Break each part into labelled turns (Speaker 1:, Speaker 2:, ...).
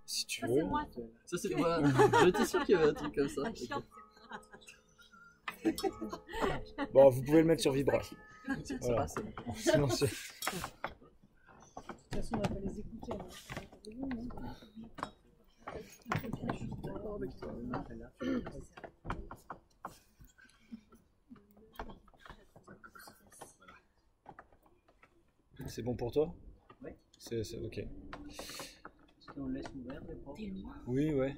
Speaker 1: Si tu
Speaker 2: Ça,
Speaker 1: veux.
Speaker 2: c'est moi.
Speaker 3: Ça, c'est moi. J'étais sûr qu'il y avait un truc comme ça.
Speaker 2: La chiante,
Speaker 1: Bon, vous pouvez le mettre sur Vibra.
Speaker 3: Ça
Speaker 1: Voilà.
Speaker 3: va, c'est bon.
Speaker 1: Silencieux.
Speaker 4: De toute façon, on va pas les écouter.
Speaker 1: C'est bon pour toi?
Speaker 5: Oui.
Speaker 1: C'est ok.
Speaker 5: Est-ce qu'on laisse ouvert les portes?
Speaker 2: T'es loin.
Speaker 1: Oui, ouais.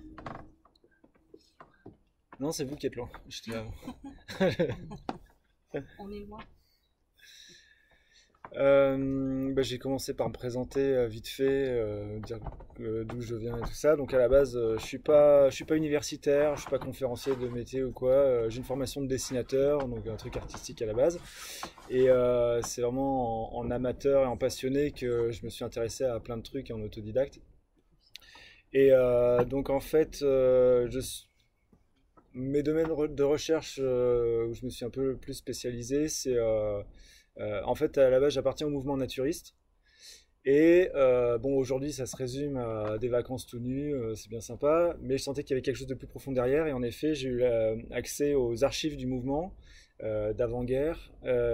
Speaker 1: Non, c'est vous qui êtes loin. J'étais là.
Speaker 2: On est loin.
Speaker 1: J'ai commencé par me présenter vite fait, dire d'où je viens et tout ça. Donc à la base, je suis pas universitaire, je suis pas conférencier de métier ou quoi. J'ai une formation de dessinateur, donc un truc artistique à la base. Et c'est vraiment en amateur et en passionné que je me suis intéressé à plein de trucs en autodidacte. Et donc en fait, mes domaines de recherche où je me suis un peu plus spécialisé, c'est en fait à la base j'appartiens au mouvement naturiste. Et bon, aujourd'hui ça se résume à des vacances tout nues, c'est bien sympa, mais je sentais qu'il y avait quelque chose de plus profond derrière. Et en effet, j'ai eu accès aux archives du mouvement d'avant-guerre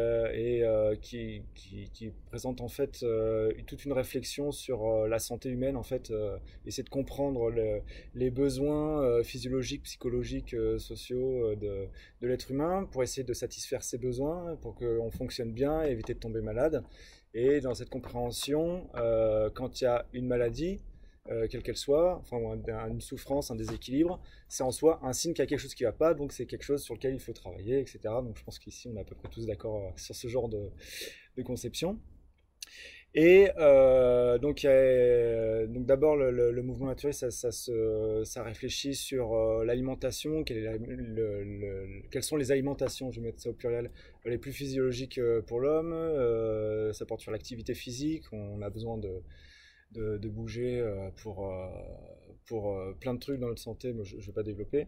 Speaker 1: qui présente en fait toute une réflexion sur la santé humaine, en fait, essayer de comprendre les besoins physiologiques, psychologiques, sociaux de l'être humain pour essayer de satisfaire ses besoins, pour qu'on fonctionne bien et éviter de tomber malade. Et dans cette compréhension, quand il y a une maladie, quelle qu'elle soit, enfin une souffrance, un déséquilibre, c'est en soi un signe qu'il y a quelque chose qui ne va pas, donc c'est quelque chose sur lequel il faut travailler, etc. Donc je pense qu'ici on est à peu près tous d'accord sur ce genre de conception. Et donc d'abord le mouvement naturiste, ça réfléchit sur l'alimentation, quelles sont les alimentations, je vais mettre ça au pluriel, les plus physiologiques pour l'homme. Ça porte sur l'activité physique, on a besoin de bouger pour plein de trucs dans notre santé, mais je ne vais pas développer.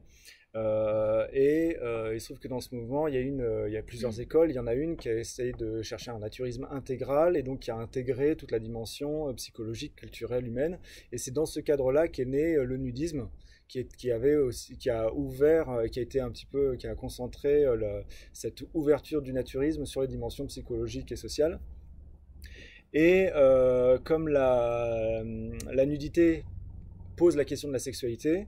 Speaker 1: Il se trouve que dans ce mouvement, il y a plusieurs écoles. Il y en a une qui a essayé de chercher un naturisme intégral et donc qui a intégré toute la dimension psychologique, culturelle, humaine. Et c'est dans ce cadre-là qu'est né le nudisme, qui a ouvert, qui a été un petit peu, qui a concentré cette ouverture du naturisme sur les dimensions psychologiques et sociales. Et comme la nudité pose la question de la sexualité,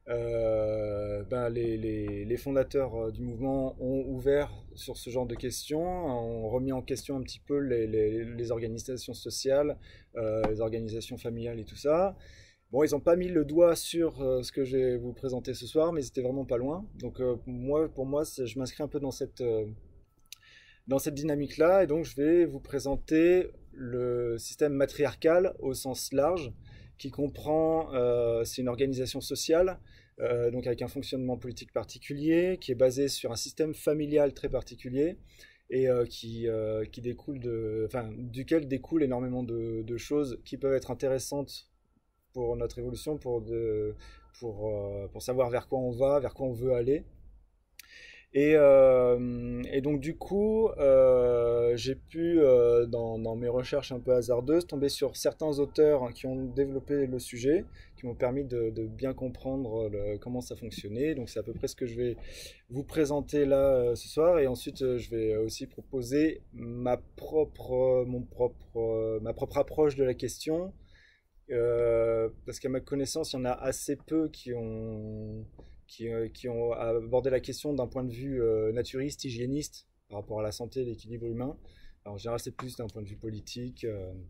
Speaker 1: les fondateurs du mouvement ont ouvert sur ce genre de questions, ont remis en question un petit peu les organisations sociales, les organisations familiales et tout ça. Bon, ils n'ont pas mis le doigt sur ce que je vais vous présenter ce soir, mais ils étaient vraiment pas loin. Donc pour moi, je m'inscris un peu dans cette dynamique-là, et donc je vais vous présenter le système matriarcal au sens large, qui comprend, c'est une organisation sociale, donc avec un fonctionnement politique particulier, qui est basé sur un système familial très particulier, et qui découle duquel découlent énormément de choses qui peuvent être intéressantes pour notre évolution, pour savoir vers quoi on va, vers quoi on veut aller. Et donc du coup, j'ai pu, dans mes recherches un peu hasardeuses, tomber sur certains auteurs qui ont développé le sujet, qui m'ont permis de bien comprendre comment ça fonctionnait. Donc c'est à peu près ce que je vais vous présenter là ce soir. Et ensuite, je vais aussi proposer ma propre approche de la question. Parce qu'à ma connaissance, il y en a assez peu qui ont abordé la question d'un point de vue naturiste, hygiéniste, par rapport à la santé et l'équilibre humain. Alors, en général, c'est plus d'un point de vue politique.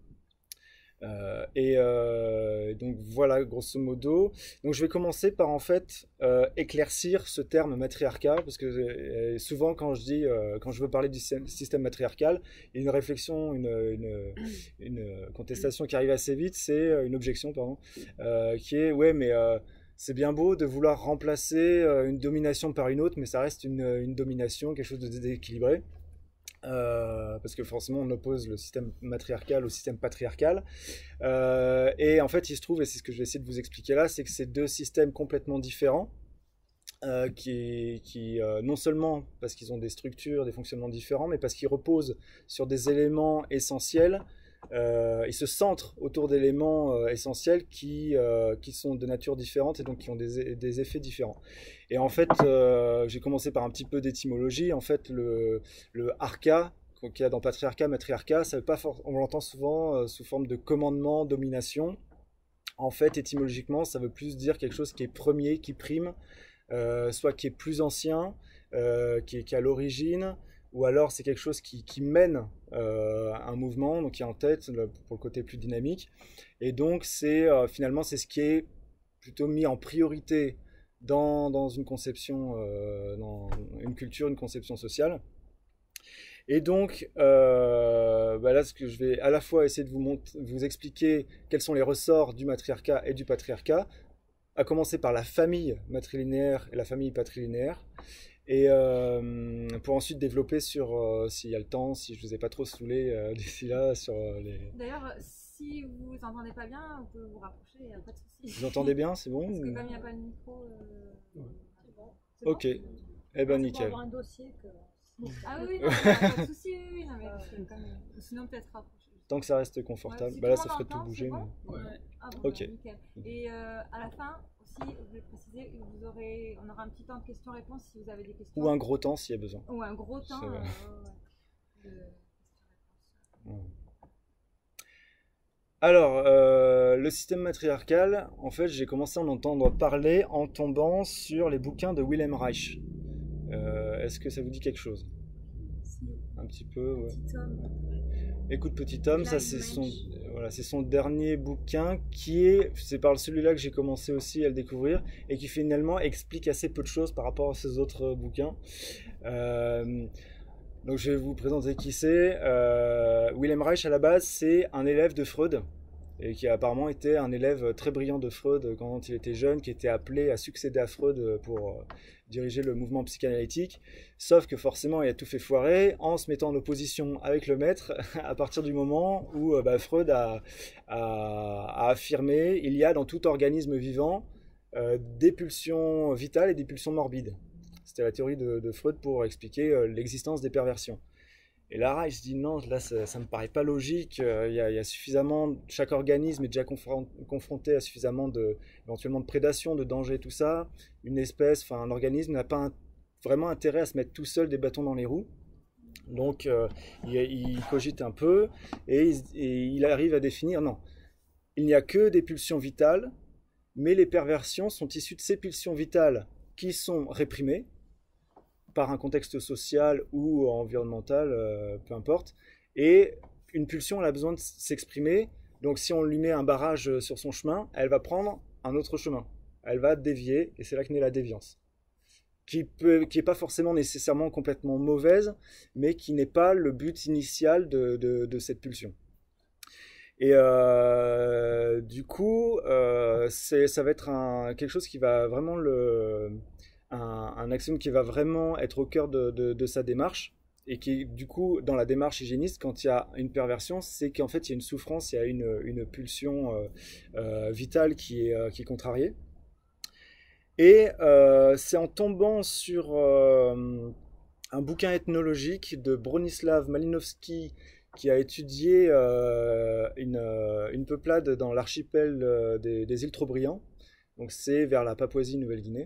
Speaker 1: Donc voilà, grosso modo. Donc je vais commencer par en fait éclaircir ce terme matriarcal, parce que souvent quand je veux parler du système matriarcal, il y a une réflexion, une contestation qui arrive assez vite, c'est une objection, pardon, qui est ouais, mais c'est bien beau de vouloir remplacer une domination par une autre, mais ça reste une domination, quelque chose de déséquilibré. Parce que forcément on oppose le système matriarcal au système patriarcal, et en fait il se trouve, et c'est ce que je vais essayer de vous expliquer là, c'est que c'est deux systèmes complètement différents, qui non seulement parce qu'ils ont des structures, des fonctionnements différents, mais parce qu'ils reposent sur des éléments essentiels ils se centrent autour d'éléments essentiels qui sont de nature différente et donc qui ont des effets différents. Et en fait, j'ai commencé par un petit peu d'étymologie. En fait, le arca, qu'il y a dans patriarcat, matriarcat, ça veut pas on l'entend souvent sous forme de commandement, domination. En fait, étymologiquement, ça veut plus dire quelque chose qui est premier, qui prime, soit qui est plus ancien, qui est à l'origine, ou alors c'est quelque chose qui mène un mouvement, donc qui est en tête pour le côté plus dynamique. Et donc finalement c'est ce qui est plutôt mis en priorité dans une conception, dans une culture, une conception sociale. Et donc, là, ce que je vais à la fois essayer de vous expliquer quels sont les ressorts du matriarcat et du patriarcat, à commencer par la famille matrilinéaire et la famille patrilinéaire, et pour ensuite développer sur, s'il y a le temps, si je ne vous ai pas trop saoulé d'ici là, sur les...
Speaker 2: D'ailleurs, si vous n'entendez pas bien, vous pouvez vous rapprocher, il n'y a pas de souci.
Speaker 1: Vous entendez bien, c'est bon?
Speaker 2: Parce que comme il n'y a pas de micro... c'est bon.
Speaker 1: Ok, eh ben nickel.
Speaker 4: avoir un dossier que...
Speaker 2: Ah oui, non, il n'y a pas de souci, oui, non, mais sinon peut-être rapprocher.
Speaker 1: Tant que ça reste confortable,
Speaker 2: Si
Speaker 1: là
Speaker 2: tout
Speaker 1: ça
Speaker 2: le
Speaker 1: ferait
Speaker 2: monde
Speaker 1: tout
Speaker 2: entend,
Speaker 1: bouger.
Speaker 2: c'est bon
Speaker 1: Mais...
Speaker 3: Ouais.
Speaker 2: Ah bon,
Speaker 1: Ok.
Speaker 2: nickel. Et à la fin aussi, je voulais préciser, on aura un petit temps de questions-réponses si vous avez des questions.
Speaker 1: Ou un gros temps s'il y a besoin.
Speaker 2: Ou un gros temps.
Speaker 1: C'est vrai.
Speaker 2: De questions-réponses.
Speaker 1: Alors, le système matriarcal, en fait, j'ai commencé à en entendre parler en tombant sur les bouquins de Wilhelm Reich. Est-ce que ça vous dit quelque chose? Un petit peu, ouais.
Speaker 4: Petit homme.
Speaker 1: Écoute, Petit Homme, ça c'est son dernier bouquin c'est par celui-là que j'ai commencé aussi à le découvrir et qui finalement explique assez peu de choses par rapport à ses autres bouquins. Donc je vais vous présenter qui c'est. Wilhelm Reich à la base c'est un élève de Freud et qui a apparemment été un élève très brillant de Freud quand il était jeune, qui était appelé à succéder à Freud pour diriger le mouvement psychanalytique, sauf que forcément il a tout fait foirer en se mettant en opposition avec le maître à partir du moment où Freud a affirmé il y a dans tout organisme vivant des pulsions vitales et des pulsions morbides. C'était la théorie de Freud pour expliquer l'existence des perversions. Et là, Reich se dit non, là ça me paraît pas logique, il y a suffisamment, chaque organisme est déjà confronté à suffisamment éventuellement de prédation, de danger, tout ça. Une espèce, enfin un organisme n'a pas vraiment intérêt à se mettre tout seul des bâtons dans les roues. Donc il cogite un peu et il arrive à définir, non, il n'y a que des pulsions vitales, mais les perversions sont issues de ces pulsions vitales qui sont réprimées par un contexte social ou environnemental, peu importe. Et une pulsion, elle a besoin de s'exprimer. Donc si on lui met un barrage sur son chemin, elle va prendre un autre chemin. Elle va dévier, et c'est là que naît la déviance. Qui n'est pas forcément nécessairement complètement mauvaise, mais qui n'est pas le but initial de cette pulsion. Et du coup, ça va être quelque chose qui va vraiment un axiome qui va vraiment être au cœur de sa démarche et qui, du coup, dans la démarche hygiéniste, quand il y a une perversion, c'est qu'en fait, il y a une souffrance, il y a une pulsion vitale qui est contrariée. Et c'est en tombant sur un bouquin ethnologique de Bronislaw Malinowski qui a étudié une peuplade dans l'archipel des îles Trobriand, donc c'est vers la Papouasie-Nouvelle-Guinée.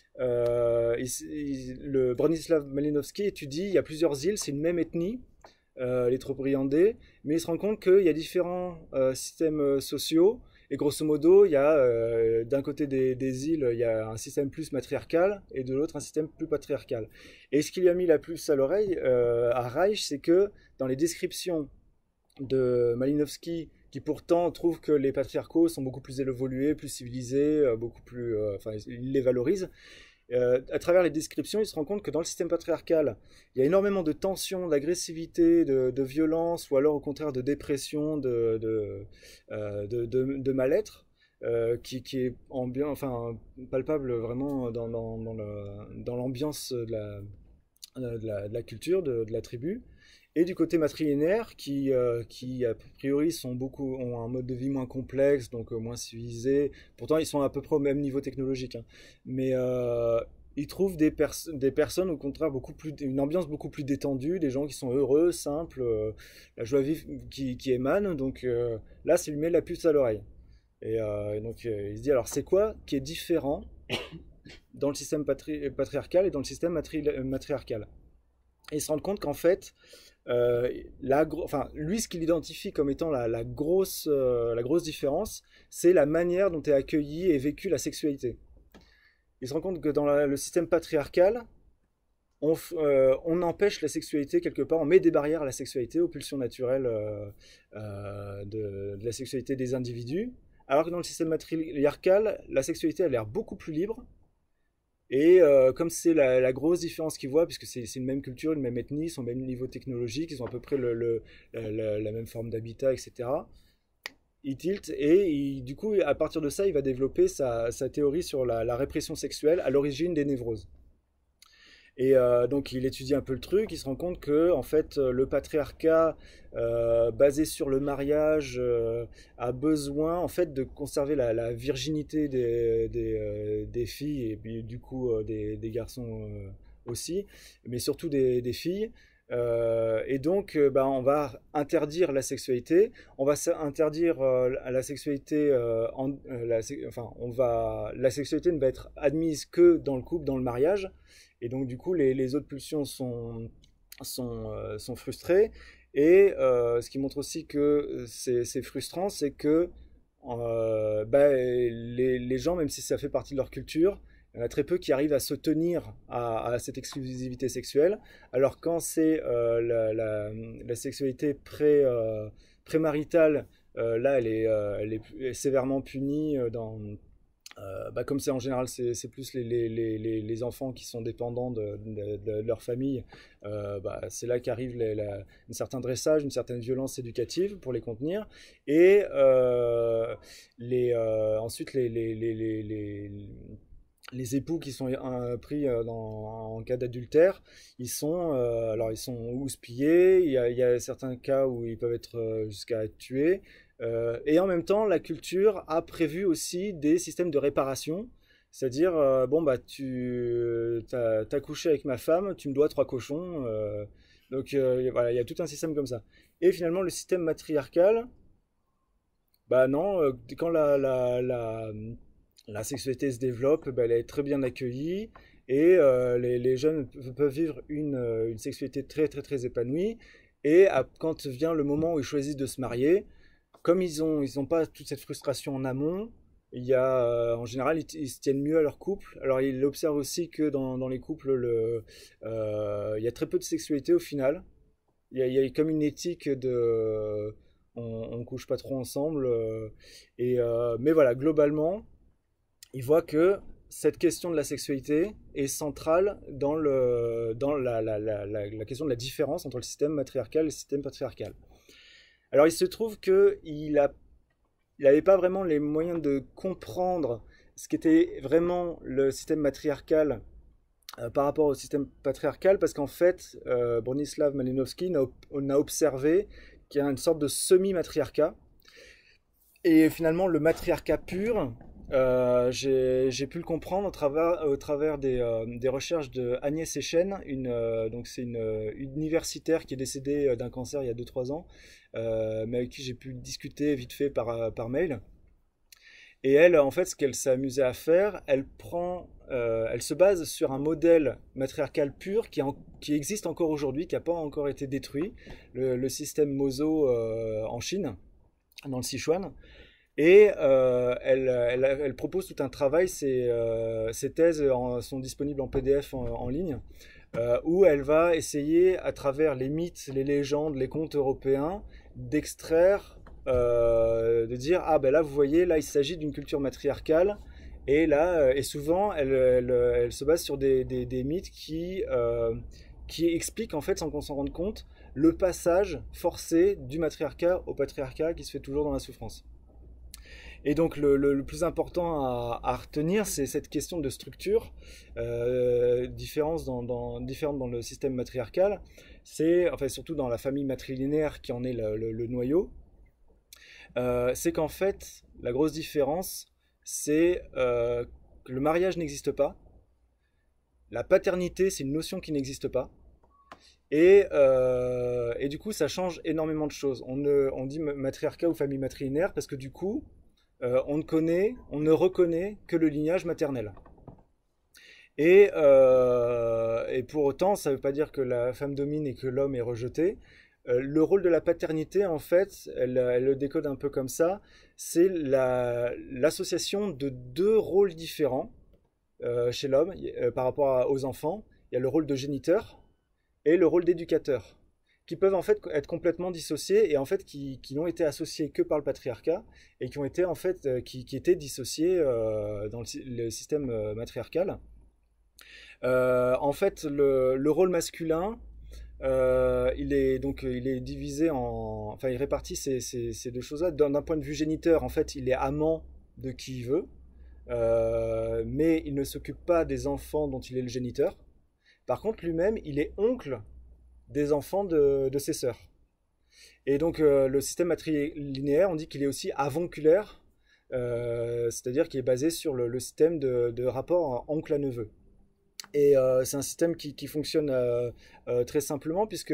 Speaker 1: Le Bronislaw Malinowski étudie, il y a plusieurs îles, c'est une même ethnie, les Trobriandais, mais il se rend compte qu'il y a différents systèmes sociaux, et grosso modo, il y a d'un côté des îles, il y a un système plus matriarcal, et de l'autre un système plus patriarcal. Et ce qui lui a mis la puce à l'oreille à Reich, c'est que dans les descriptions de Malinowski, qui pourtant trouve que les patriarcaux sont beaucoup plus évolués, plus civilisés, beaucoup plus, enfin, il les valorise. À travers les descriptions, il se rend compte que dans le système patriarcal, il y a énormément de tensions, d'agressivité, de violence, ou alors au contraire de dépression, de mal-être, qui est palpable vraiment dans l'ambiance de la culture, de la tribu. Et du côté matrilinéaire, qui a priori ont un mode de vie moins complexe, donc moins civilisé. Pourtant, ils sont à peu près au même niveau technologique. Hein. Mais il trouve des personnes au contraire une ambiance beaucoup plus détendue, des gens qui sont heureux, simples, la joie vive qui émane. Donc là, ça lui met la puce à l'oreille. Et donc il se dit alors c'est quoi qui est différent dans le système patriarcal et dans le système matriarcal. Et il se rend compte qu'en fait, lui, ce qu'il identifie comme étant la grosse différence, c'est la manière dont est accueillie et vécue la sexualité. Il se rend compte que dans le système patriarcal, on empêche la sexualité quelque part, on met des barrières à la sexualité, aux pulsions naturelles de la sexualité des individus, alors que dans le système matriarcal, la sexualité a l'air beaucoup plus libre. Et comme c'est la grosse différence qu'ils voient, puisque c'est une même culture, une même ethnie, ils sont au même niveau technologique, ils ont à peu près la même forme d'habitat, etc. Il tilte et du coup, à partir de ça, il va développer sa théorie sur la répression sexuelle à l'origine des névroses. Et donc il étudie un peu le truc, il se rend compte que en fait le patriarcat basé sur le mariage a besoin en fait de conserver la virginité des filles et puis du coup des garçons aussi, mais surtout des filles. Et donc on va interdire la sexualité, on va interdire la sexualité, la sexualité ne va être admise que dans le couple, dans le mariage. Et donc du coup les autres pulsions sont frustrées et ce qui montre aussi que c'est frustrant, c'est que les gens, même si ça fait partie de leur culture, il y en a très peu qui arrivent à se tenir à cette exclusivité sexuelle, alors quand c'est la sexualité prémaritale, là elle est sévèrement punie comme c'est en général c'est plus les enfants qui sont dépendants de leur famille, c'est là qu'arrive un certain dressage, une certaine violence éducative pour les contenir, et ensuite les époux qui sont pris en cas d'adultère, ils sont houspillés, il y a certains cas où ils peuvent être jusqu'à être tués. Et en même temps, la culture a prévu aussi des systèmes de réparation, c'est-à-dire, t'as couché avec ma femme, tu me dois 3 cochons. Donc voilà, il y a tout un système comme ça. Et finalement, le système matriarcal, non, quand la sexualité se développe, elle est très bien accueillie et les jeunes peuvent vivre une sexualité très très très épanouie. Et quand vient le moment où ils choisissent de se marier, comme ils ont pas toute cette frustration en amont, il y a en général ils se tiennent mieux à leur couple. Alors il observe aussi que dans les couples il y a très peu de sexualité au final. Il y a comme une éthique de on couche pas trop ensemble mais voilà, globalement il voit que cette question de la sexualité est centrale dans la question de la différence entre le système matriarcal et le système patriarcal. Alors il se trouve qu'il n'avait pas vraiment les moyens de comprendre ce qu'était vraiment le système matriarcal par rapport au système patriarcal, parce qu'en fait, Bronislaw Malinowski n'a observé qu'il y a une sorte de semi-matriarcat. Et finalement, le matriarcat pur, j'ai pu le comprendre au travers des recherches de Agnès Echen, donc c'est une universitaire qui est décédée d'un cancer il y a 2-3 ans, mais avec qui j'ai pu discuter vite fait par mail. Et elle, en fait, ce qu'elle s'est amusée à faire, elle se base sur un modèle matriarcal pur qui existe encore aujourd'hui, qui n'a pas encore été détruit, le système Mozo en Chine, dans le Sichuan. Et elle propose tout un travail, ses thèses sont disponibles en PDF en ligne, où elle va essayer, à travers les mythes, les légendes, les contes européens, d'extraire, de dire, là vous voyez, là il s'agit d'une culture matriarcale, et là, et souvent elle se base sur des mythes qui expliquent en fait, sans qu'on s'en rende compte, le passage forcé du matriarcat au patriarcat qui se fait toujours dans la souffrance. Et donc le plus important à retenir, c'est cette question de structure différente dans le système matriarcal. C'est, enfin surtout dans la famille matrilinéaire qui en est le noyau, c'est qu'en fait la grosse différence, c'est que le mariage n'existe pas la paternité, c'est une notion qui n'existe pas. Et du coup, ça change énormément de choses. On dit matriarcat ou famille matrilinéaire parce que du coup, on ne reconnaît que le lignage maternel. Et pour autant, ça ne veut pas dire que la femme domine et que l'homme est rejeté. Le rôle de la paternité, en fait, elle le décode un peu comme ça, c'est l'association de deux rôles différents chez l'homme par rapport aux enfants. Il y a le rôle de géniteur et le rôle d'éducateur, qui peuvent en fait être complètement dissociés et en fait qui n'ont été associés que par le patriarcat et qui ont été en fait qui étaient dissociés dans le système matriarcal. En fait, le rôle masculin, il est divisé en, enfin, il répartit ces deux choses-là. D'un point de vue géniteur, en fait, il est amant de qui il veut, mais il ne s'occupe pas des enfants dont il est le géniteur. Par contre, lui-même, il est oncle des enfants de ses sœurs. Et donc, le système matrilinéaire, on dit qu'il est aussi avonculaire, c'est-à-dire qu'il est basé sur le système de rapport oncle à neveu. Et c'est un système qui fonctionne très simplement, puisque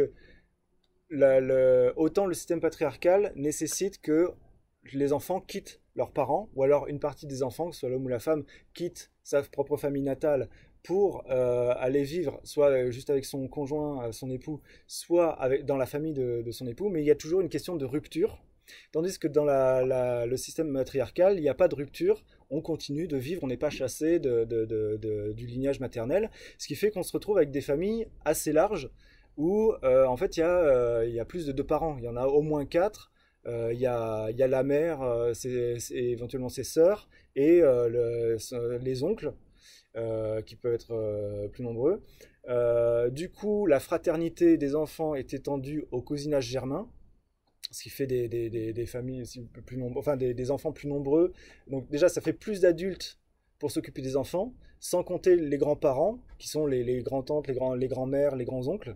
Speaker 1: autant le système patriarcal nécessite que les enfants quittent leurs parents, ou alors une partie des enfants, que ce soit l'homme ou la femme, quitte sa propre famille natale pour aller vivre soit juste avec son conjoint, son époux, soit dans la famille de son époux, mais il y a toujours une question de rupture. Tandis que dans le système matriarcal, il n'y a pas de rupture, on continue de vivre, on n'est pas chassé du lignage maternel, ce qui fait qu'on se retrouve avec des familles assez larges où en fait il y a plus de 2 parents, il y en a au moins 4, il y a la mère, éventuellement ses sœurs et les oncles qui peuvent être plus nombreux. Du coup, la fraternité des enfants est étendue au cousinage germain, ce qui fait des familles plus nombreuses, enfin des enfants plus nombreux. Donc déjà, ça fait plus d'adultes pour s'occuper des enfants, sans compter les grands-parents, qui sont les grands-tantes, les grands-mères, les grands-oncles.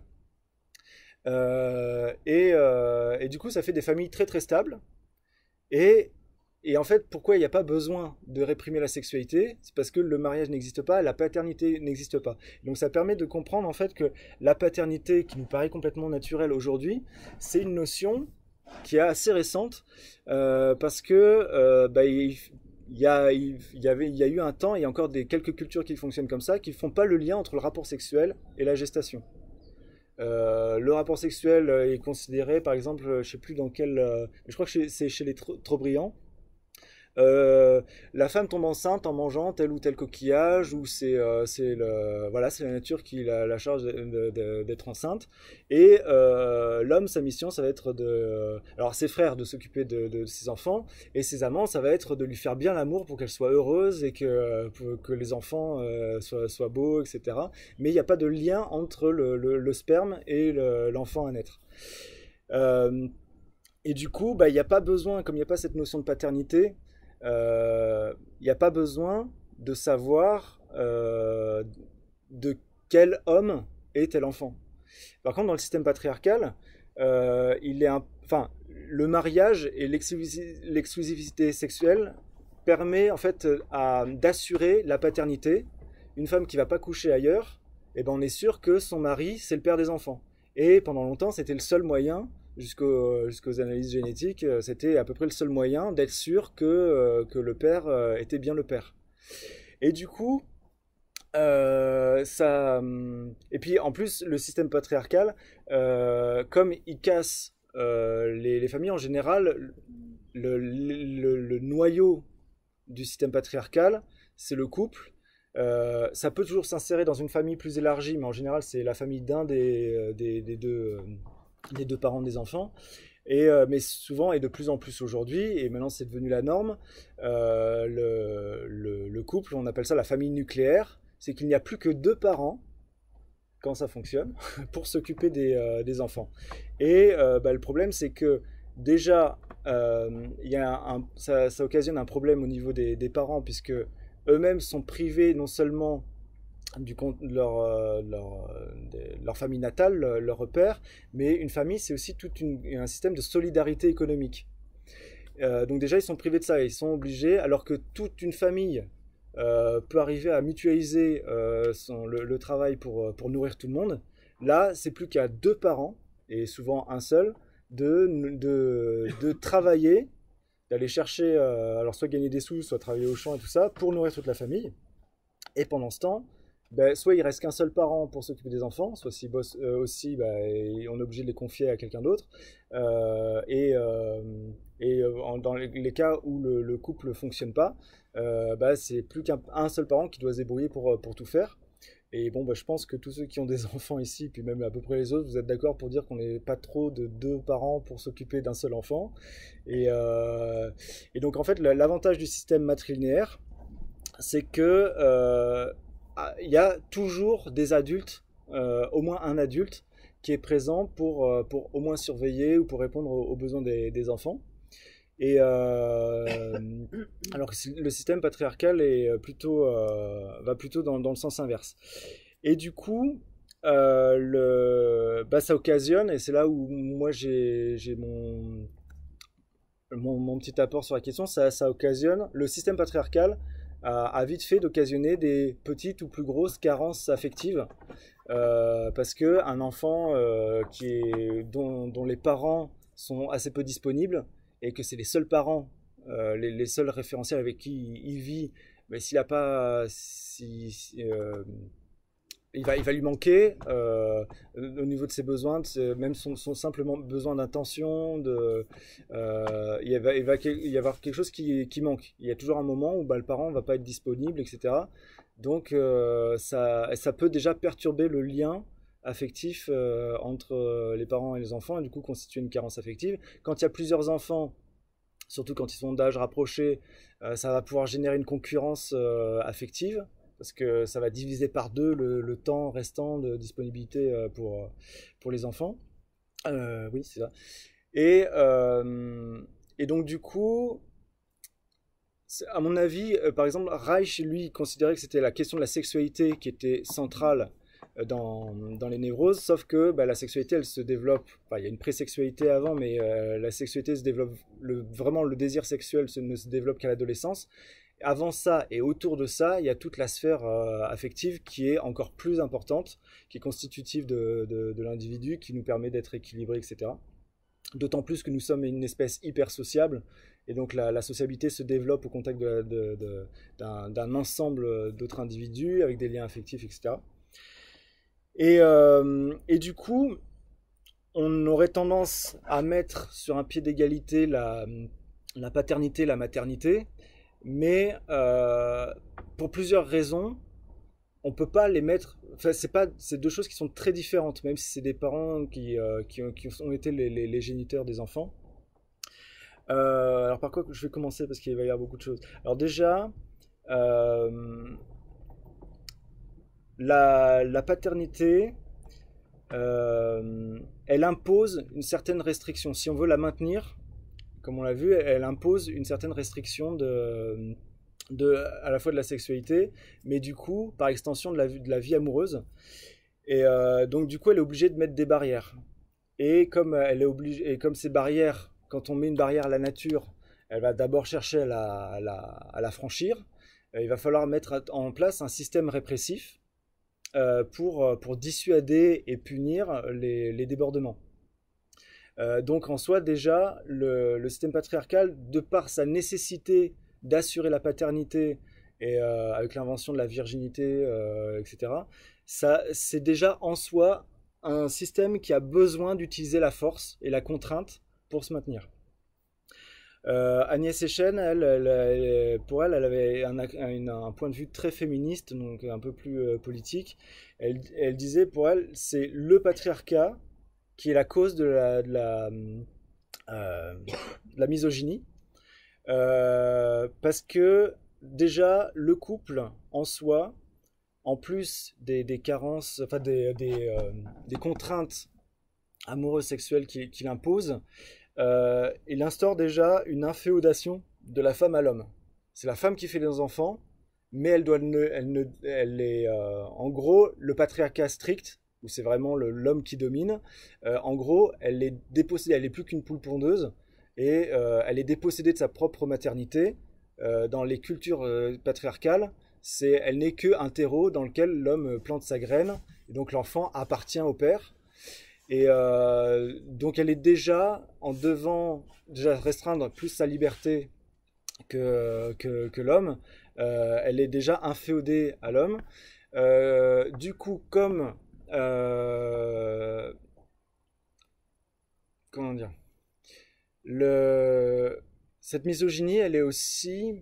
Speaker 1: Et du coup, ça fait des familles très très stables. Et en fait, pourquoi il n'y a pas besoin de réprimer la sexualité? C'est parce que le mariage n'existe pas, la paternité n'existe pas. Donc ça permet de comprendre en fait que la paternité, qui nous paraît complètement naturelle aujourd'hui, c'est une notion qui est assez récente, parce que il y a eu un temps, il y a encore quelques cultures qui fonctionnent comme ça, qui ne font pas le lien entre le rapport sexuel et la gestation. Le rapport sexuel est considéré, par exemple, je ne sais plus dans quel, je crois que c'est chez les Trobriand. La femme tombe enceinte en mangeant tel ou tel coquillage, ou c'est la nature qui a la charge d'être enceinte. Et l'homme, sa mission, ça va être alors ses frères de s'occuper de ses enfants, et ses amants, ça va être de lui faire bien l'amour pour qu'elle soit heureuse et que les enfants soient beaux, etc. Mais il n'y a pas de lien entre le sperme et l'enfant à naître. Et du coup, il n'y a pas besoin, comme il n'y a pas cette notion de paternité, il n'y a pas besoin de savoir de quel homme est tel enfant. Par contre, dans le système patriarcal, le mariage et l'exclusivité sexuelle permet en fait d'assurer la paternité. Une femme qui ne va pas coucher ailleurs, eh ben, on est sûr que son mari, c'est le père des enfants. Et pendant longtemps, c'était le seul moyen, jusqu'aux analyses génétiques, c'était à peu près le seul moyen d'être sûr que le père était bien le père. Et du coup, et puis en plus, le système patriarcal, comme il casse les familles en général, le noyau du système patriarcal, c'est le couple. Ça peut toujours s'insérer dans une famille plus élargie, mais en général, c'est la famille d'un des deux parents des enfants. Mais souvent, et de plus en plus aujourd'hui, et maintenant c'est devenu la norme, le couple, on appelle ça la famille nucléaire, c'est qu'il n'y a plus que 2 parents, quand ça fonctionne, pour s'occuper des enfants. Et le problème, c'est que déjà, ça occasionne un problème au niveau des parents, puisque eux-mêmes sont privés non seulement de leur famille natale, leur repère, mais une famille, c'est aussi un système de solidarité économique. Donc déjà, ils sont privés de ça, ils sont obligés, alors que toute une famille peut arriver à mutualiser le travail pour nourrir tout le monde. Là, c'est plus qu'à 2 parents, et souvent un seul, de travailler, d'aller chercher, alors soit gagner des sous, soit travailler au champ et tout ça, pour nourrir toute la famille. Et pendant ce temps, ben, soit il reste qu'un seul parent pour s'occuper des enfants, soit s'il bosse aussi, ben, on est obligé de les confier à quelqu'un d'autre. Dans les cas où le couple ne fonctionne pas, ben, c'est plus qu'un seul parent qui doit se débrouiller pour tout faire. Et bon, bah, je pense que tous ceux qui ont des enfants ici, puis même à peu près les autres, vous êtes d'accord pour dire qu'on n'est pas trop de 2 parents pour s'occuper d'un seul enfant. Et donc en fait, l'avantage du système matrilinéaire, c'est que il y a toujours des adultes, au moins un adulte, qui est présent pour au moins surveiller ou pour répondre aux besoins des enfants. Et alors que le système patriarcal va plutôt dans le sens inverse. Et du coup, ça occasionne, et c'est là où moi j'ai mon petit apport sur la question, ça occasionne, le système patriarcal a vite fait d'occasionner des petites ou plus grosses carences affectives. Parce qu'un enfant dont les parents sont assez peu disponibles, et que c'est les seuls parents, les seuls référentiels avec qui il vit, mais s'il n'a pas, il va lui manquer au niveau de ses besoins, même son simplement besoin d'attention, il va y avoir quelque chose qui manque. Il y a toujours un moment où le parent ne va pas être disponible, etc. Donc ça peut déjà perturber le lien affectif entre les parents et les enfants, et du coup constituer une carence affective. Quand il y a plusieurs enfants, surtout quand ils sont d'âge rapproché, ça va pouvoir générer une concurrence affective, parce que ça va diviser par 2 le temps restant de disponibilité pour les enfants. Oui, c'est ça. Et donc du coup, à mon avis, par exemple, Reich, lui, considérait que c'était la question de la sexualité qui était centrale dans les névroses, sauf que la sexualité, elle se développe, il y a une présexualité avant, mais la sexualité se développe, vraiment le désir sexuel ne se développe qu'à l'adolescence. Avant ça et autour de ça, il y a toute la sphère affective qui est encore plus importante, qui est constitutive de l'individu, qui nous permet d'être équilibré, etc. D'autant plus que nous sommes une espèce hyper sociable, et donc la sociabilité se développe au contact d'un ensemble d'autres individus, avec des liens affectifs, etc. Et du coup, on aurait tendance à mettre sur un pied d'égalité la paternité et la maternité, mais pour plusieurs raisons, on ne peut pas les mettre. Enfin, c'est 2 choses qui sont très différentes, même si c'est des parents qui ont été les géniteurs des enfants. Alors par quoi je vais commencer, parce qu'il va y avoir beaucoup de choses. Alors déjà, la paternité, elle impose une certaine restriction. Si on veut la maintenir, comme on l'a vu, elle impose une certaine restriction à la fois de la sexualité, mais du coup, par extension, de la vie amoureuse. Et donc, du coup, elle est obligée de mettre des barrières. Et comme ces barrières, quand on met une barrière à la nature, elle va d'abord chercher à la franchir. Il va falloir mettre en place un système répressif pour dissuader et punir les débordements. Donc en soi, déjà, le système patriarcal, de par sa nécessité d'assurer la paternité, et avec l'invention de la virginité, etc., c'est déjà en soi un système qui a besoin d'utiliser la force et la contrainte pour se maintenir. Agnès Echen, pour elle avait un point de vue très féministe, donc un peu plus politique. Elle disait, pour elle, c'est le patriarcat qui est la cause de la misogynie, parce que déjà le couple en soi, en plus des carences, enfin des contraintes amoureuses sexuelles qu'il impose, il instaure déjà une inféodation de la femme à l'homme. C'est la femme qui fait les enfants, mais elle est en gros le patriarcat strict, où c'est vraiment l'homme qui domine. En gros, elle est dépossédée, elle n'est plus qu'une poule pondeuse, et elle est dépossédée de sa propre maternité. Dans les cultures patriarcales, elle n'est qu'un terreau dans lequel l'homme plante sa graine, et donc l'enfant appartient au père. Et donc elle est déjà, en devant déjà restreindre plus sa liberté que l'homme, elle est déjà inféodée à l'homme. Du coup, comme comment dire, cette misogynie, elle est aussi,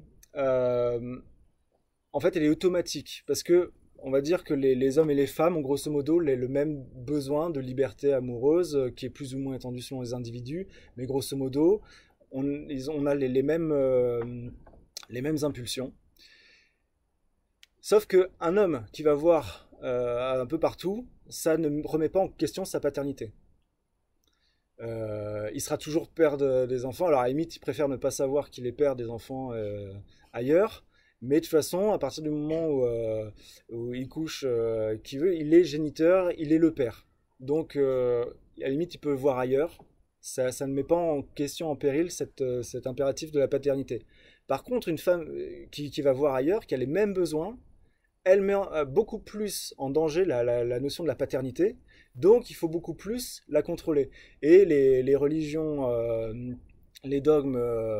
Speaker 1: en fait, elle est automatique parce que on va dire que les hommes et les femmes ont grosso modo le même besoin de liberté amoureuse qui est plus ou moins étendu selon les individus, mais grosso modo, on a les mêmes impulsions. Sauf qu'un homme qui va voir un peu partout, ça ne remet pas en question sa paternité. Il sera toujours père des enfants. Alors à la limite, il préfère ne pas savoir qu'il est père des enfants ailleurs. Mais de toute façon, à partir du moment où il couche qui veut, il est géniteur, il est le père. Donc, à la limite, il peut voir ailleurs. Ça ne met pas en question, en péril, cet impératif de la paternité. Par contre, une femme qui va voir ailleurs, qui a les mêmes besoins, elle met beaucoup plus en danger la notion de la paternité. Donc, il faut beaucoup plus la contrôler. Et les religions, les dogmes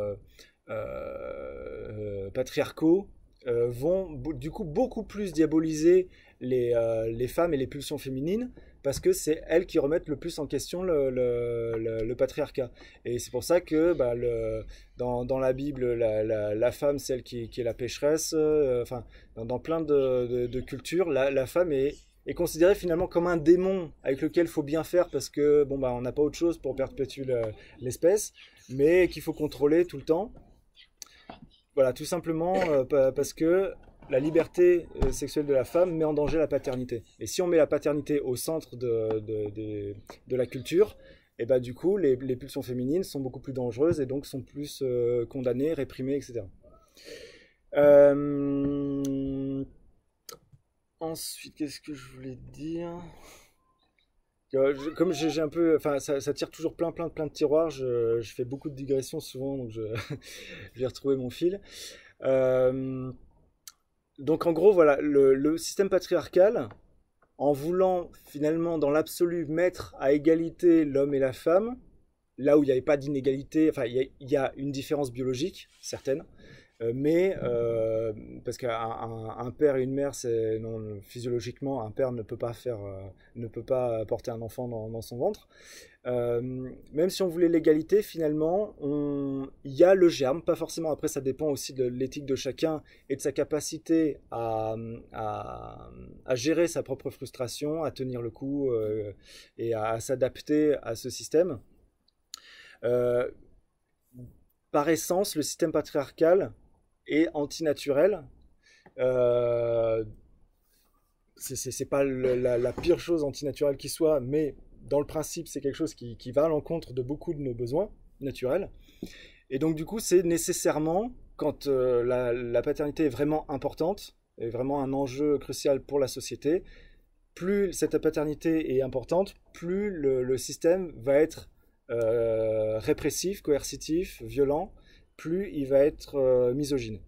Speaker 1: patriarcaux vont du coup beaucoup plus diaboliser les femmes et les pulsions féminines parce que c'est elles qui remettent le plus en question le patriarcat. Et c'est pour ça que dans la Bible, la femme, c'est elle qui est la pécheresse. Enfin, dans plein de cultures, la femme est considérée finalement comme un démon avec lequel il faut bien faire parce que on n'a pas autre chose pour perpétuer l'espèce, mais qu'il faut contrôler tout le temps. Voilà, tout simplement parce que la liberté sexuelle de la femme met en danger la paternité. Et si on met la paternité au centre de la culture, et du coup, les pulsions féminines sont beaucoup plus dangereuses et donc sont plus condamnées, réprimées, etc. Ensuite, qu'est-ce que je voulais dire ? Comme j'ai un peu, enfin, ça tire toujours plein de tiroirs. Je fais beaucoup de digressions souvent, donc j'ai retrouvé mon fil. Donc en gros, voilà, le système patriarcal, en voulant finalement dans l'absolu mettre à égalité l'homme et la femme, là où il n'y avait pas d'inégalité, enfin il y a une différence biologique certaine. Mais parce qu'un père et une mère, physiologiquement, un père ne peut pas porter un enfant dans son ventre. Même si on voulait l'égalité, finalement, il y a le germe, pas forcément. Après, ça dépend aussi de l'éthique de chacun et de sa capacité à gérer sa propre frustration, à tenir le coup et à s'adapter à ce système. Par essence, le système patriarcal est antinaturel. C'est pas la pire chose antinaturelle qui soit, mais dans le principe, c'est quelque chose qui va à l'encontre de beaucoup de nos besoins naturels. Et donc, du coup, c'est nécessairement, quand la paternité est vraiment importante, est vraiment un enjeu crucial pour la société, plus cette paternité est importante, plus le système va être répressif, coercitif, violent, plus il va être misogyne.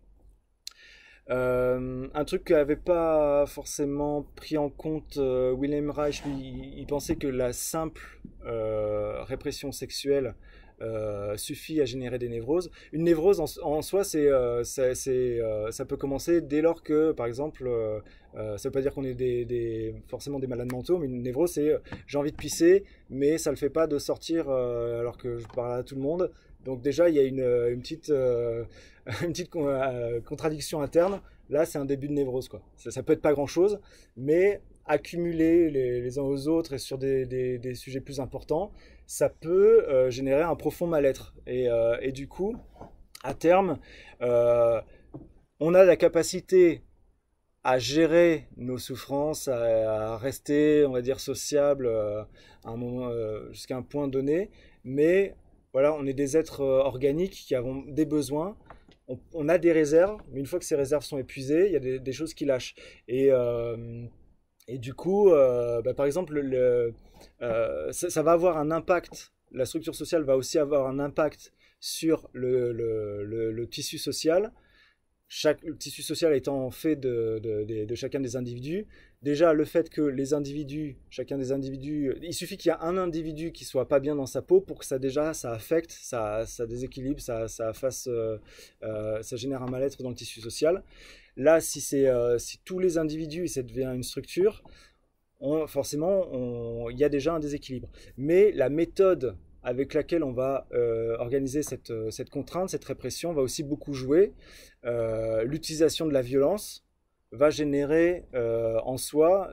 Speaker 1: Un truc qu'avait pas forcément pris en compte Wilhelm Reich, lui, il pensait que la simple répression sexuelle suffit à générer des névroses. Une névrose en soi, ça peut commencer dès lors que, par exemple, ça veut pas dire qu'on est forcément des malades mentaux, mais une névrose, c'est j'ai envie de pisser, mais ça le fait pas de sortir alors que je parle à tout le monde. Donc déjà, il y a une petite contradiction interne. Là, c'est un début de névrose, quoi. Ça peut être pas grand-chose, mais accumuler les uns aux autres et sur des sujets plus importants, ça peut générer un profond mal-être. Et du coup, à terme, on a la capacité à gérer nos souffrances, à rester, on va dire, sociable à un moment, jusqu'à un point donné, mais voilà, on est des êtres organiques qui avons des besoins, on a des réserves, mais une fois que ces réserves sont épuisées, il y a des choses qui lâchent. Et du coup, par exemple, ça va avoir un impact, la structure sociale va aussi avoir un impact sur le tissu social. le tissu social étant fait de chacun des individus, déjà le fait que les individus, chacun des individus, il suffit qu'il y ait un individu qui soit pas bien dans sa peau pour que ça affecte, ça déséquilibre, ça génère un mal-être dans le tissu social. Là, si tous les individus et ça devient une structure, forcément, il y a déjà un déséquilibre. Mais la méthode avec laquelle on va organiser cette contrainte, cette répression, va aussi beaucoup jouer. L'utilisation de la violence va générer en soi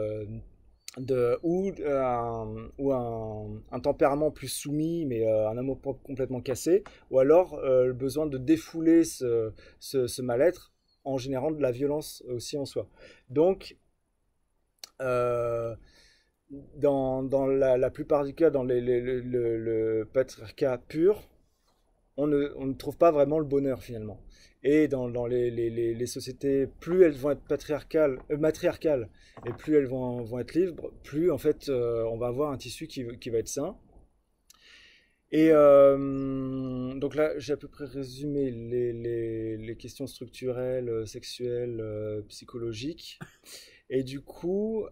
Speaker 1: un tempérament plus soumis, mais un amour-propre complètement cassé, ou alors le besoin de défouler ce mal-être en générant de la violence aussi en soi. Donc, dans la plupart du cas, dans le patriarcat pur, on ne trouve pas vraiment le bonheur finalement. Et dans les sociétés, plus elles vont être matriarcales, et plus elles vont être libres, plus en fait on va avoir un tissu qui va être sain. Et donc là, j'ai à peu près résumé les questions structurelles, sexuelles, psychologiques. Et du coup,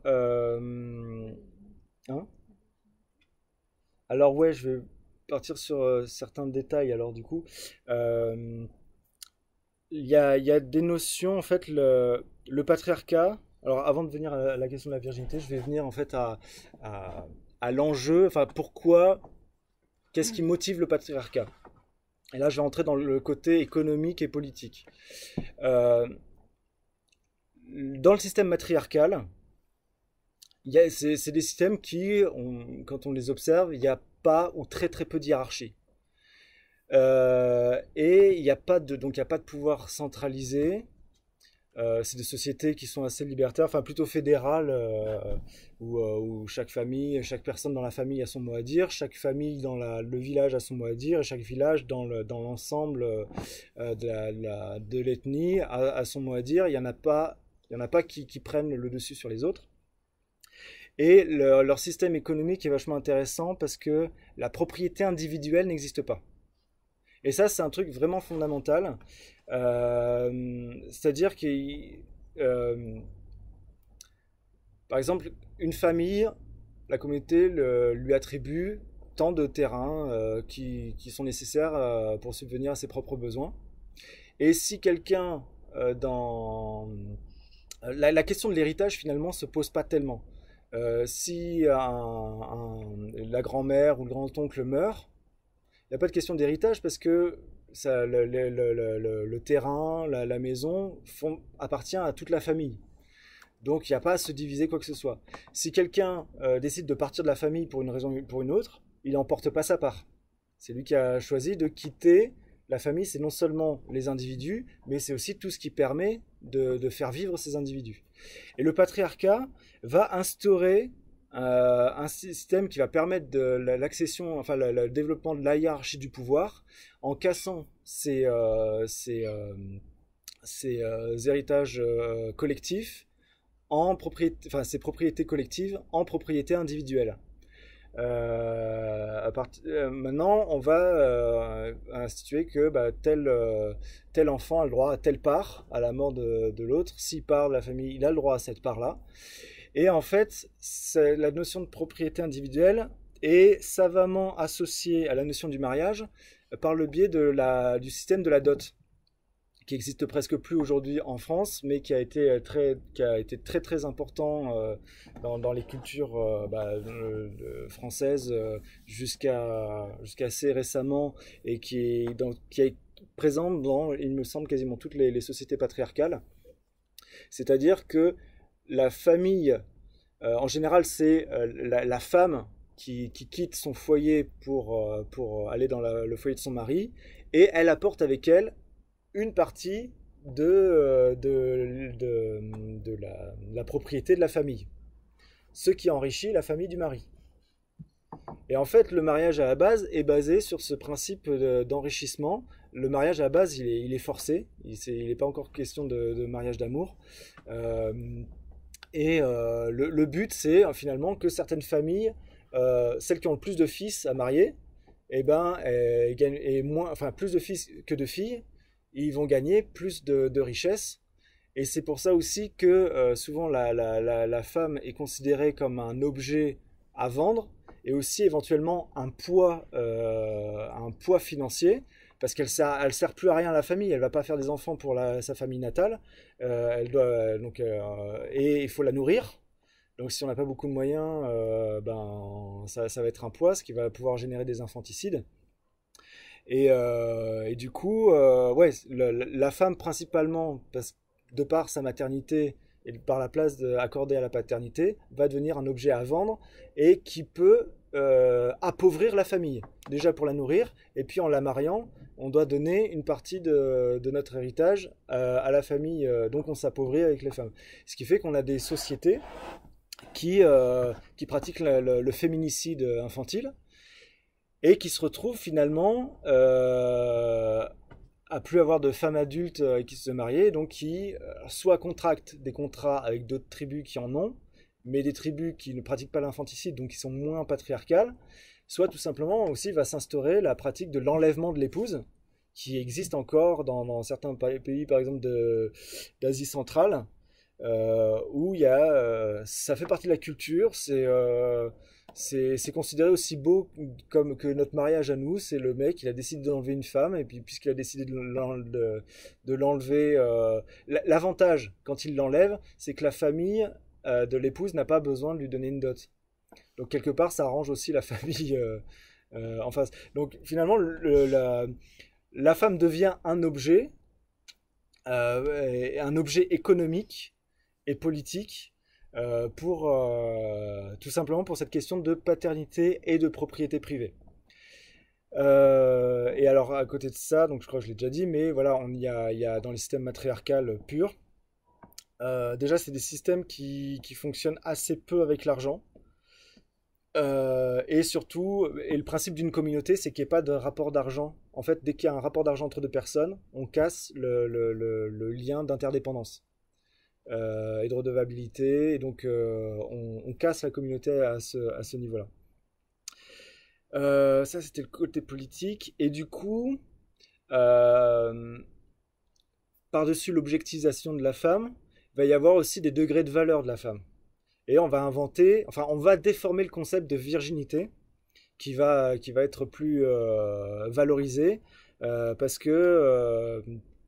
Speaker 1: alors ouais, je vais partir sur certains détails. Alors du coup, il y a des notions, en fait, le patriarcat. Alors avant de venir à la question de la virginité, je vais venir en fait à l'enjeu, enfin pourquoi, qu'est-ce qui motive le patriarcat? Et là, je vais entrer dans le côté économique et politique. Dans le système matriarcal, c'est des systèmes qui, quand on les observe, il n'y a pas ou très très peu de hiérarchie. Et il n'y a pas de pouvoir centralisé. C'est des sociétés qui sont assez libertaires, enfin plutôt fédérales, où chaque personne dans la famille a son mot à dire, chaque famille dans le village a son mot à dire, et chaque village dans l'ensemble de l'ethnie a son mot à dire. Il y en a pas qui prennent le dessus sur les autres. Et leur système économique est vachement intéressant parce que la propriété individuelle n'existe pas. Et ça, c'est un truc vraiment fondamental. C'est-à-dire que, par exemple, une famille, la communauté lui attribue tant de terrains qui sont nécessaires pour subvenir à ses propres besoins. Et si quelqu'un la question de l'héritage finalement se pose pas tellement. Si la grand-mère ou le grand-oncle meurt, il n'y a pas de question d'héritage parce que le terrain, la maison appartient à toute la famille. Donc il n'y a pas à se diviser quoi que ce soit. Si quelqu'un décide de partir de la famille pour une raison ou pour une autre, il n'emporte pas sa part. C'est lui qui a choisi de quitter la famille. C'est non seulement les individus, mais c'est aussi tout ce qui permet de faire vivre ces individus. Et le patriarcat va instaurer un système qui va permettre l'accession, enfin le développement de la hiérarchie du pouvoir en cassant ces héritages collectifs en propriété, enfin ces propriétés collectives en propriété individuelle. Maintenant, on va instituer que tel enfant a le droit à telle part à la mort de l'autre. S'il part de la famille, il a le droit à cette part-là. Et en fait, la notion de propriété individuelle est savamment associée à la notion du mariage par le biais du système de la dot, qui existe presque plus aujourd'hui en France, mais qui a été très très important dans les cultures françaises jusqu'à assez récemment, et qui est présente dans, il me semble, quasiment toutes les sociétés patriarcales. C'est-à-dire que la famille, en général, c'est la femme qui quitte son foyer pour aller dans le foyer de son mari, et elle apporte avec elle une partie de la propriété de la famille, ce qui enrichit la famille du mari. Et en fait, le mariage à la base est basé sur ce principe d'enrichissement. Le mariage à la base, il est forcé, il n'est pas encore question de mariage d'amour. Le but, c'est finalement que certaines familles, celles qui ont le plus de fils à marier, gagnent plus de fils que de filles, ils vont gagner plus de richesses. Et c'est pour ça aussi que souvent la femme est considérée comme un objet à vendre et aussi éventuellement un poids financier parce elle sert plus à rien à la famille. Elle va pas faire des enfants pour sa famille natale. Et il faut la nourrir. Donc si on n'a pas beaucoup de moyens, ça va être un poids, ce qui va pouvoir générer des infanticides. Et du coup, ouais, la femme principalement, de par sa maternité et par la place accordée à la paternité, va devenir un objet à vendre et qui peut appauvrir la famille. Déjà pour la nourrir, et puis en la mariant, on doit donner une partie de notre héritage à la famille, donc on s'appauvrit avec les femmes. Ce qui fait qu'on a des sociétés qui pratiquent le féminicide infantile et qui se retrouvent finalement à plus avoir de femmes adultes qui se marient, donc qui soit contractent des contrats avec d'autres tribus qui en ont, mais des tribus qui ne pratiquent pas l'infanticide, donc qui sont moins patriarcales, soit tout simplement aussi va s'instaurer la pratique de l'enlèvement de l'épouse, qui existe encore dans certains pays, par exemple d'Asie centrale, où ça fait partie de la culture, c'est considéré aussi beau comme que notre mariage à nous. C'est le mec, il a décidé d'enlever une femme, et puis puisqu'il a décidé de l'enlever, l'avantage quand il l'enlève, c'est que la famille de l'épouse n'a pas besoin de lui donner une dot. Donc quelque part, ça arrange aussi la famille en face. Donc finalement, la femme devient un objet économique et politique tout simplement pour cette question de paternité et de propriété privée. Et alors à côté de ça, donc je crois que je l'ai déjà dit, mais voilà, il y a dans les systèmes matriarcales purs, déjà c'est des systèmes qui fonctionnent assez peu avec l'argent. Et surtout, le principe d'une communauté, c'est qu'il n'y ait pas de rapport d'argent. En fait, dès qu'il y a un rapport d'argent entre deux personnes, on casse le lien d'interdépendance et de redevabilité, et donc on casse la communauté à ce niveau-là. Ça, c'était le côté politique, et du coup, par-dessus l'objectivisation de la femme, il va y avoir aussi des degrés de valeur de la femme. Et on va déformer le concept de virginité qui va être plus valorisé parce que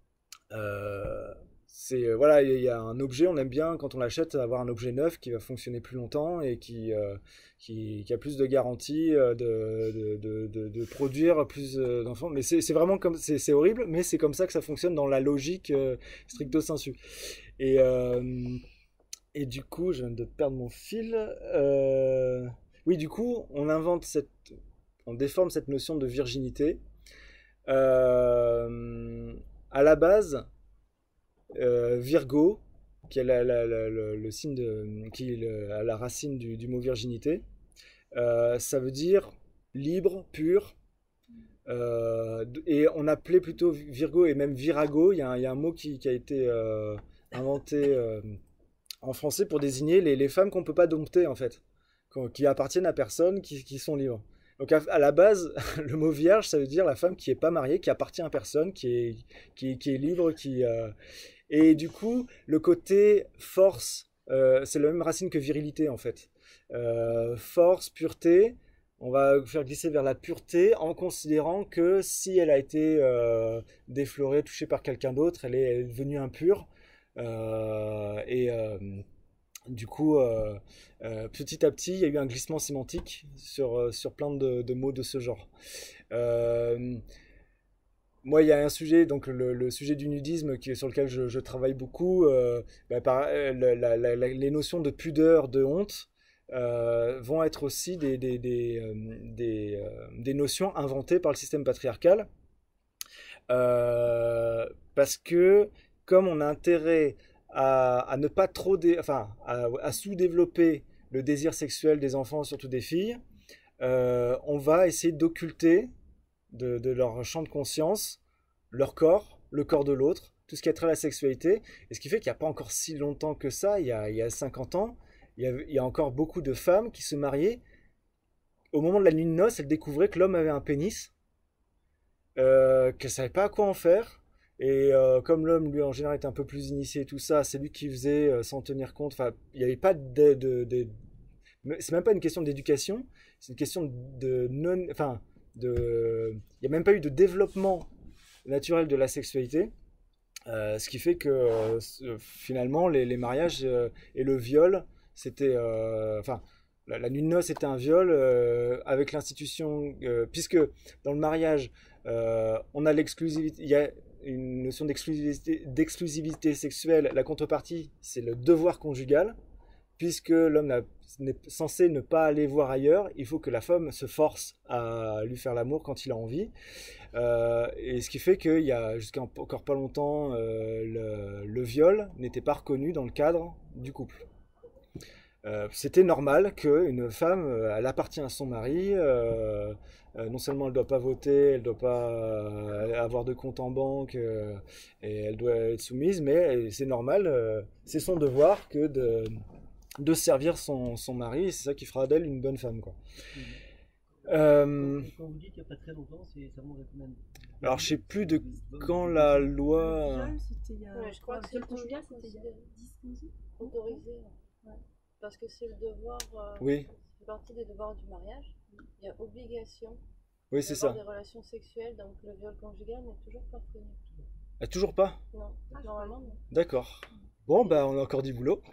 Speaker 1: voilà, il y a un objet, on aime bien quand on l'achète avoir un objet neuf qui va fonctionner plus longtemps et qui a plus de garanties de produire plus d'enfants. Mais c'est vraiment comme c'est horrible, mais c'est comme ça que ça fonctionne dans la logique stricto sensu. Et du coup, je viens de perdre mon fil. Oui, du coup, on déforme cette notion de virginité. À la base, Virgo, qui est le signe qui est à la racine du mot virginité, ça veut dire libre, pur. Et on appelait plutôt Virgo et même Virago. Il y a un mot qui a été inventé en français pour désigner les femmes qu'on ne peut pas dompter, en fait, qui appartiennent à personne, qui sont libres. Donc à la base, le mot vierge, ça veut dire la femme qui n'est pas mariée, qui appartient à personne, qui est libre, Et du coup, le côté force, c'est la même racine que virilité, en fait. Force, pureté, on va faire glisser vers la pureté en considérant que si elle a été déflorée, touchée par quelqu'un d'autre, elle est devenue impure. Du coup, petit à petit, il y a eu un glissement sémantique sur plein de mots de ce genre. Moi, il y a un sujet, donc le sujet du nudisme sur lequel je travaille beaucoup. Les notions de pudeur, de honte vont être aussi des notions inventées par le système patriarcal. Parce que comme on a intérêt à ne pas trop, à sous-développer le désir sexuel des enfants, surtout des filles, on va essayer d'occulter de leur champ de conscience leur corps, le corps de l'autre, tout ce qui a trait à la sexualité. Et ce qui fait qu'il n'y a pas encore si longtemps que ça, il y a 50 ans, il y a encore beaucoup de femmes qui se mariaient. Au moment de la nuit de noces, elles découvraient que l'homme avait un pénis, qu'elles ne savaient pas à quoi en faire. Et comme l'homme, lui, en général, est un peu plus initié, tout ça, c'est lui qui faisait sans tenir compte. Enfin, il n'y avait pas c'est même pas une question d'éducation, c'est une question de non. Enfin, il n'y a même pas eu de développement naturel de la sexualité. Ce qui fait que finalement, les mariages et le viol, c'était. Enfin, la nuit de noces était un viol avec l'institution. Puisque dans le mariage, on a l'exclusivité. Il y a une notion d'exclusivité sexuelle. La contrepartie, c'est le devoir conjugal. Puisque l'homme n'est censé ne pas aller voir ailleurs, il faut que la femme se force à lui faire l'amour quand il a envie. Et ce qui fait qu'il y a jusqu'à encore pas longtemps, le viol n'était pas reconnu dans le cadre du couple. C'était normal qu'une femme, elle appartient à son mari. Non seulement elle ne doit pas voter, elle ne doit pas avoir de compte en banque, et elle doit être soumise, mais c'est normal, c'est son devoir que de servir son mari, et c'est ça qui fera d'elle une bonne femme, quoi.
Speaker 5: Quand vous dites qu'il n'y a pas très longtemps, ça remonte à combien de temps?
Speaker 1: Alors je sais plus de quand la loi.
Speaker 4: Le viol, c'était il y a.
Speaker 6: Ouais, je crois que c'est
Speaker 4: le conjugal, c'était il y a 10-15 ans.
Speaker 6: autorisé. Ouais. Parce que c'est le devoir,
Speaker 1: Oui,
Speaker 6: ça fait partie des devoirs du mariage. Il y a obligation
Speaker 1: oui, c'est
Speaker 6: d'avoir
Speaker 1: ça.
Speaker 6: des relations sexuelles, donc le viol conjugal n'est toujours pas reconnu.
Speaker 1: Ah, toujours pas?
Speaker 6: Non, normalement non.
Speaker 1: D'accord. Bon, bah on a encore du boulot.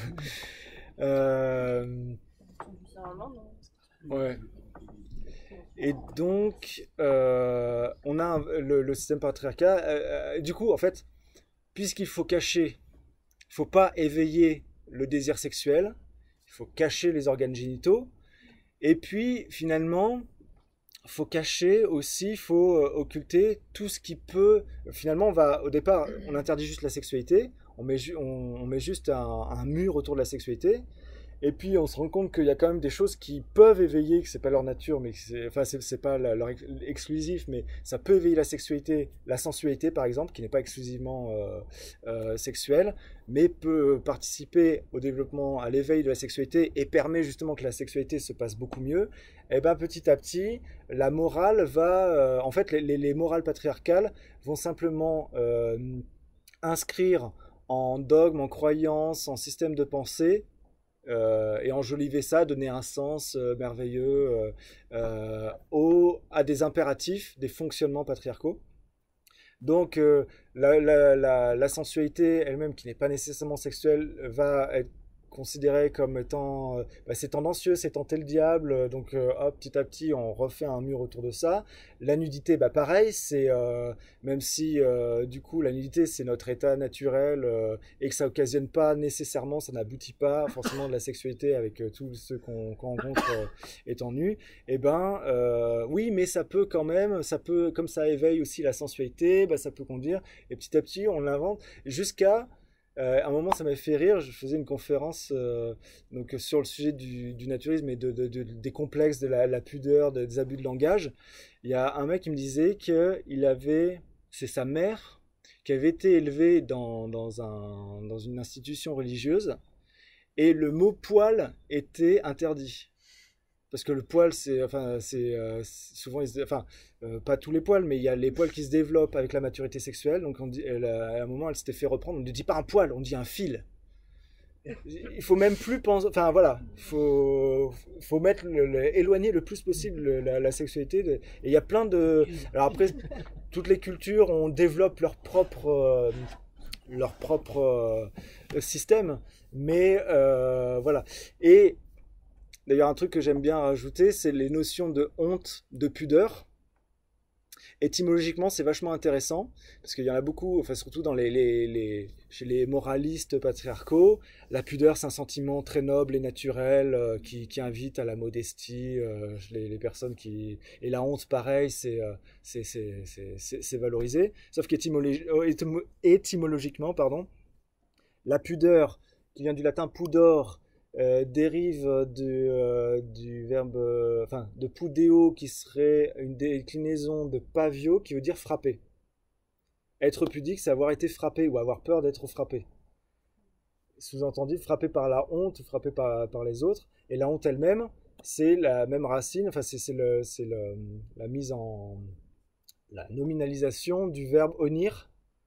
Speaker 1: Euh,
Speaker 6: Normalement non.
Speaker 1: ouais. Et donc, on a le système patriarcal. Du coup, en fait, puisqu'il faut cacher, il faut pas éveiller le désir sexuel, il faut cacher les organes génitaux. Et puis, finalement, il faut cacher aussi, il faut occulter tout ce qui peut. Finalement, au départ, on interdit juste la sexualité, on met juste un mur autour de la sexualité. Et puis on se rend compte qu'il y a quand même des choses qui peuvent éveiller, que c'est pas leur nature, mais c'est pas leur exclusif, mais ça peut éveiller la sexualité, la sensualité par exemple, qui n'est pas exclusivement sexuelle, mais peut participer au développement, à l'éveil de la sexualité et permet justement que la sexualité se passe beaucoup mieux. Et ben petit à petit, la morale va, en fait, les morales patriarcales vont simplement inscrire en dogme, en croyance, en système de pensée et enjoliver ça, donner un sens merveilleux à des impératifs, des fonctionnements patriarcaux. Donc la sensualité elle-même, qui n'est pas nécessairement sexuelle, va être considérée comme étant c'est tendancieux, c'est tenter le diable, donc hop, petit à petit on refait un mur autour de ça. La nudité, pareil, c'est même si du coup la nudité c'est notre état naturel et que ça occasionne pas nécessairement, ça n'aboutit pas forcément de la sexualité avec tous ceux qu'on rencontre étant nus, et oui, mais ça peut quand même, ça peut, comme ça éveille aussi la sensualité, ça peut conduire, et petit à petit on l'invente jusqu'à à un moment, ça m'avait fait rire. Je faisais une conférence donc sur le sujet du naturisme et des complexes, de la pudeur, des abus de langage. Il y a un mec qui me disait c'est sa mère qui avait été élevée dans une institution religieuse et le mot poil était interdit. Parce que le poil, souvent, pas tous les poils, mais il y a les poils qui se développent avec la maturité sexuelle. Donc, à un moment, elle s'était fait reprendre. On ne dit pas un poil, on dit un fil. Il faut même plus penser. Enfin, voilà. Faut éloigner le plus possible la sexualité. Et il y a plein de. Alors, après, toutes les cultures, on développe leur propre système. Mais voilà. Et. D'ailleurs, un truc que j'aime bien rajouter, c'est les notions de honte, de pudeur. Étymologiquement, c'est vachement intéressant, parce qu'il y en a beaucoup, enfin, surtout chez les moralistes patriarcaux. La pudeur, c'est un sentiment très noble et naturel qui invite à la modestie les personnes qui... Et la honte, pareil, c'est valorisé. Sauf qu'étymologiquement, la pudeur, qui vient du latin pudor, dérive du verbe de pudeo, qui serait une déclinaison de pavio, qui veut dire frapper. Être pudique, c'est avoir été frappé ou avoir peur d'être frappé. Sous-entendu, frappé par la honte, frappé par les autres. Et la honte elle-même, c'est la même racine, enfin c'est la nominalisation du verbe onir,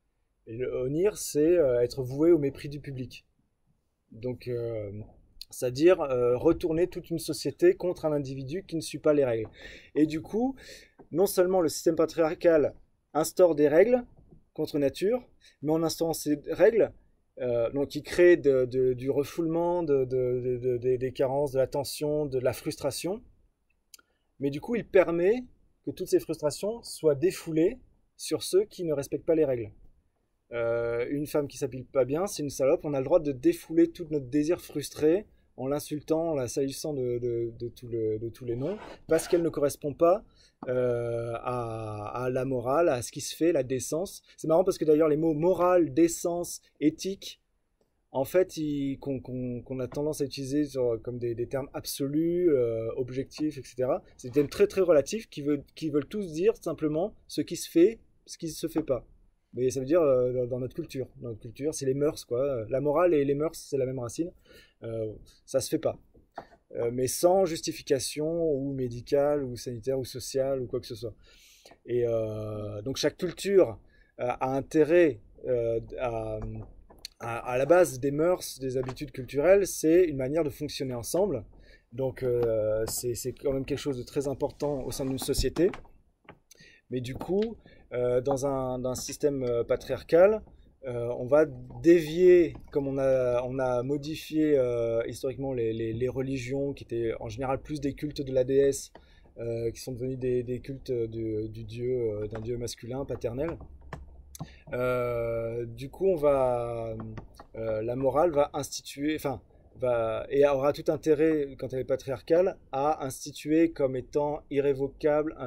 Speaker 1: Et le honir, c'est être voué au mépris du public. Donc, c'est-à-dire retourner toute une société contre un individu qui ne suit pas les règles. Et du coup, non seulement le système patriarcal instaure des règles contre nature, mais en instaurant ces règles, donc il crée du refoulement, des carences, de la tension, de la frustration. Mais du coup, il permet que toutes ces frustrations soient défoulées sur ceux qui ne respectent pas les règles. Une femme qui s'habille pas bien, c'est une salope, on a le droit de défouler tout notre désir frustré en l'insultant, en la salissant de tous les noms, parce qu'elle ne correspond pas à la morale, à ce qui se fait, la décence. C'est marrant parce que d'ailleurs les mots morale, décence, éthique, en fait, qu'on a tendance à utiliser comme des termes absolus, objectifs, etc. C'est des termes très très relatifs qui veulent tous dire simplement ce qui se fait, ce qui ne se fait pas. Mais ça veut dire dans notre culture. Dans notre culture, c'est les mœurs, quoi. La morale et les mœurs, c'est la même racine. Ça se fait pas. Mais sans justification ou médicale ou sanitaire ou sociale ou quoi que ce soit. Et donc chaque culture a intérêt à la base des mœurs, des habitudes culturelles, c'est une manière de fonctionner ensemble. Donc c'est quand même quelque chose de très important au sein d'une société. Mais du coup, dans un système patriarcal, on va dévier, comme on a modifié historiquement les religions, qui étaient en général plus des cultes de la déesse, qui sont devenus des cultes du dieu, d'un dieu masculin, paternel. Du coup, la morale va instituer, et aura tout intérêt, quand elle est patriarcale, à instituer comme étant irrévocable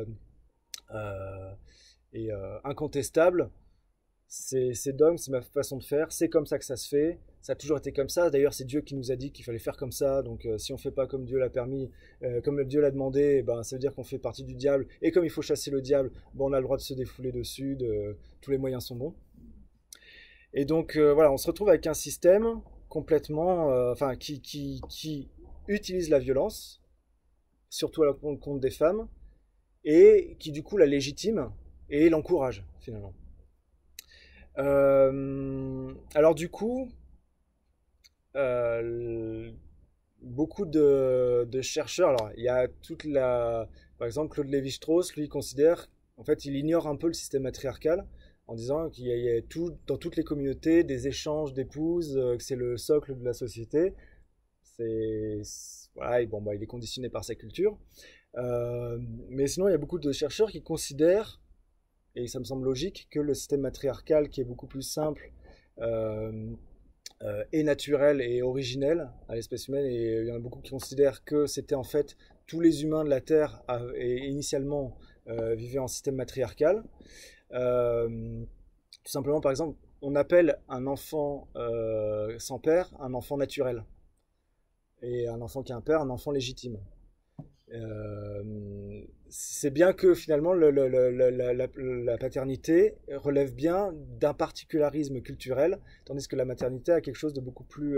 Speaker 1: et incontestable ces dogmes, c'est ma façon de faire, c'est comme ça que ça se fait, ça a toujours été comme ça. D'ailleurs, c'est Dieu qui nous a dit qu'il fallait faire comme ça, donc si on ne fait pas comme Dieu l'a permis, comme Dieu l'a demandé, ben, ça veut dire qu'on fait partie du diable, et comme il faut chasser le diable, ben, on a le droit de se défouler dessus, tous les moyens sont bons. Et donc voilà, on se retrouve avec un système complètement, qui utilise la violence, surtout à l'encontre des femmes, et qui du coup la légitime et l'encourage finalement. Alors du coup, beaucoup de chercheurs, alors il y a par exemple Claude Lévi-Strauss, lui considère, en fait il ignore un peu le système matriarcal en disant qu'il y a dans toutes les communautés des échanges d'épouses, que c'est le socle de la société. Voilà, il est conditionné par sa culture. Mais sinon il y a beaucoup de chercheurs qui considèrent, et ça me semble logique, que le système matriarcal, qui est beaucoup plus simple, est naturel et originel à l'espèce humaine, et il y en a beaucoup qui considèrent que c'était en fait tous les humains de la Terre et initialement vivaient en système matriarcal. Tout simplement, par exemple, on appelle un enfant sans père un enfant naturel, et un enfant qui a un père un enfant légitime. C'est bien que finalement la paternité relève bien d'un particularisme culturel, tandis que la maternité a quelque chose de beaucoup plus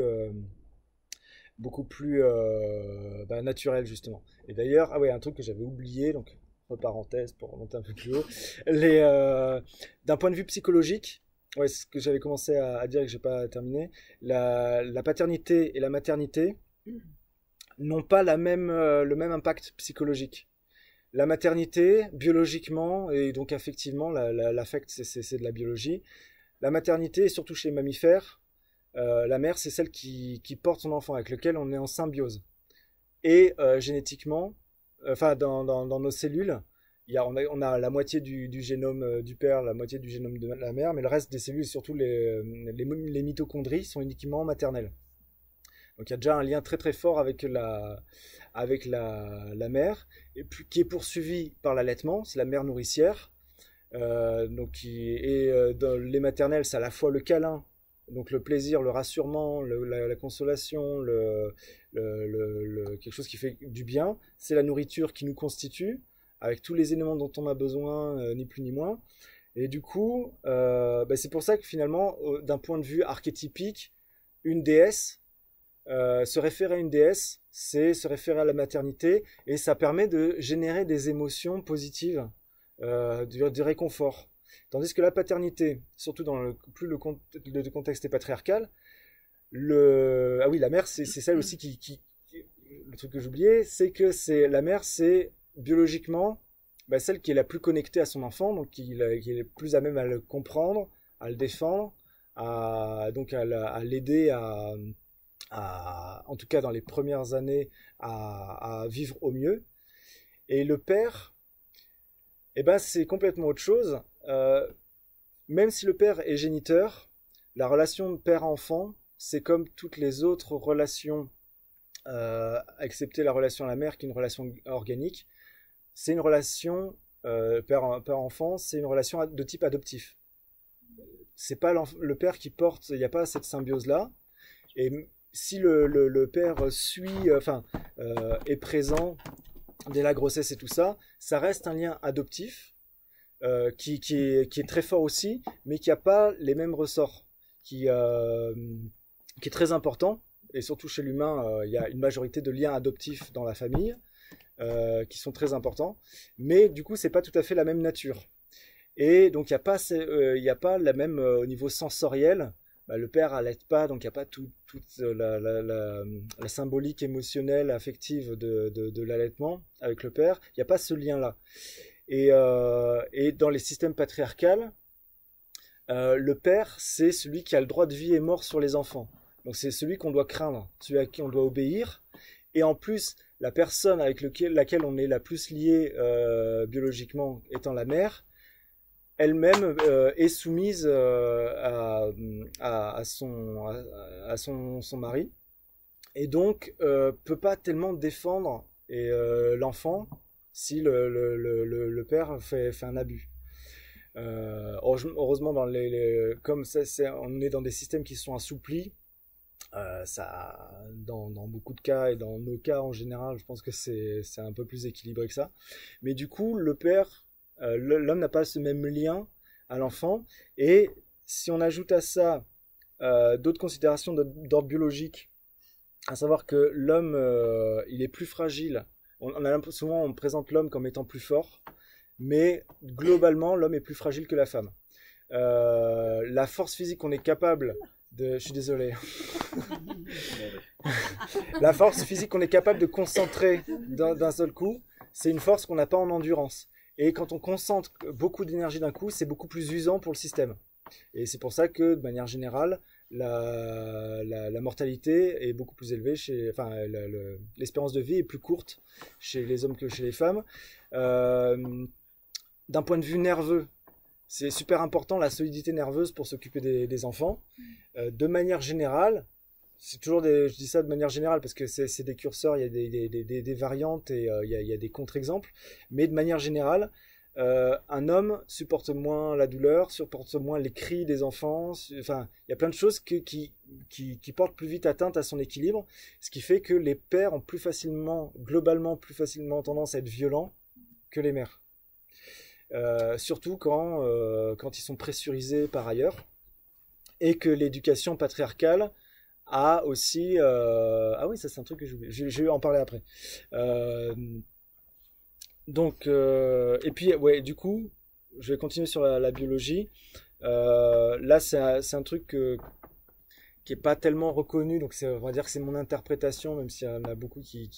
Speaker 1: naturel justement. Et d'ailleurs, un truc que j'avais oublié, donc entre parenthèses pour remonter un peu plus haut, d'un point de vue psychologique, c'est ce que j'avais commencé à dire et que j'ai pas terminé, la paternité et la maternité n'ont pas le même impact psychologique. La maternité, biologiquement, et donc affectivement, l'affect c'est de la biologie. La maternité, et surtout chez les mammifères, la mère c'est celle qui porte son enfant, avec lequel on est en symbiose. Et génétiquement, dans nos cellules, on a la moitié du génome du père, la moitié du génome de la mère, mais le reste des cellules, surtout les mitochondries, sont uniquement maternelles. Donc il y a déjà un lien très très fort avec la mère, et puis, qui est poursuivi par l'allaitement, c'est la mère nourricière. Dans les maternelles, c'est à la fois le câlin, donc le plaisir, le rassurement, la consolation, quelque chose qui fait du bien. C'est la nourriture qui nous constitue, avec tous les éléments dont on a besoin, ni plus ni moins. Et du coup, c'est pour ça que finalement, d'un point de vue archétypique, une déesse, se référer à une déesse, c'est se référer à la maternité, et ça permet de générer des émotions positives, du réconfort. Tandis que la paternité, surtout dans le contexte est patriarcal, la mère, c'est celle aussi le truc que j'oubliais, c'est que la mère, c'est biologiquement celle qui est la plus connectée à son enfant, donc qui est le plus à même à le comprendre, à le défendre, à l'aider en tout cas dans les premières années, à vivre au mieux. Et le père, c'est complètement autre chose. Même si le père est géniteur, la relation père-enfant, c'est comme toutes les autres relations, excepté la relation à la mère qui est une relation organique. C'est une relation père-enfant, c'est une relation de type adoptif. C'est pas le père qui porte, il n'y a pas cette symbiose-là. Et si le père est présent dès la grossesse et tout ça, ça reste un lien adoptif qui est très fort aussi, mais qui n'a pas les mêmes ressorts, qui est très important. Et surtout chez l'humain, il y a une majorité de liens adoptifs dans la famille qui sont très importants, mais du coup, c'est pas tout à fait la même nature. Et donc, il n'y a pas la même au niveau sensoriel. Le père n'allait pas, donc il n'y a pas toute la symbolique émotionnelle, affective de l'allaitement avec le père. Il n'y a pas ce lien-là. Et dans les systèmes patriarcals, le père, c'est celui qui a le droit de vie et mort sur les enfants. Donc c'est celui qu'on doit craindre, celui à qui on doit obéir. Et en plus, la personne avec laquelle on est la plus lié biologiquement étant la mère, elle-même est soumise à son mari, et donc peut pas tellement défendre l'enfant si le père fait un abus. Heureusement, comme ça, on est dans des systèmes qui sont assouplis. Dans beaucoup de cas et dans nos cas en général, je pense que c'est un peu plus équilibré que ça. Mais du coup, le père, l'homme n'a pas ce même lien à l'enfant. Et si on ajoute à ça d'autres considérations d'ordre biologique, à savoir que l'homme, il est plus fragile. Souvent, on présente l'homme comme étant plus fort, mais globalement, l'homme est plus fragile que la femme. La force physique qu'on est capable je suis désolé. La force physique qu'on est capable de concentrer d'un seul coup, c'est une force qu'on n'a pas en endurance. Et quand on concentre beaucoup d'énergie d'un coup, c'est beaucoup plus usant pour le système. Et c'est pour ça que, de manière générale, la mortalité est beaucoup plus élevée l'espérance de vie est plus courte chez les hommes que chez les femmes. D'un point de vue nerveux, c'est super important la solidité nerveuse pour s'occuper des enfants. De manière générale, je dis ça de manière générale parce que c'est des curseurs, il y a des variantes et il y a des contre-exemples. Mais de manière générale, un homme supporte moins la douleur, supporte moins les cris des enfants. Enfin, il y a plein de choses qui portent plus vite atteinte à son équilibre, ce qui fait que les pères ont globalement plus facilement tendance à être violents que les mères. Surtout quand ils sont pressurisés par ailleurs, et que l'éducation patriarcale a aussi... Ah oui, ça c'est un truc que j'oublie, je vais en parler après. Et puis, ouais, du coup, je vais continuer sur la biologie. Là, c'est un truc qui est pas tellement reconnu, donc on va dire que c'est mon interprétation, même s'il y en a beaucoup qui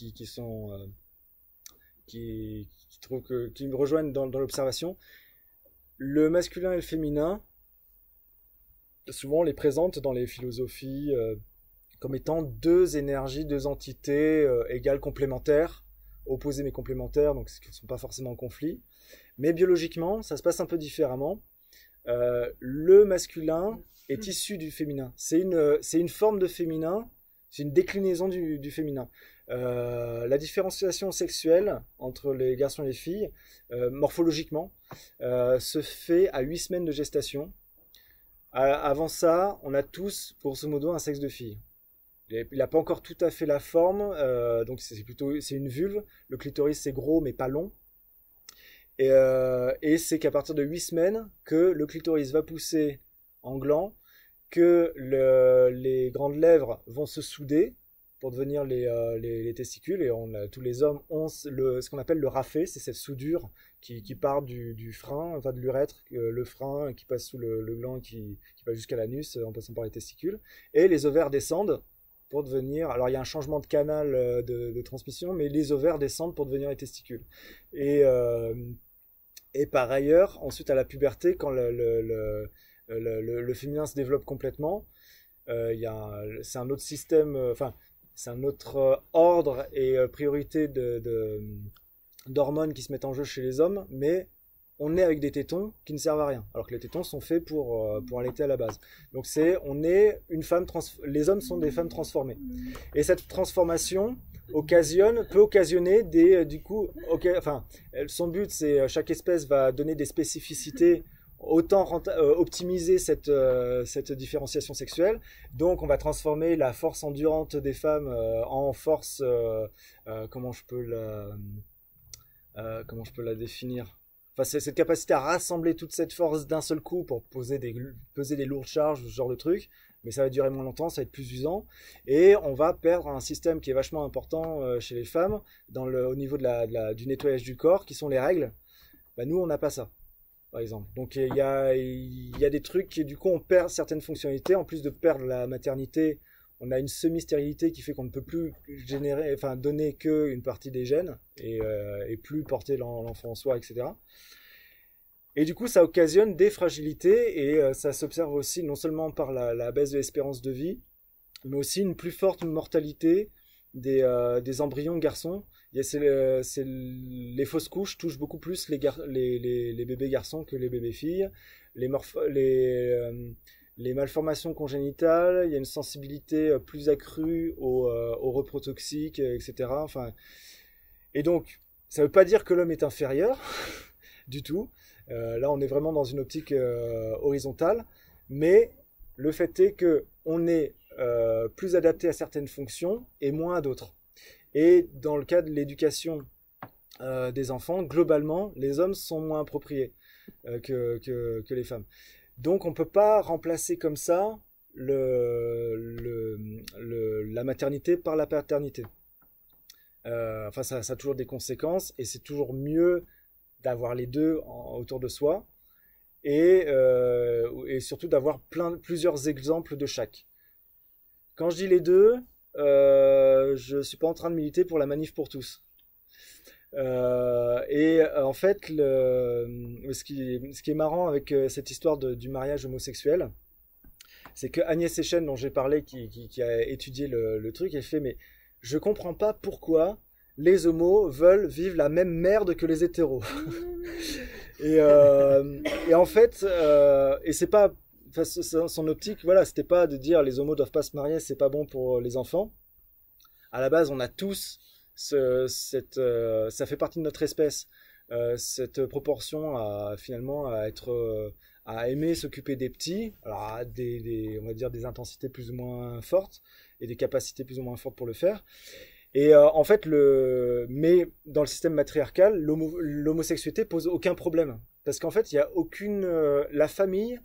Speaker 1: me rejoignent dans l'observation. Le masculin et le féminin, souvent on les présente dans les philosophies comme étant deux énergies, deux entités égales, complémentaires, opposées mais complémentaires, donc qui ne sont pas forcément en conflit. Mais biologiquement, ça se passe un peu différemment. Le masculin est issu du féminin. C'est une forme de féminin, c'est une déclinaison du féminin. La différenciation sexuelle entre les garçons et les filles, morphologiquement, se fait à 8 semaines de gestation. Avant ça, on a tous, grosso modo, un sexe de fille. Il n'a pas encore tout à fait la forme, donc c'est une vulve. Le clitoris, c'est gros, mais pas long. Et c'est qu'à partir de 8 semaines que le clitoris va pousser en gland, que les grandes lèvres vont se souder pour devenir les testicules, et tous les hommes ont ce qu'on appelle le raphé, c'est cette soudure qui part du frein, enfin de l'urètre, le frein qui passe sous le gland, qui va jusqu'à l'anus en passant par les testicules. Et les ovaires descendent pour devenir... Alors il y a un changement de canal de transmission, mais les ovaires descendent pour devenir les testicules. Et par ailleurs, ensuite à la puberté, quand le féminin se développe complètement, c'est un autre système, enfin c'est un autre ordre et priorité d'hormones qui se mettent en jeu chez les hommes, mais on est avec des tétons qui ne servent à rien, alors que les tétons sont faits pour allaiter à la base. Donc les hommes sont des femmes transformées. Et cette transformation peut occasionner son but, c'est chaque espèce va donner des spécificités, autant optimiser cette différenciation sexuelle. Donc on va transformer la force endurante des femmes en force, comment je peux la définir? Enfin, c'est cette capacité à rassembler toute cette force d'un seul coup pour peser des lourdes charges, ce genre de truc. Mais ça va durer moins longtemps, ça va être plus usant. Et on va perdre un système qui est vachement important chez les femmes au niveau du nettoyage du corps, qui sont les règles. Bah, nous, on n'a pas ça, par exemple. Donc il y a des trucs qui, du coup, on perd certaines fonctionnalités. En plus de perdre la maternité, on a une semi-stérilité qui fait qu'on ne peut plus donner qu'une partie des gènes et plus porter l'enfant en soi, etc. Et du coup, ça occasionne des fragilités et ça s'observe aussi non seulement par la baisse de l'espérance de vie, mais aussi une plus forte mortalité des embryons garçons. Les fausses couches touchent beaucoup plus les bébés garçons que les bébés filles. Les malformations congénitales, il y a une sensibilité plus accrue aux reprotoxiques, etc. Enfin, et donc, ça ne veut pas dire que l'homme est inférieur, du tout. Là, on est vraiment dans une optique horizontale, mais le fait est qu'on est plus adapté à certaines fonctions et moins à d'autres. Et dans le cas de l'éducation des enfants, globalement, les hommes sont moins appropriés que les femmes. Donc, on ne peut pas remplacer comme ça la maternité par la paternité. Enfin, ça a toujours des conséquences et c'est toujours mieux d'avoir les deux autour de soi et surtout d'avoir plusieurs exemples de chaque. Quand je dis les deux, je ne suis pas en train de militer pour la manif pour tous. En fait, ce qui est marrant avec cette histoire du mariage homosexuel, c'est que Agnès Echen, dont j'ai parlé, qui a étudié le truc, elle fait, mais je comprends pas pourquoi les homos veulent vivre la même merde que les hétéros. et en fait, et c'est pas, son optique, voilà, c'était pas de dire les homos doivent pas se marier, c'est pas bon pour les enfants. À la base, on a tous ça fait partie de notre espèce, cette proportion à aimer s'occuper des petits, alors à on va dire des intensités plus ou moins fortes et des capacités plus ou moins fortes pour le faire. Et en fait, mais dans le système matriarcal, l'homosexualité pose aucun problème. Parce qu'en fait, il y a la famille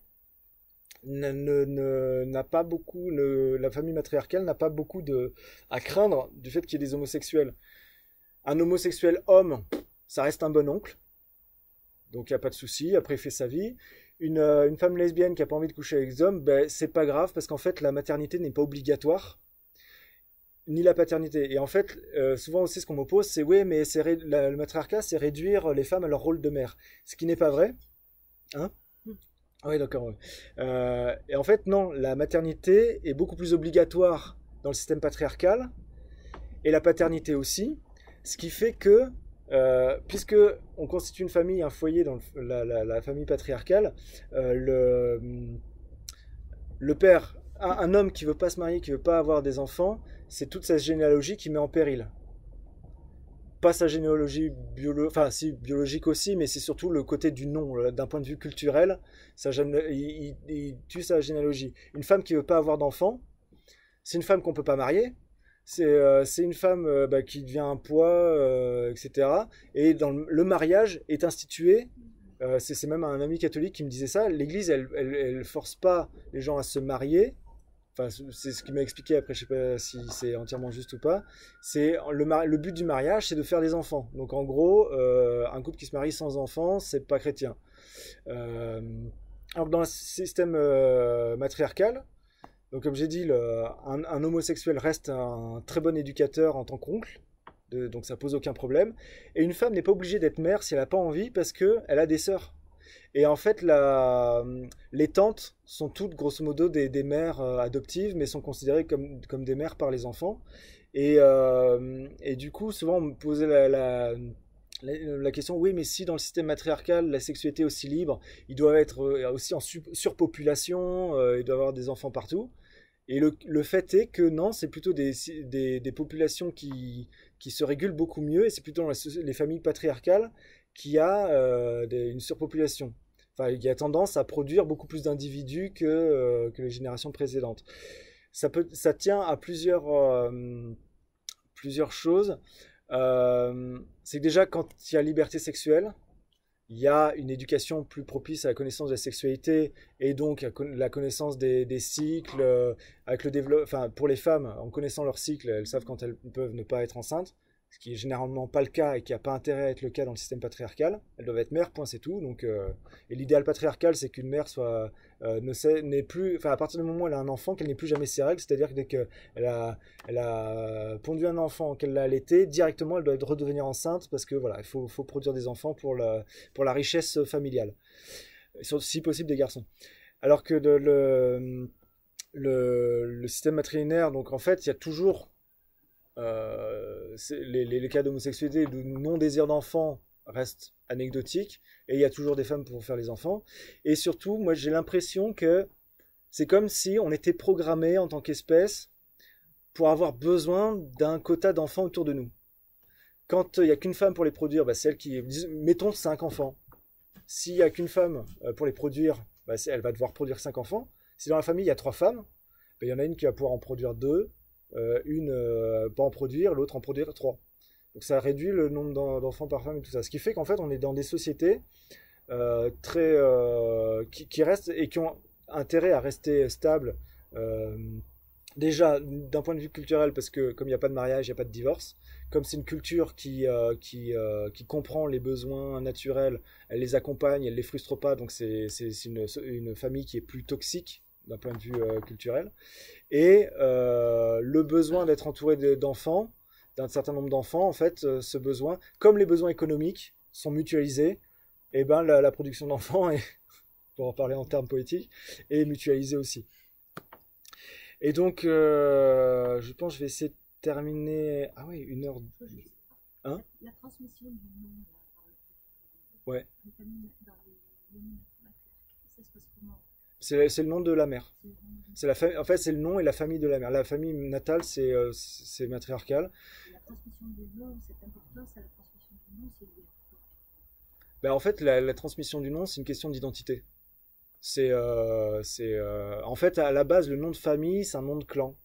Speaker 1: n'a pas beaucoup, la famille matriarcale n'a pas beaucoup à craindre du fait qu'il y ait des homosexuels. Un homosexuel homme, ça reste un bon oncle. Donc il n'y a pas de souci, après il fait sa vie. Une femme lesbienne qui n'a pas envie de coucher avec des hommes, ben, c'est pas grave parce qu'en fait la maternité n'est pas obligatoire. Ni la paternité. Et en fait, souvent aussi ce qu'on m'oppose, c'est oui, mais le matriarcat, c'est réduire les femmes à leur rôle de mère. Ce qui n'est pas vrai. Hein? Oui, d'accord. Ouais. Et en fait, non, la maternité est beaucoup plus obligatoire dans le système patriarcal, et la paternité aussi, ce qui fait que, puisque on constitue une famille, un foyer dans la famille patriarcale, le père, un homme qui veut pas se marier, qui veut pas avoir des enfants, c'est toute sa généalogie qui met en péril. Pas sa généalogie biologique aussi, mais c'est surtout le côté du nom, d'un point de vue culturel, il tue sa généalogie. Une femme qui veut pas avoir d'enfants, c'est une femme qu'on peut pas marier, c'est une femme qui devient un poids, etc. Et le mariage est institué, c'est même un ami catholique qui me disait ça, l'Église, elle force pas les gens à se marier, enfin c'est ce qu'il m'a expliqué, après je sais pas si c'est entièrement juste ou pas, c'est le but du mariage, c'est de faire des enfants. Donc en gros, un couple qui se marie sans enfants, c'est pas chrétien. Euh, alors que dans le système matriarcal, donc comme j'ai dit, un homosexuel reste un très bon éducateur en tant qu'oncle, donc ça pose aucun problème. Et une femme n'est pas obligée d'être mère si elle n'a pas envie parce qu'elle a des sœurs. Et en fait, les tantes sont toutes, grosso modo, des mères adoptives, mais sont considérées comme des mères par les enfants. Et du coup, souvent, on me posait la question, oui, mais si dans le système matriarcal, la sexualité est aussi libre, il doit être aussi en surpopulation, il doit y avoir des enfants partout. Et le fait est que non, c'est plutôt des populations qui se régulent beaucoup mieux, et c'est plutôt dans les familles patriarcales qu'il y a une surpopulation. Enfin, il y a tendance à produire beaucoup plus d'individus que les générations précédentes. Ça tient à plusieurs choses. C'est que déjà, quand il y a liberté sexuelle, il y a une éducation plus propice à la connaissance de la sexualité et donc à la connaissance des cycles, avec enfin, pour les femmes, en connaissant leur cycle, elles savent quand elles peuvent ne pas être enceintes, ce qui est généralement pas le cas et qui n'a pas intérêt à être le cas dans le système patriarcal. Elles doivent être mères, point, c'est tout. Donc, et l'idéal patriarcal, c'est qu'une mère n'est plus, enfin, à partir du moment où elle a un enfant, qu'elle n'ait plus jamais ses règles, c'est-à-dire que dès qu'elle a pondu un enfant, qu'elle l'a allaité, directement elle doit redevenir enceinte parce que voilà, il faut produire des enfants pour la richesse familiale, si possible des garçons. Alors que le système matrilinéaire, donc en fait, il y a toujours les cas d'homosexualité et de non-désir d'enfant restent anecdotiques et il y a toujours des femmes pour faire les enfants. Et surtout, moi j'ai l'impression que c'est comme si on était programmé en tant qu'espèce pour avoir besoin d'un quota d'enfants autour de nous. Quand il n'y a qu'une femme pour les produire, bah, c'est elle qui... Mettons 5 enfants. S'il n'y a qu'une femme pour les produire, bah, elle va devoir produire 5 enfants. Si dans la famille il y a 3 femmes, bah, il y en a une qui va pouvoir en produire 2, une pas en produire, l'autre en produire 3. Donc ça réduit le nombre d'enfants par femme et tout ça. Ce qui fait qu'en fait on est dans des sociétés qui restent et qui ont intérêt à rester stables. Déjà d'un point de vue culturel, parce que comme il n'y a pas de mariage, il n'y a pas de divorce. Comme c'est une culture qui comprend les besoins naturels, elle les accompagne, elle les frustre pas. Donc c'est une famille qui est plus toxique d'un point de vue culturel. Et le besoin d'être entouré d'enfants, d'un certain nombre d'enfants, en fait, ce besoin, comme les besoins économiques sont mutualisés, et ben la production d'enfants, pour en parler en termes poétiques, est mutualisée aussi. Et donc, je pense que je vais essayer de terminer... Ah oui, 1 heure... Hein?
Speaker 2: La transmission du nom par
Speaker 1: ouais.
Speaker 2: les familles dans les ça se passe comment?
Speaker 1: C'est le nom de la mère. En fait, c'est le nom et la famille de la mère. La famille natale, c'est matriarcal.
Speaker 2: La transmission du nom, c'est important, c'est la transmission du nom, c'est
Speaker 1: Ben, en fait, la transmission du nom, c'est une question d'identité. En fait, à la base, le nom de famille, c'est un nom de clan.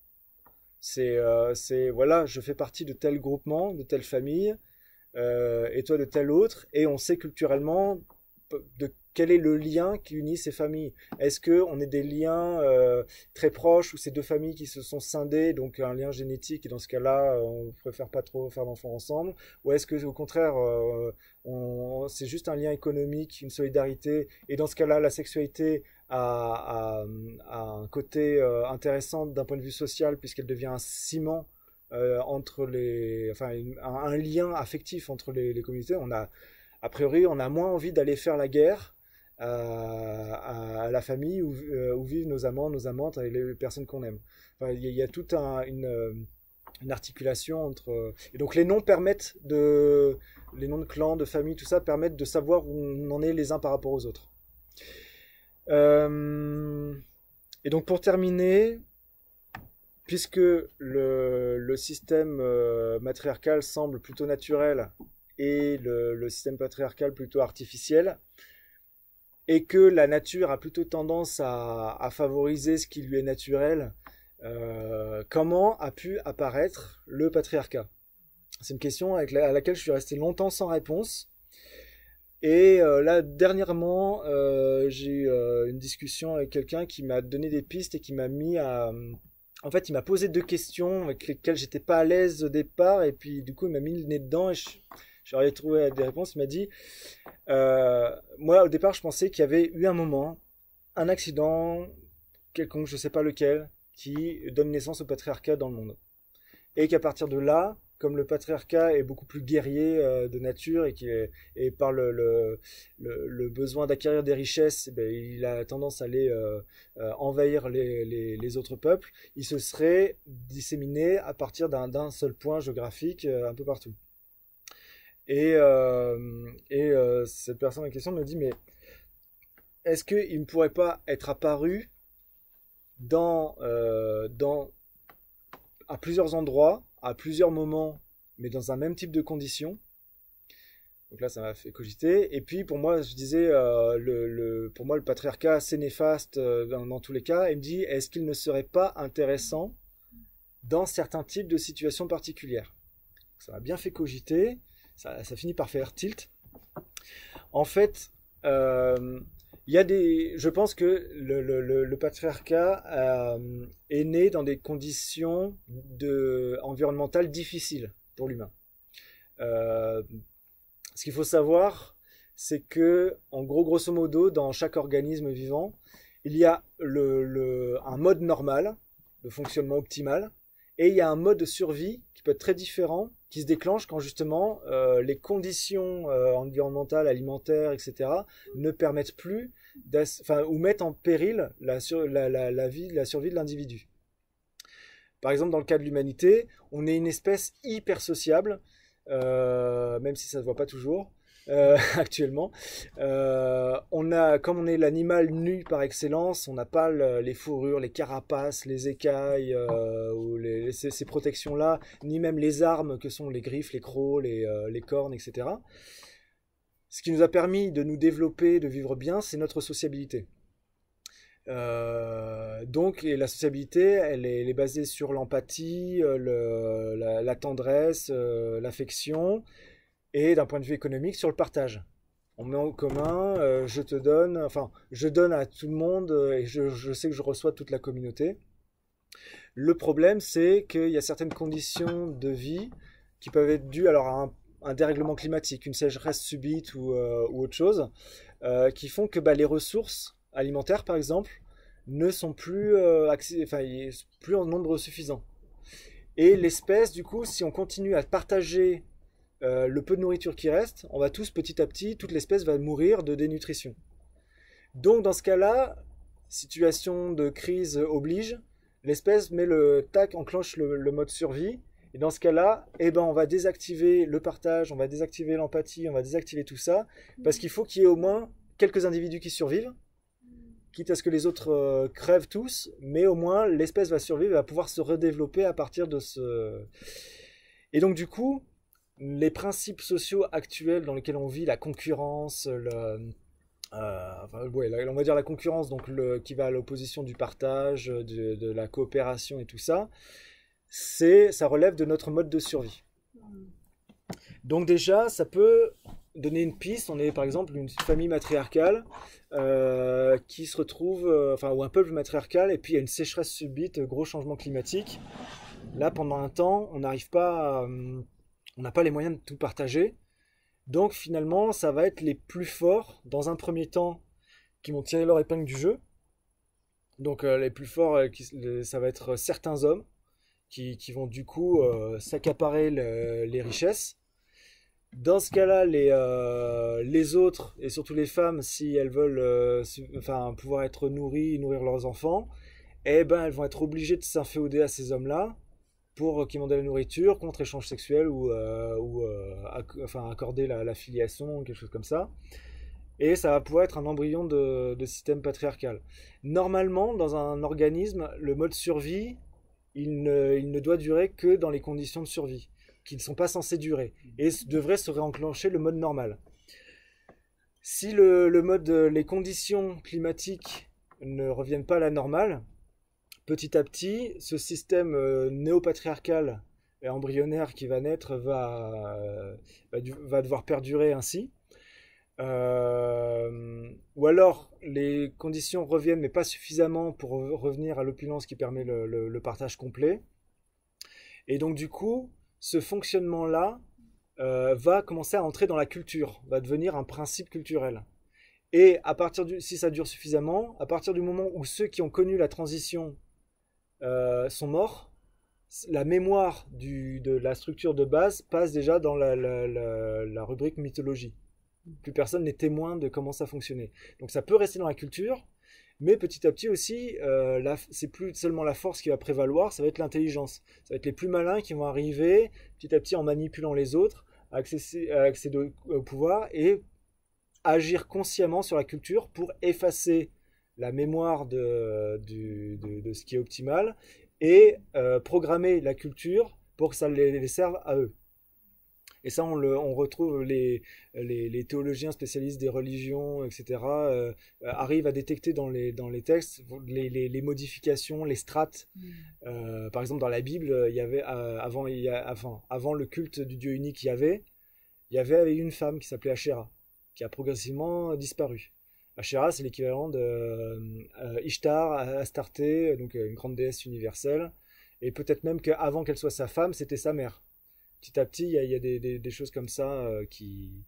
Speaker 1: Voilà, je fais partie de tel groupement, de telle famille, et toi de tel autre, et on sait culturellement quel est le lien qui unit ces familles. Est-ce qu'on est des liens très proches, ou ces deux familles qui se sont scindées, donc un lien génétique, et dans ce cas-là, on préfère pas trop faire d'enfants ensemble, ou est-ce que au contraire, c'est juste un lien économique, une solidarité, et dans ce cas-là, la sexualité a un côté intéressant d'un point de vue social, puisqu'elle devient un ciment entre un lien affectif entre les communautés. A priori, on a moins envie d'aller faire la guerre à la famille où vivent nos amants, nos amantes, avec les personnes qu'on aime. Enfin, il y a toute une articulation entre... Et donc les noms les noms de clans, de famille, tout ça, permettent de savoir où on en est les uns par rapport aux autres. Et donc pour terminer, puisque le système matriarcal semble plutôt naturel et le système patriarcal plutôt artificiel, et que la nature a plutôt tendance à favoriser ce qui lui est naturel, comment a pu apparaître le patriarcat? C'est une question à laquelle je suis resté longtemps sans réponse. Et là, dernièrement, j'ai eu une discussion avec quelqu'un qui m'a donné des pistes et qui m'a mis à... En fait, il m'a posé deux questions avec lesquelles j'étais pas à l'aise au départ, et puis du coup, il m'a mis le nez dedans et j'aurais trouvé des réponses. Il m'a dit, moi, au départ, je pensais qu'il y avait eu un moment, un accident quelconque, je sais pas lequel, qui donne naissance au patriarcat dans le monde. Et qu'à partir de là, comme le patriarcat est beaucoup plus guerrier de nature et par le besoin d'acquérir des richesses, eh ben, il a tendance à aller envahir les autres peuples, il se serait disséminé à partir d'un seul point géographique un peu partout. Et cette personne en question me dit, mais est-ce qu'il ne pourrait pas être apparu à plusieurs endroits, à plusieurs moments, mais dans un même type de conditions? Donc là, ça m'a fait cogiter. Et puis, pour moi, je disais, pour moi, le patriarcat, c'est néfaste dans tous les cas. Il me dit, est-ce qu'il ne serait pas intéressant dans certains types de situations particulières? Ça m'a bien fait cogiter. Ça finit par faire tilt. En fait, je pense que le patriarcat est né dans des conditions environnementales difficiles pour l'humain. Ce qu'il faut savoir, c'est que, en grosso modo, dans chaque organisme vivant, il y a un mode normal de fonctionnement optimal, et il y a un mode de survie qui peut être très différent, qui se déclenche quand justement les conditions environnementales, alimentaires, etc. ne permettent plus, ou mettent en péril la survie de l'individu. Par exemple, dans le cas de l'humanité, on est une espèce hyper sociable, même si ça ne se voit pas toujours actuellement. Comme on est l'animal nu par excellence, on n'a pas les fourrures, les carapaces, les écailles, ou ces protections-là, ni même les armes que sont les griffes, les crocs, les cornes, etc. Ce qui nous a permis de nous développer, de vivre bien, c'est notre sociabilité. Et la sociabilité, elle est basée sur l'empathie, la tendresse, l'affection, et d'un point de vue économique, sur le partage. On met en commun, je donne à tout le monde, et je sais que je reçois toute la communauté. Le problème, c'est qu'il y a certaines conditions de vie qui peuvent être dues à un dérèglement climatique, une sécheresse subite ou autre chose, qui font que les ressources alimentaires, par exemple, ne sont plus, plus en nombre suffisant. Et l'espèce, du coup, si on continue à partager le peu de nourriture qui reste, on va tous petit à petit, toute l'espèce va mourir de dénutrition. Donc dans ce cas-là, situation de crise oblige, l'espèce enclenche le mode survie, et dans ce cas-là, on va désactiver le partage, on va désactiver l'empathie, on va désactiver tout ça, parce qu'il faut qu'il y ait au moins quelques individus qui survivent, quitte à ce que les autres crèvent tous, mais au moins l'espèce va survivre et va pouvoir se redévelopper à partir de ce... Et donc du coup, les principes sociaux actuels dans lesquels on vit, la concurrence, on va dire la concurrence, donc qui va à l'opposition du partage, de la coopération et tout ça, ça relève de notre mode de survie. Donc déjà, ça peut donner une piste. On est par exemple une famille matriarcale qui se retrouve, ou un peuple matriarcal, et puis il y a une sécheresse subite, gros changement climatique. Là, pendant un temps, on n'a pas les moyens de tout partager. Donc finalement, ça va être les plus forts, dans un premier temps, qui vont tirer leur épingle du jeu. Donc les plus forts, ça va être certains hommes qui vont du coup s'accaparer les richesses. Dans ce cas-là, les autres, et surtout les femmes, si elles veulent pouvoir être nourries, nourrir leurs enfants, elles vont être obligées de s'inféoder à ces hommes-là pour qu'ils demandent de la nourriture contre échange sexuel ou accorder la filiation, quelque chose comme ça. Et ça va pouvoir être un embryon de système patriarcal. Normalement, dans un organisme, le mode survie, il ne doit durer que dans les conditions de survie, qui ne sont pas censées durer, et devrait se réenclencher le mode normal. Si les conditions climatiques ne reviennent pas à la normale, petit à petit, ce système néopatriarcal et embryonnaire qui va naître va devoir perdurer ainsi. Ou alors les conditions reviennent, mais pas suffisamment pour revenir à l'opulence qui permet le partage complet. Et donc du coup, ce fonctionnement-là va commencer à entrer dans la culture, va devenir un principe culturel. Et si ça dure suffisamment, à partir du moment où ceux qui ont connu la transition sont morts, la mémoire de la structure de base passe déjà dans la rubrique mythologie. Plus personne n'est témoin de comment ça fonctionnait. Donc ça peut rester dans la culture, mais petit à petit aussi, c'est plus seulement la force qui va prévaloir, ça va être l'intelligence. Ça va être les plus malins qui vont arriver petit à petit en manipulant les autres, à accéder au pouvoir et agir consciemment sur la culture pour effacer la mémoire de ce qui est optimal et programmer la culture pour que ça les serve à eux. Et ça, on retrouve les théologiens spécialistes des religions, etc., arrivent à détecter dans les textes les modifications, les strates. Par exemple, dans la Bible, il y avait, avant le culte du Dieu unique il y avait une femme qui s'appelait Asherah, qui a progressivement disparu. Asherah, c'est l'équivalent de Ishtar, Astarté, donc une grande déesse universelle, et peut-être même qu'avant qu'elle soit sa femme, c'était sa mère. Petit à petit, il y a des choses comme ça qui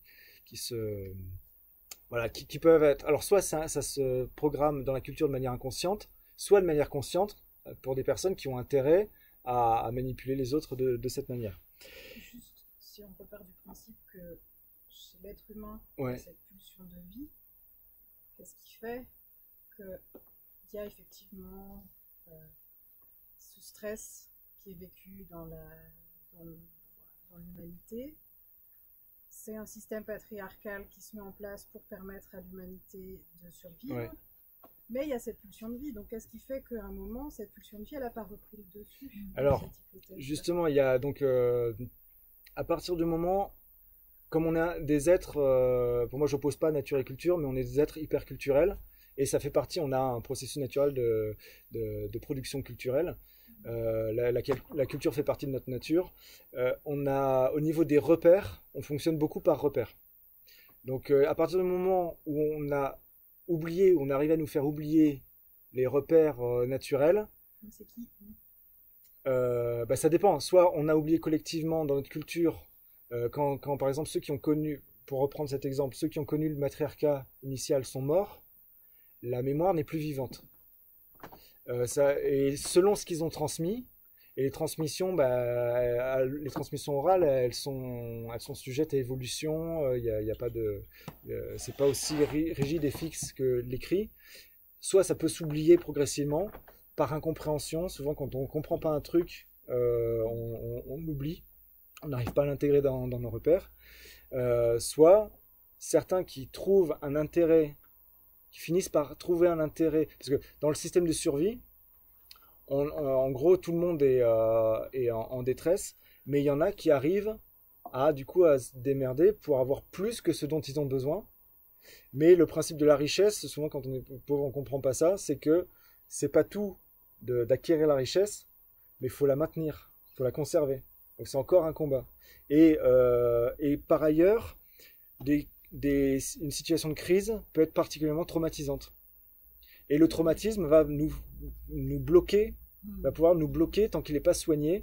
Speaker 1: peuvent être. Alors, soit ça se programme dans la culture de manière inconsciente, soit de manière consciente pour des personnes qui ont intérêt à manipuler les autres de cette manière.
Speaker 4: Juste, si on repart du principe que chez l'être humain,
Speaker 1: Ouais.
Speaker 4: cette pulsion de vie, qu'est-ce qui fait qu'il y a effectivement ce stress qui est vécu dans l'humanité? C'est un système patriarcal qui se met en place pour permettre à l'humanité de survivre.
Speaker 1: Ouais.
Speaker 4: Mais il y a cette pulsion de vie. Donc, qu'est-ce qui fait qu'à un moment, cette pulsion de vie, elle n'a pas repris le dessus dans
Speaker 1: Alors,
Speaker 4: cette hypothèse?
Speaker 1: justement, il y a donc à partir du moment, comme on a des êtres, pour moi, je n'oppose pas nature et culture, mais on est des êtres hyperculturels, et ça fait partie. On a un processus naturel de production culturelle. La culture fait partie de notre nature. Au niveau des repères, on fonctionne beaucoup par repères. Donc, à partir du moment où on arrive à nous faire oublier les repères naturels,
Speaker 4: C'est qui?
Speaker 1: ça dépend. Soit on a oublié collectivement dans notre culture, quand par exemple ceux qui ont connu, pour reprendre cet exemple, ceux qui ont connu le matriarcat initial sont morts, la mémoire n'est plus vivante. Et selon ce qu'ils ont transmis, et les transmissions orales, elles sont sujettes à évolution. Il y a pas c'est pas aussi rigide et fixe que l'écrit. Soit ça peut s'oublier progressivement par incompréhension. Souvent, quand on comprend pas un truc, on oublie, on n'arrive pas à l'intégrer dans nos repères. Soit certains qui trouvent un intérêt, qui finissent par trouver un intérêt, parce que dans le système de survie, en gros, tout le monde est en détresse, mais il y en a qui arrivent à se démerder pour avoir plus que ce dont ils ont besoin. Mais le principe de la richesse, souvent quand on est pauvre, on comprend pas ça, c'est que c'est pas tout d'acquérir la richesse, mais il faut la maintenir, il faut la conserver. Donc c'est encore un combat. Et par ailleurs, une situation de crise peut être particulièrement traumatisante. Et le traumatisme va nous bloquer, va pouvoir nous bloquer tant qu'il n'est pas soigné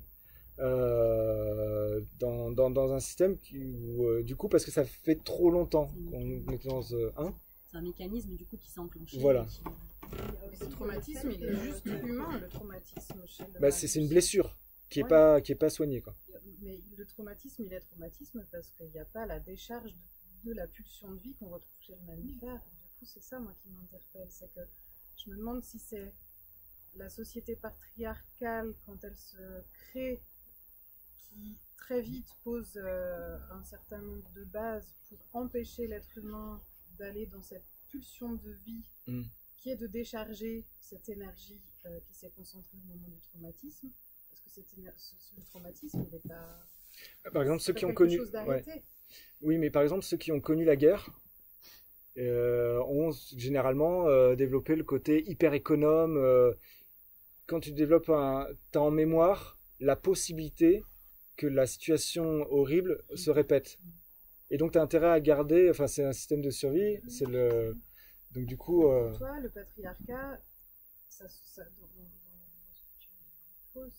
Speaker 1: dans un système du coup, parce que ça fait trop longtemps qu'on est dans
Speaker 7: c'est un mécanisme du coup qui s'est enclenché.
Speaker 1: Voilà.
Speaker 4: Le traumatisme, il est juste humain, le traumatisme chez le
Speaker 1: c'est une blessure qui est pas soignée, quoi.
Speaker 4: Mais le traumatisme, il est traumatisme parce qu'il n'y a pas la décharge de la pulsion de vie qu'on retrouve chez le mammifère. Du coup, c'est ça, moi, qui m'interpelle. C'est que je me demande si c'est la société patriarcale, quand elle se crée, qui très vite pose un certain nombre de bases pour empêcher l'être humain d'aller dans cette pulsion de vie qui est de décharger cette énergie qui s'est concentrée au moment du traumatisme. Parce que le traumatisme, il n'est pas...
Speaker 1: Par exemple, ceux qui ont connu... Oui, mais par exemple, ceux qui ont connu la guerre ont généralement développé le côté hyper économe. Quand tu développes t'as en mémoire la possibilité que la situation horrible se répète. Et donc tu as intérêt à garder, enfin c'est un système de survie, c'est le... Donc du coup...
Speaker 4: Pour toi, le patriarcat, dans ce que tu poses,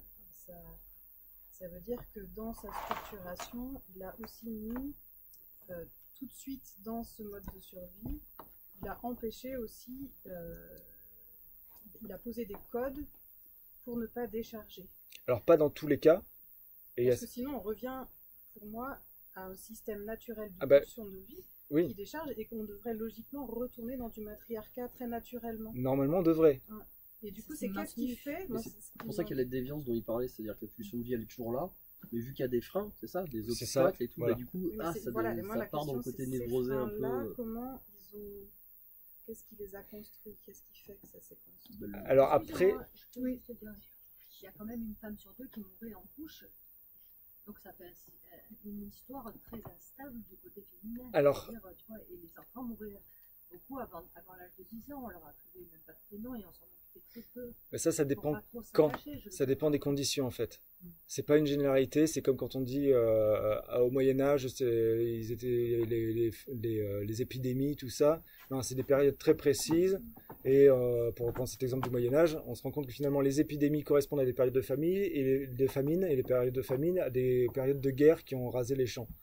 Speaker 4: ça veut dire que dans sa structuration, il a aussi mis tout de suite dans ce mode de survie, il a empêché aussi, il a posé des codes pour ne pas décharger.
Speaker 1: Alors pas dans tous les cas.
Speaker 4: Parce que sinon on revient, pour moi, à un système naturel de pulsion de vie qui décharge et qu'on devrait logiquement retourner dans du matriarcat très naturellement.
Speaker 1: Normalement on devrait.
Speaker 4: Ouais. Et du coup c'est qu'est-ce qui fait...
Speaker 3: C'est pour ça qu'il y a la déviance dont il parlait, c'est-à-dire que la pulsion de vie elle est toujours là, mais vu qu'il y a des freins, c'est ça, des obstacles et tout,
Speaker 1: voilà.
Speaker 3: bah, du coup, ça part dans le côté
Speaker 4: c'est
Speaker 3: névrosé un peu.
Speaker 4: Comment ils ont... Qu'est-ce qui les a construits? Qu'est-ce qui fait que ça s'est construit?
Speaker 1: Alors après...
Speaker 7: Oui, il y a quand même une femme sur deux qui mourrait en couche. Donc ça fait une histoire très instable du côté féminin.
Speaker 1: Alors...
Speaker 7: Tu vois, et les enfants mouraient beaucoup avant l'âge de 10 ans. On leur attribuait même pas de prénom et on s'en occupait très peu.
Speaker 1: Mais ça dépend quand. Ça dépend des conditions en fait. C'est pas une généralité, c'est comme quand on dit au Moyen-Âge, ils étaient les épidémies, tout ça. Non, c'est des périodes très précises. Et pour reprendre cet exemple du Moyen-Âge, on se rend compte que finalement les épidémies correspondent à des périodes de famine et des famines, et les périodes de famine à des périodes de guerre qui ont rasé les champs.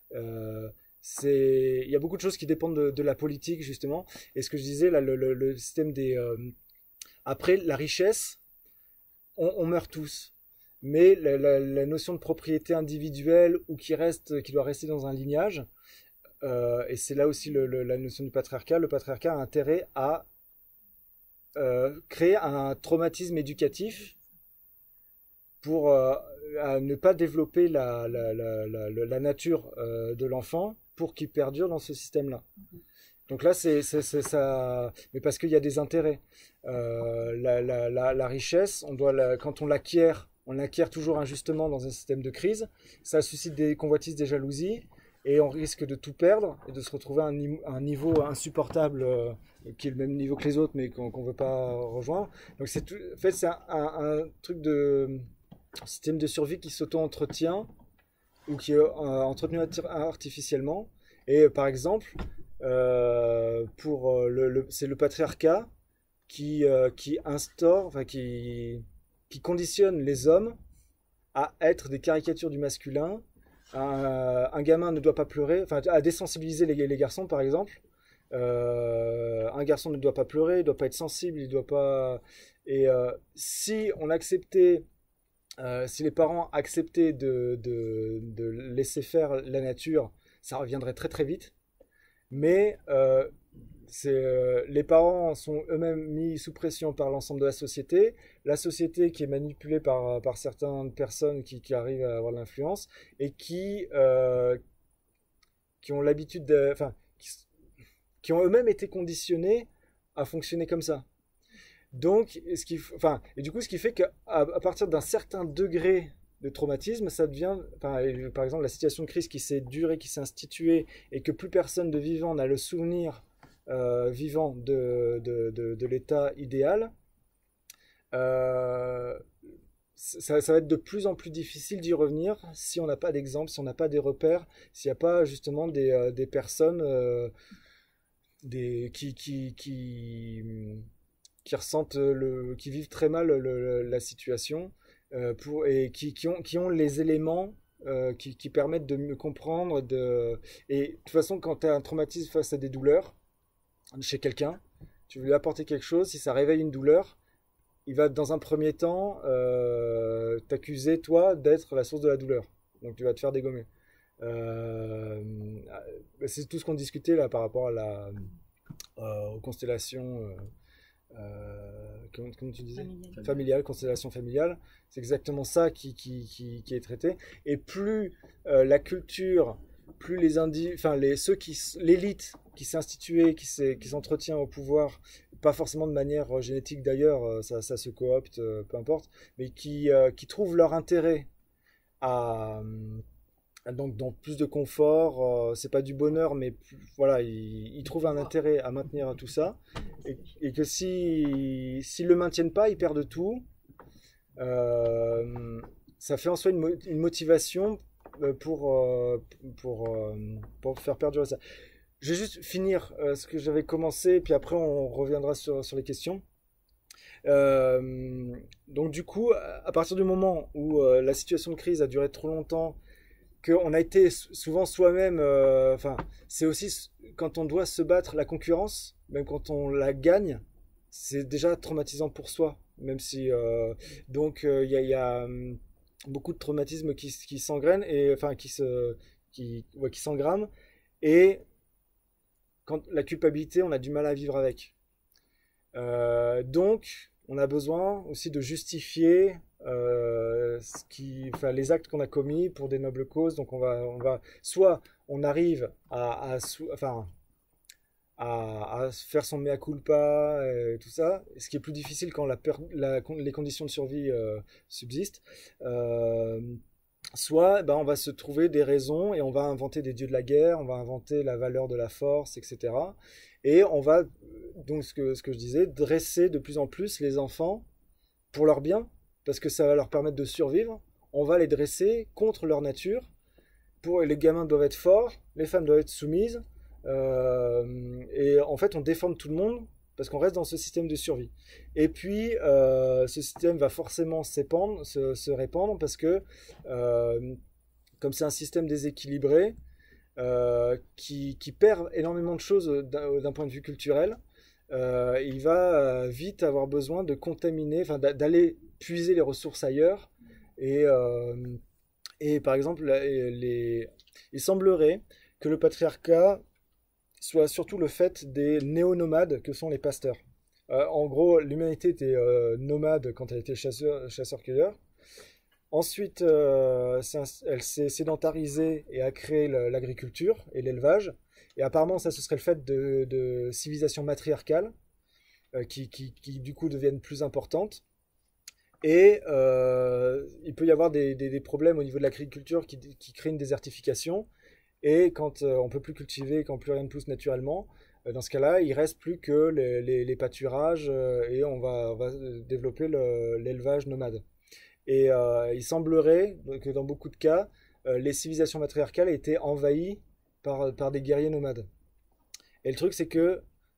Speaker 1: Il y a beaucoup de choses qui dépendent de la politique justement. Et ce que je disais là, le système des... Après, la richesse, on meurt tous. Mais la notion de propriété individuelle ou qui doit rester dans un lignage, et c'est là aussi la notion du patriarcat. Le patriarcat a intérêt à créer un traumatisme éducatif pour à ne pas développer la nature de l'enfant pour qu'il perdure dans ce système-là. Donc là, c'est ça, mais parce qu'il y a des intérêts. La richesse, quand on l'acquiert toujours injustement dans un système de crise. Ça suscite des convoitises, des jalousies, et on risque de tout perdre et de se retrouver à un niveau insupportable, qui est le même niveau que les autres, mais qu'on ne veut pas rejoindre. Donc en fait, c'est un truc de système de survie qui s'auto-entretient ou qui est entretenu artificiellement. Et par exemple, c'est le patriarcat qui instaure, enfin qui conditionne les hommes à être des caricatures du masculin. Un gamin ne doit pas pleurer, enfin à désensibiliser les garçons par exemple. Un garçon ne doit pas pleurer, il ne doit pas être sensible, il doit pas. Et si les parents acceptaient de laisser faire la nature, ça reviendrait très très vite. Mais les parents sont eux-mêmes mis sous pression par l'ensemble de la société qui est manipulée par certaines personnes qui arrivent à avoir de l'influence et qui ont l'habitude qui ont eux-mêmes été conditionnés à fonctionner comme ça. Donc, et du coup, ce qui fait qu'à partir d'un certain degré de traumatisme, ça devient, par exemple, la situation de crise qui s'est durée, qui s'est instituée et que plus personne de vivant n'a le souvenir vivant de l'état idéal, ça va être de plus en plus difficile d'y revenir si on n'a pas d'exemple, si on n'a pas des repères, s'il n'y a pas justement des personnes qui ressentent qui vivent très mal la situation et qui ont les éléments qui permettent de mieux comprendre. Et de toute façon, quand tu as un traumatisme face à des douleurs chez quelqu'un, tu veux lui apporter quelque chose, si ça réveille une douleur, il va dans un premier temps t'accuser toi d'être la source de la douleur, donc tu vas te faire dégommer. C'est tout ce qu'on discutait là par rapport aux constellations comment tu disais, familiale, constellation familiale. C'est exactement ça qui est traité. Et plus la culture, plus l'élite qui s'est instituée, qui s'entretient au pouvoir, pas forcément de manière génétique d'ailleurs, ça se coopte, peu importe, mais qui trouvent leur intérêt donc dans plus de confort, c'est pas du bonheur, mais voilà, ils trouvent un intérêt à maintenir tout ça, et que s'ils le maintiennent pas, ils perdent tout. Ça fait en soi une motivation pour faire perdurer ça. Je vais juste finir ce que j'avais commencé, puis après on reviendra sur les questions. Donc du coup, à partir du moment où la situation de crise a duré trop longtemps, qu'on a été souvent soi-même, c'est aussi quand on doit se battre la concurrence, même quand on la gagne, c'est déjà traumatisant pour soi, même si donc il y a beaucoup de traumatismes qui s'engrènent et enfin qui s'engramment, et quand la culpabilité, on a du mal à vivre avec. Donc on a besoin aussi de justifier les actes qu'on a commis pour des nobles causes. Donc soit on arrive à faire son mea culpa et tout ça, ce qui est plus difficile quand les conditions de survie subsistent. Soit on va se trouver des raisons et on va inventer des dieux de la guerre, on va inventer la valeur de la force, etc. Et on va, donc ce que je disais, dresser de plus en plus les enfants pour leur bien, parce que ça va leur permettre de survivre. On va les dresser contre leur nature. Les gamins doivent être forts, les femmes doivent être soumises. Et en fait, on déforme tout le monde parce qu'on reste dans ce système de survie. Et puis, ce système va forcément se répandre parce que, comme c'est un système déséquilibré, qui perd énormément de choses d'un point de vue culturel, il va vite avoir besoin de contaminer, d'aller puiser les ressources ailleurs. Et par exemple, il semblerait que le patriarcat soit surtout le fait des néo-nomades que sont les pasteurs. En gros, l'humanité était nomade quand elle était chasseur-cueilleur. Ensuite, elle s'est sédentarisée et a créé l'agriculture et l'élevage. Et apparemment, ça, ce serait le fait de civilisations matriarcales qui du coup deviennent plus importantes. Et il peut y avoir des problèmes au niveau de l'agriculture qui créent une désertification. Et quand on ne peut plus cultiver, quand plus rien ne pousse naturellement, dans ce cas-là, il ne reste plus que les pâturages et on va développer l'élevage nomade. Et il semblerait que dans beaucoup de cas, les civilisations matriarcales aient été envahies par des guerriers nomades. Et le truc, c'est que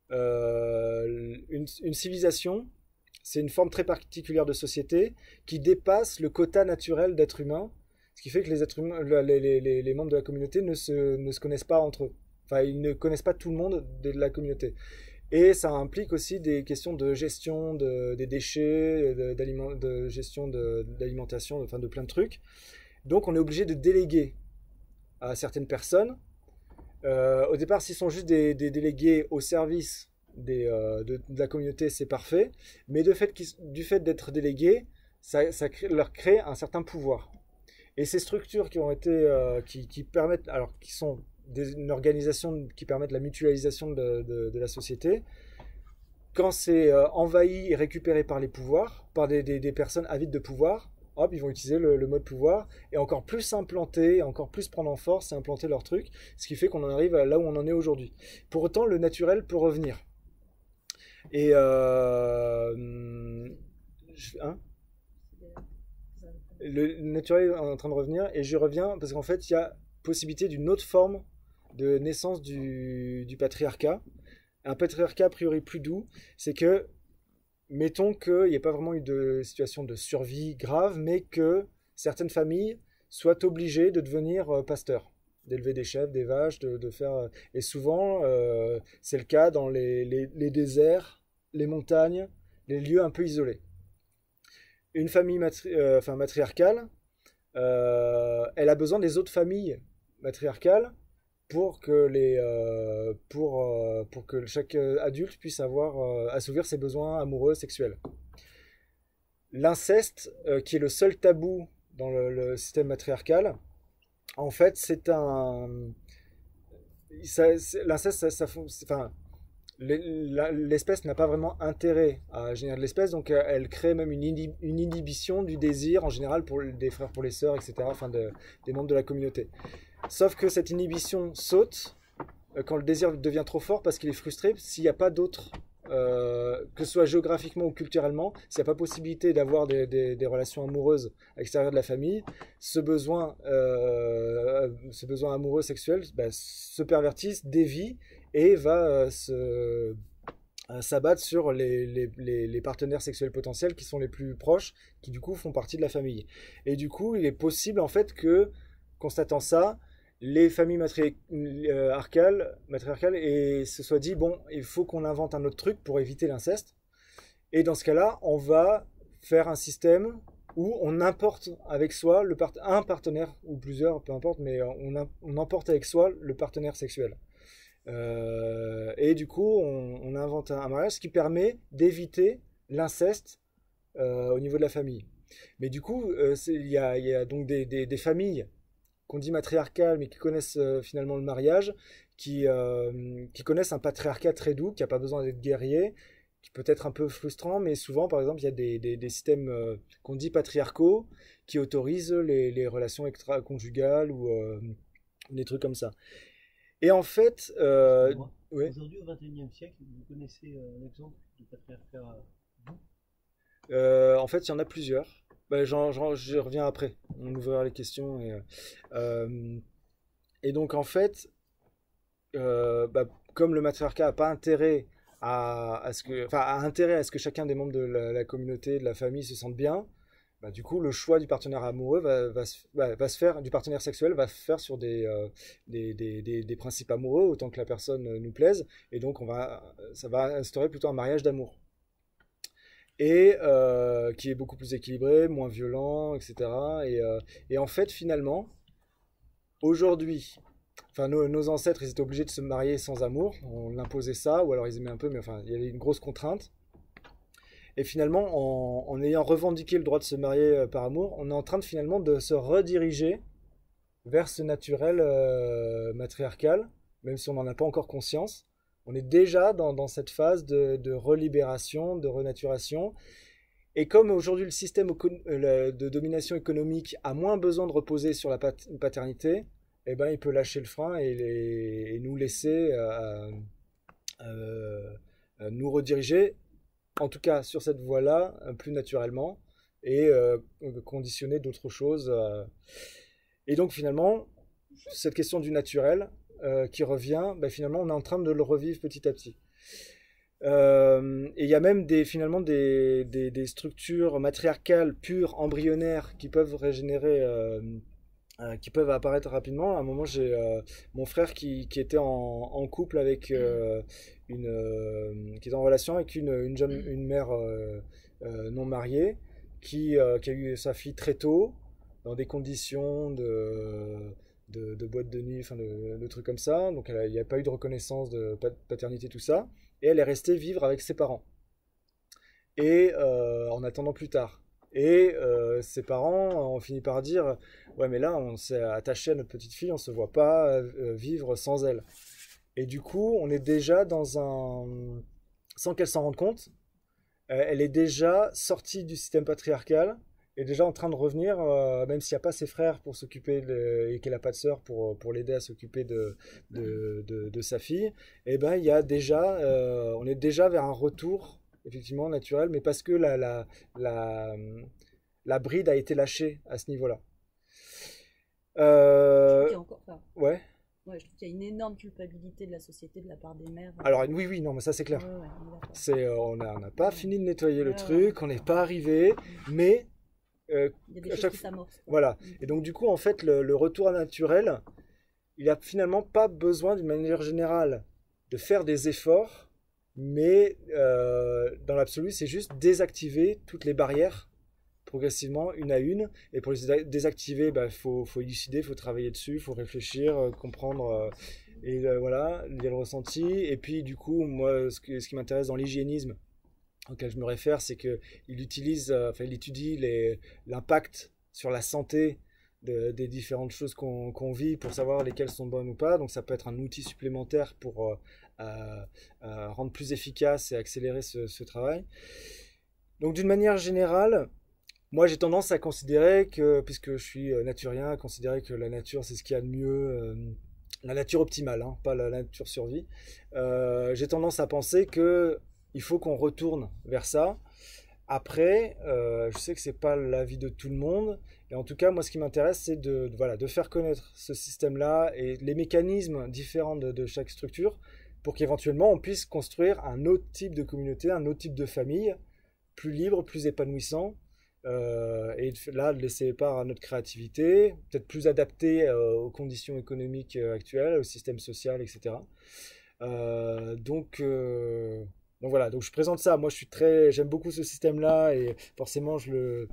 Speaker 1: une civilisation, c'est une forme très particulière de société qui dépasse le quota naturel d'êtres humains, ce qui fait que les êtres humains, les membres de la communauté ne se connaissent pas entre eux. Enfin, ils ne connaissent pas tout le monde de la communauté. Et ça implique aussi des questions de gestion des déchets, de gestion d'alimentation, enfin de plein de trucs. Donc on est obligé de déléguer à certaines personnes. Au départ, s'ils sont juste des délégués au service de la communauté, c'est parfait. Mais du fait d'être délégués, ça leur crée un certain pouvoir. Et ces structures qui ont été, qui permettent, alors qui sont une organisation qui permettent la mutualisation de la société, quand c'est envahi et récupéré par les pouvoirs, par des personnes avides de pouvoir, hop, ils vont utiliser le mode pouvoir et encore plus s'implanter, encore plus prendre en force et implanter leur truc, ce qui fait qu'on en arrive à là où on en est aujourd'hui. Pour autant, le naturel peut revenir. Et le naturel est en train de revenir, et je reviens parce qu'en fait, il y a possibilité d'une autre forme de naissance du patriarcat. Un patriarcat a priori plus doux, c'est que, mettons qu'il n'y ait pas vraiment eu de situation de survie grave, mais que certaines familles soient obligées de devenir pasteurs, d'élever des chèvres, des vaches, de faire... Et souvent, c'est le cas dans les déserts, les montagnes, les lieux un peu isolés. Une famille matriarcale, elle a besoin des autres familles matriarcales pour que chaque adulte puisse assouvir ses besoins amoureux, sexuels. L'inceste, qui est le seul tabou dans le système matriarcal, en fait, l'inceste, l'espèce n'a pas vraiment intérêt à générer de l'espèce, donc elle crée même une inhibition du désir en général pour des frères, pour les sœurs, etc., des membres de la communauté. Sauf que cette inhibition saute quand le désir devient trop fort parce qu'il est frustré s'il n'y a pas d'autres que ce soit géographiquement ou culturellement, s'il n'y a pas possibilité d'avoir des relations amoureuses à l'extérieur de la famille, ce besoin amoureux sexuel se pervertit, dévie et va s'abattre sur les partenaires sexuels potentiels qui sont les plus proches, qui du coup font partie de la famille. Et du coup, il est possible en fait que, constatant ça, les familles matriarcales et se soient dit, bon, il faut qu'on invente un autre truc pour éviter l'inceste. Et dans ce cas-là, on va faire un système où on importe avec soi un partenaire, ou plusieurs, peu importe, mais on emporte avec soi le partenaire sexuel. Et du coup, on invente un mariage qui permet d'éviter l'inceste au niveau de la famille. Mais du coup, il y a donc des familles qu'on dit matriarcales, mais qui connaissent finalement le mariage, qui connaissent un patriarcat très doux, qui n'a pas besoin d'être guerrier, qui peut être un peu frustrant, mais souvent, par exemple, il y a des systèmes qu'on dit patriarcaux, qui autorisent les relations extra-conjugales ou des trucs comme ça. Et en fait, ouais.
Speaker 5: Aujourd'hui, au XXIe siècle, vous connaissez un exemple de patriarcat doux?
Speaker 1: En fait, il y en a plusieurs. Je reviens après. On ouvrira les questions. Et donc, en fait, comme le matriarcat n'a pas intérêt à ce que chacun des membres de la communauté, de la famille se sente bien, du coup, le choix du partenaire amoureux va se faire, du partenaire sexuel va se faire sur des principes amoureux, autant que la personne nous plaise. Et donc, ça va instaurer plutôt un mariage d'amour. Et qui est beaucoup plus équilibré, moins violent, etc. Et en fait, finalement, aujourd'hui, nos ancêtres, ils étaient obligés de se marier sans amour. On imposait ça, ou alors ils aimaient un peu, mais enfin, il y avait une grosse contrainte. Et finalement, en ayant revendiqué le droit de se marier par amour, on est en train finalement de se rediriger vers ce naturel matriarcal, même si on n'en a pas encore conscience. On est déjà dans cette phase de relibération, de renaturation. Et comme aujourd'hui le système de domination économique a moins besoin de reposer sur la paternité, eh ben, il peut lâcher le frein et nous laisser nous rediriger, en tout cas sur cette voie-là, plus naturellement, et conditionner d'autres choses. Et donc finalement, cette question du naturel qui revient, finalement on est en train de le revivre petit à petit. Et il y a même finalement des structures matriarcales pures, embryonnaires, qui peuvent régénérer, qui peuvent apparaître rapidement. À un moment, j'ai mon frère qui était en couple avec qui était en relation avec une mère non mariée qui a eu sa fille très tôt, dans des conditions de boîte de nuit, enfin de trucs comme ça. Donc il n'y a pas eu de reconnaissance de paternité, tout ça. Et elle est restée vivre avec ses parents. Et en attendant plus tard. Et ses parents ont fini par dire « Ouais, mais là, on s'est attaché à notre petite fille, on ne se voit pas vivre sans elle. » Et du coup, on est déjà dans un... Sans qu'elle s'en rende compte, elle est déjà sortie du système patriarcal, est déjà en train de revenir, même s'il n'y a pas ses frères pour s'occuper et qu'elle n'a pas de sœur pour l'aider à s'occuper de sa fille, et ben, il y a déjà, on est déjà vers un retour effectivement naturel, mais parce que la bride a été lâchée à ce niveau-là.
Speaker 8: Je trouve qu'il y a encore ça.
Speaker 1: Ouais.
Speaker 8: Ouais, je trouve qu'il y a une énorme culpabilité de la société de la part des mères.
Speaker 1: Alors oui, non, mais ça c'est clair. On n'a pas fini de nettoyer le truc, on n'est pas arrivé, mais
Speaker 8: il y a des choses qui s'amorcent.
Speaker 1: Voilà. Et donc du coup, en fait, le retour naturel, il n'a finalement pas besoin d'une manière générale de faire des efforts, mais dans l'absolu, c'est juste désactiver toutes les barrières progressivement, une à une. Et pour les désactiver, faut élucider, il faut travailler dessus, il faut réfléchir, comprendre, voilà, lire le ressenti. Et puis du coup, moi, ce qui m'intéresse dans l'hygiénisme, auquel je me réfère, c'est qu'il il étudie l'impact sur la santé des différentes choses qu'on vit pour savoir lesquelles sont bonnes ou pas. Donc ça peut être un outil supplémentaire pour rendre plus efficace et accélérer ce travail. Donc d'une manière générale, moi j'ai tendance à considérer que, puisque je suis naturien, à considérer que la nature c'est ce qu'il y a de mieux, la nature optimale, hein, pas la nature survie. J'ai tendance à penser que il faut qu'on retourne vers ça. Après, je sais que c'est pas l'avis de tout le monde, et en tout cas, moi, ce qui m'intéresse, c'est voilà, de faire connaître ce système-là et les mécanismes différents de chaque structure pour qu'éventuellement on puisse construire un autre type de communauté, un autre type de famille, plus libre, plus épanouissant, et là, de laisser part à notre créativité, peut-être plus adapté aux conditions économiques actuelles, au système social, etc. Donc voilà, donc je présente ça. Moi, j'aime beaucoup ce système-là et forcément, je le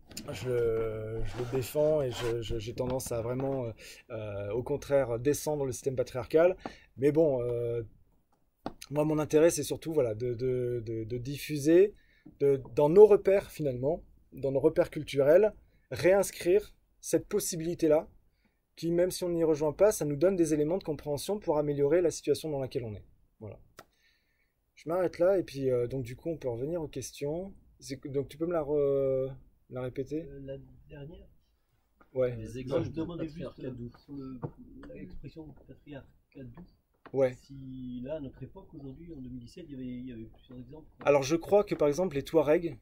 Speaker 1: défends et j'ai tendance à vraiment, au contraire, descendre le système patriarcal. Mais bon, moi, mon intérêt, c'est surtout voilà, de diffuser dans nos repères, finalement, dans nos repères culturels, réinscrire cette possibilité-là, qui, même si on n'y rejoint pas, ça nous donne des éléments de compréhension pour améliorer la situation dans laquelle on est. Voilà. Je m'arrête là, et puis donc du coup, on peut revenir aux questions. Donc tu peux me la répéter?
Speaker 5: La dernière.
Speaker 1: Ouais.
Speaker 3: Les
Speaker 5: Moi,
Speaker 3: exemples
Speaker 5: je
Speaker 3: de
Speaker 5: demandais juste
Speaker 3: patriarcat doux.
Speaker 5: sur l'expression patriarcat doux.
Speaker 1: Ouais.
Speaker 5: Si là, à notre époque, aujourd'hui, en 2017, il y avait plusieurs exemples.
Speaker 1: Alors je crois que par exemple les Touaregs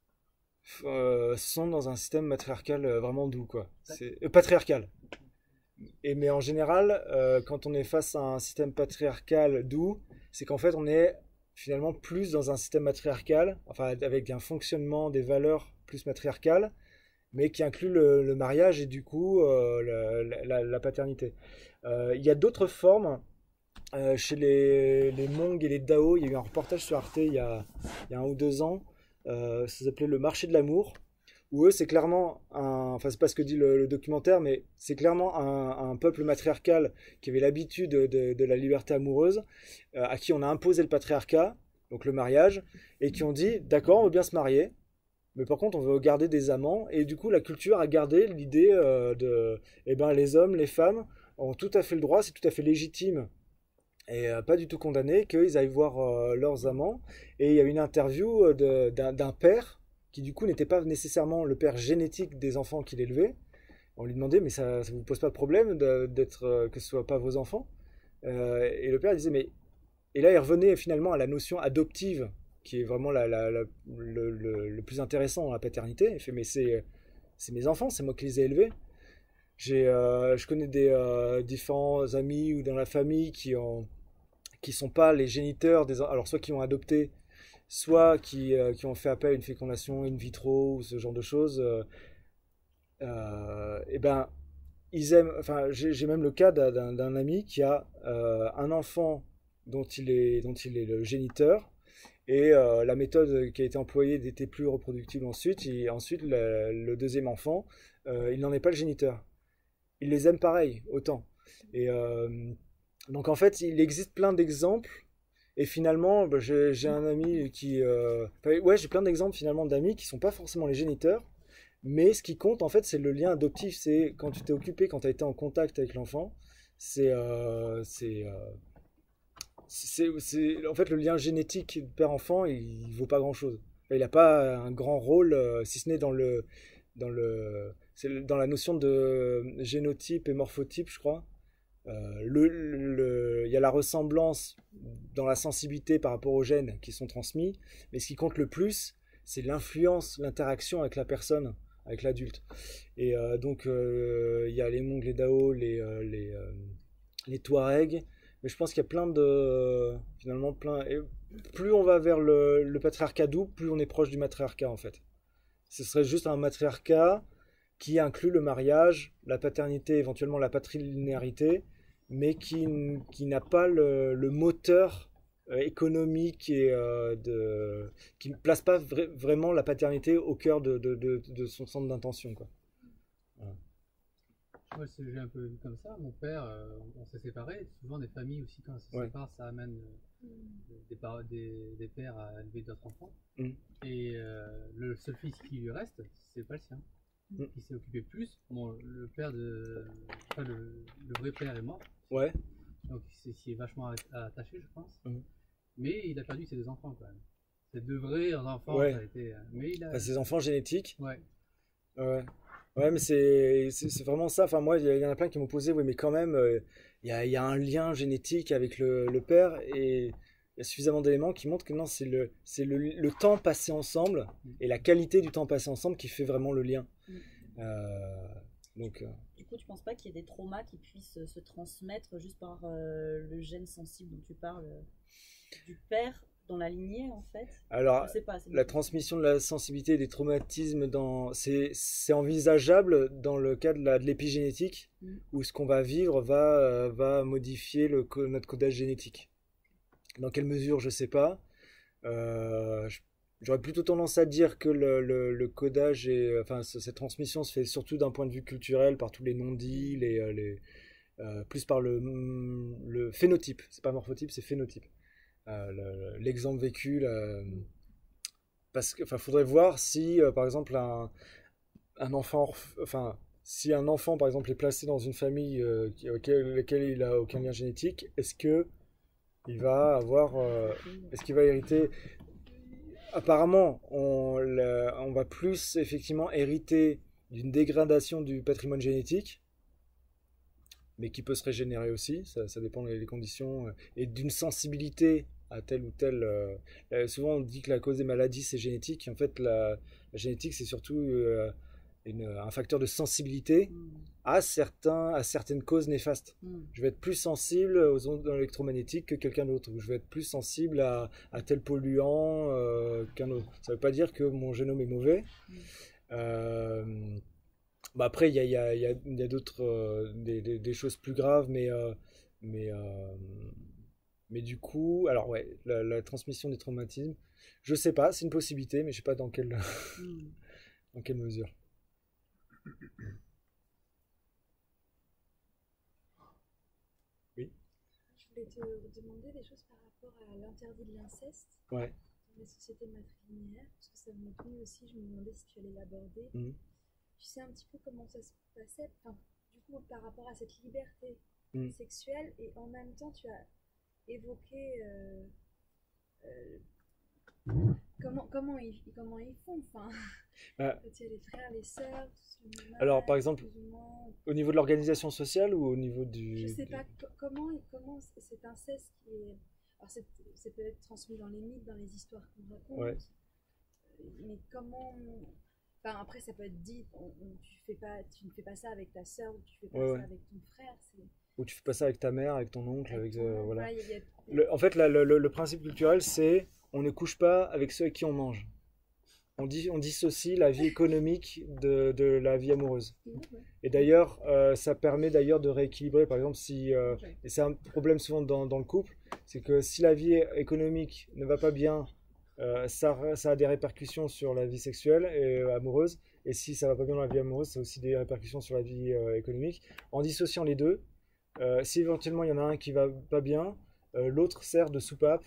Speaker 1: sont dans un système matriarcal vraiment doux, quoi. C'est patriarcal. Mais en général, quand on est face à un système patriarcal doux, c'est qu'en fait on est finalement plus dans un système matriarcal, enfin avec un fonctionnement des valeurs plus matriarcales, mais qui inclut le mariage et du coup la paternité. Il y a d'autres formes. Chez les Hmong et les Dao, il y a eu un reportage sur Arte il y a 1 ou 2 ans. Ça s'appelait Le marché de l'amour. Où eux, c'est clairement enfin, c'est pas ce que dit le documentaire, mais c'est clairement un peuple matriarcal qui avait l'habitude de la liberté amoureuse, à qui on a imposé le patriarcat, donc le mariage, et qui ont dit d'accord, on veut bien se marier, mais par contre, on veut garder des amants. Et du coup, la culture a gardé l'idée eh ben, les hommes, les femmes ont tout à fait le droit, c'est tout à fait légitime et pas du tout condamné qu'ils aillent voir leurs amants. Et il y a une interview d'un père qui du coup n'était pas nécessairement le père génétique des enfants qu'il élevait. On lui demandait mais ça vous pose pas de problème que ce soit pas vos enfants? Et le père disait mais... Et là il revenait finalement à la notion adoptive qui est vraiment le plus intéressant dans la paternité. Il fait mais c'est mes enfants, c'est moi qui les ai élevés. Je connais des différents amis ou dans la famille qui sont pas les géniteurs alors soit qui ont adopté, soit qui ont fait appel à une fécondation in vitro ou ce genre de choses. Et ben ils aiment. Enfin, j'ai même le cas d'un ami qui a un enfant dont il est le géniteur. Et la méthode qui a été employée n'était plus reproductible ensuite. Et ensuite, le deuxième enfant, il n'en est pas le géniteur. Il les aime pareil, autant. Et donc en fait, il existe plein d'exemples. Et finalement, bah, j'ai un ami qui... ouais, j'ai plein d'exemples finalement d'amis qui ne sont pas forcément les géniteurs. Mais ce qui compte, en fait, c'est le lien adoptif. C'est quand tu t'es occupé, quand tu as été en contact avec l'enfant. En fait, le lien génétique père-enfant, il vaut pas grand-chose. Il n'a pas un grand rôle, si ce n'est dans la notion de génotype et morphotype, je crois. Il y a la ressemblance dans la sensibilité par rapport aux gènes qui sont transmis, mais ce qui compte le plus, c'est l'influence, l'interaction avec la personne, avec l'adulte. Et donc, il y a les Hmong, les Dao, les Touaregs. Mais je pense qu'il y a finalement plein. Et plus on va vers le patriarcat doux, plus on est proche du matriarcat en fait. Ce serait juste un matriarcat qui inclut le mariage, la paternité, éventuellement la patrilinéarité, mais qui n'a pas le moteur économique et qui ne place pas vraiment la paternité au cœur de son centre d'intention, quoi. Voilà.
Speaker 9: Moi, j'ai un peu vu comme ça. Mon père, on s'est séparés. Souvent, des familles aussi, quand on se sépare, ça amène des pères à élever d'autres enfants. Et le seul fils qui lui reste, c'est pas le sien. Il s'est occupé plus. Bon, le vrai père est mort.
Speaker 1: Ouais.
Speaker 9: Donc, il s'y est vachement attaché, je pense. Mais il a perdu ses 2 enfants, quand même. Ses 2 vrais enfants, ça a été. Mais il a...
Speaker 1: Ses enfants génétiques.
Speaker 9: Ouais.
Speaker 1: Ouais. Ouais, mais c'est vraiment ça. Enfin, moi, il y en a plein qui m'ont posé, oui, mais quand même, il y a un lien génétique avec le père. Et il y a suffisamment d'éléments qui montrent que non, c'est le temps passé ensemble et la qualité du temps passé ensemble qui fait vraiment le lien.
Speaker 8: Du coup, tu penses pas qu'il y ait des traumas qui puissent se transmettre juste par le gène sensible dont tu parles du père dans la lignée, en fait?
Speaker 1: Alors,
Speaker 8: je sais pas,
Speaker 1: la transmission de la sensibilité et des traumatismes, c'est envisageable dans le cas de l'épigénétique, où ce qu'on va vivre va modifier notre codage génétique. Dans quelle mesure, je sais pas. J'aurais plutôt tendance à dire que le codage, cette transmission se fait surtout d'un point de vue culturel, par tous les non-dits, plus par le phénotype. C'est pas morphotype, c'est phénotype. L'exemple vécu, parce que faudrait voir si par exemple un enfant, si un enfant par exemple est placé dans une famille laquelle il a aucun lien génétique, est-ce qu'il va hériter? Apparemment, on va plus effectivement hériter d'une dégradation du patrimoine génétique, mais qui peut se régénérer aussi, ça dépend des conditions, et d'une sensibilité à tel ou tel... souvent on dit que la cause des maladies c'est génétique, et en fait la génétique c'est surtout un facteur de sensibilité à certaines causes néfastes. Je vais être plus sensible aux ondes électromagnétiques que quelqu'un d'autre, ou je vais être plus sensible à tel polluant qu'un autre. Ça ne veut pas dire que mon génome est mauvais. Après, il y a d'autres des choses plus graves, mais du coup, alors ouais, la transmission des traumatismes, je sais pas, c'est une possibilité, mais je sais pas dans quelle mesure. Oui.
Speaker 6: Je voulais te demander des choses par rapport à l'interdit de l'inceste dans les sociétés matrilinéaires, parce que ça m'est venu aussi, je me demandais si tu allais l'aborder. Tu sais un petit peu comment ça se passait, du coup par rapport à cette liberté sexuelle, et en même temps tu as évoqué comment ils font, il y a les frères, les sœurs,
Speaker 1: alors par exemple au niveau de l'organisation sociale ou au niveau
Speaker 6: je sais pas comment cet inceste qui est, alors ça peut être transmis dans les mythes, dans les histoires qu'on raconte, mais comment, après ça peut être dit, tu ne fais pas ça avec ta sœur, ou tu fais pas ça avec ton frère,
Speaker 1: ou tu fais pas ça avec ta mère, avec ton oncle, voilà.
Speaker 6: En
Speaker 1: fait le principe culturel c'est on ne couche pas avec ceux avec qui on mange. On dissocie la vie économique de la vie amoureuse. Et d'ailleurs, ça permet d'ailleurs de rééquilibrer. Par exemple, et c'est un problème souvent dans le couple, c'est que si la vie économique ne va pas bien, ça a des répercussions sur la vie sexuelle et amoureuse. Et si ça va pas bien dans la vie amoureuse, ça a aussi des répercussions sur la vie économique. En dissociant les deux, si éventuellement il y en a un qui va pas bien, l'autre sert de soupape.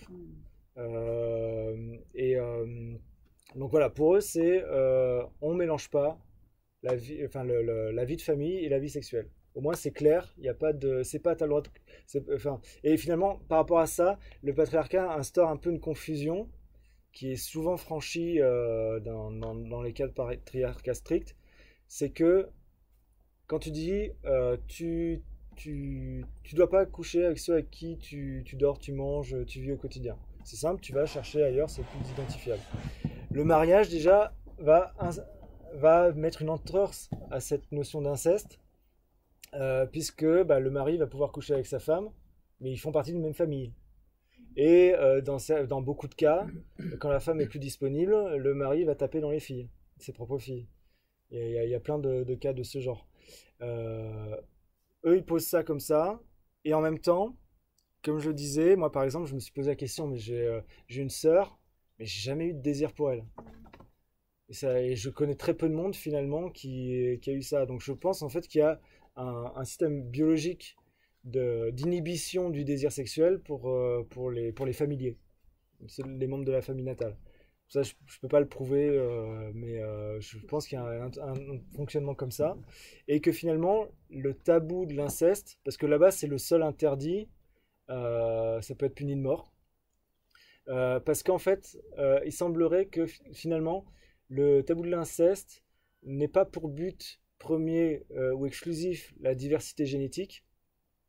Speaker 1: Donc voilà, pour eux, c'est on ne mélange pas la vie de famille et la vie sexuelle. Au moins, c'est clair, il n'y a pas de. C'est pas t'as le droit de, et finalement, par rapport à ça, le patriarcat instaure un peu une confusion qui est souvent franchie dans les cas de patriarcat strict. C'est que quand tu dis tu dois pas coucher avec ceux avec qui tu dors, tu manges, tu vis au quotidien. C'est simple, tu vas chercher ailleurs, c'est plus identifiable. Le mariage, déjà, va mettre une entorse à cette notion d'inceste, puisque le mari va pouvoir coucher avec sa femme, mais ils font partie d'une même famille. Et dans beaucoup de cas, quand la femme est plus disponible, le mari va taper dans les filles, ses propres filles. Il y a plein de cas de ce genre. Eux, ils posent ça comme ça, et en même temps, comme je le disais, moi par exemple, je me suis posé la question, mais j'ai une sœur, mais j'ai jamais eu de désir pour elle. Et je connais très peu de monde finalement qui a eu ça. Donc je pense en fait qu'il y a un système biologique d'inhibition du désir sexuel pour les familiers, les membres de la famille natale. Ça, je ne peux pas le prouver, mais je pense qu'il y a un fonctionnement comme ça. Et que finalement, le tabou de l'inceste, parce que là-bas c'est le seul interdit, ça peut être puni de mort. Parce qu'en fait, il semblerait que finalement, le tabou de l'inceste n'est pas pour but premier ou exclusif la diversité génétique,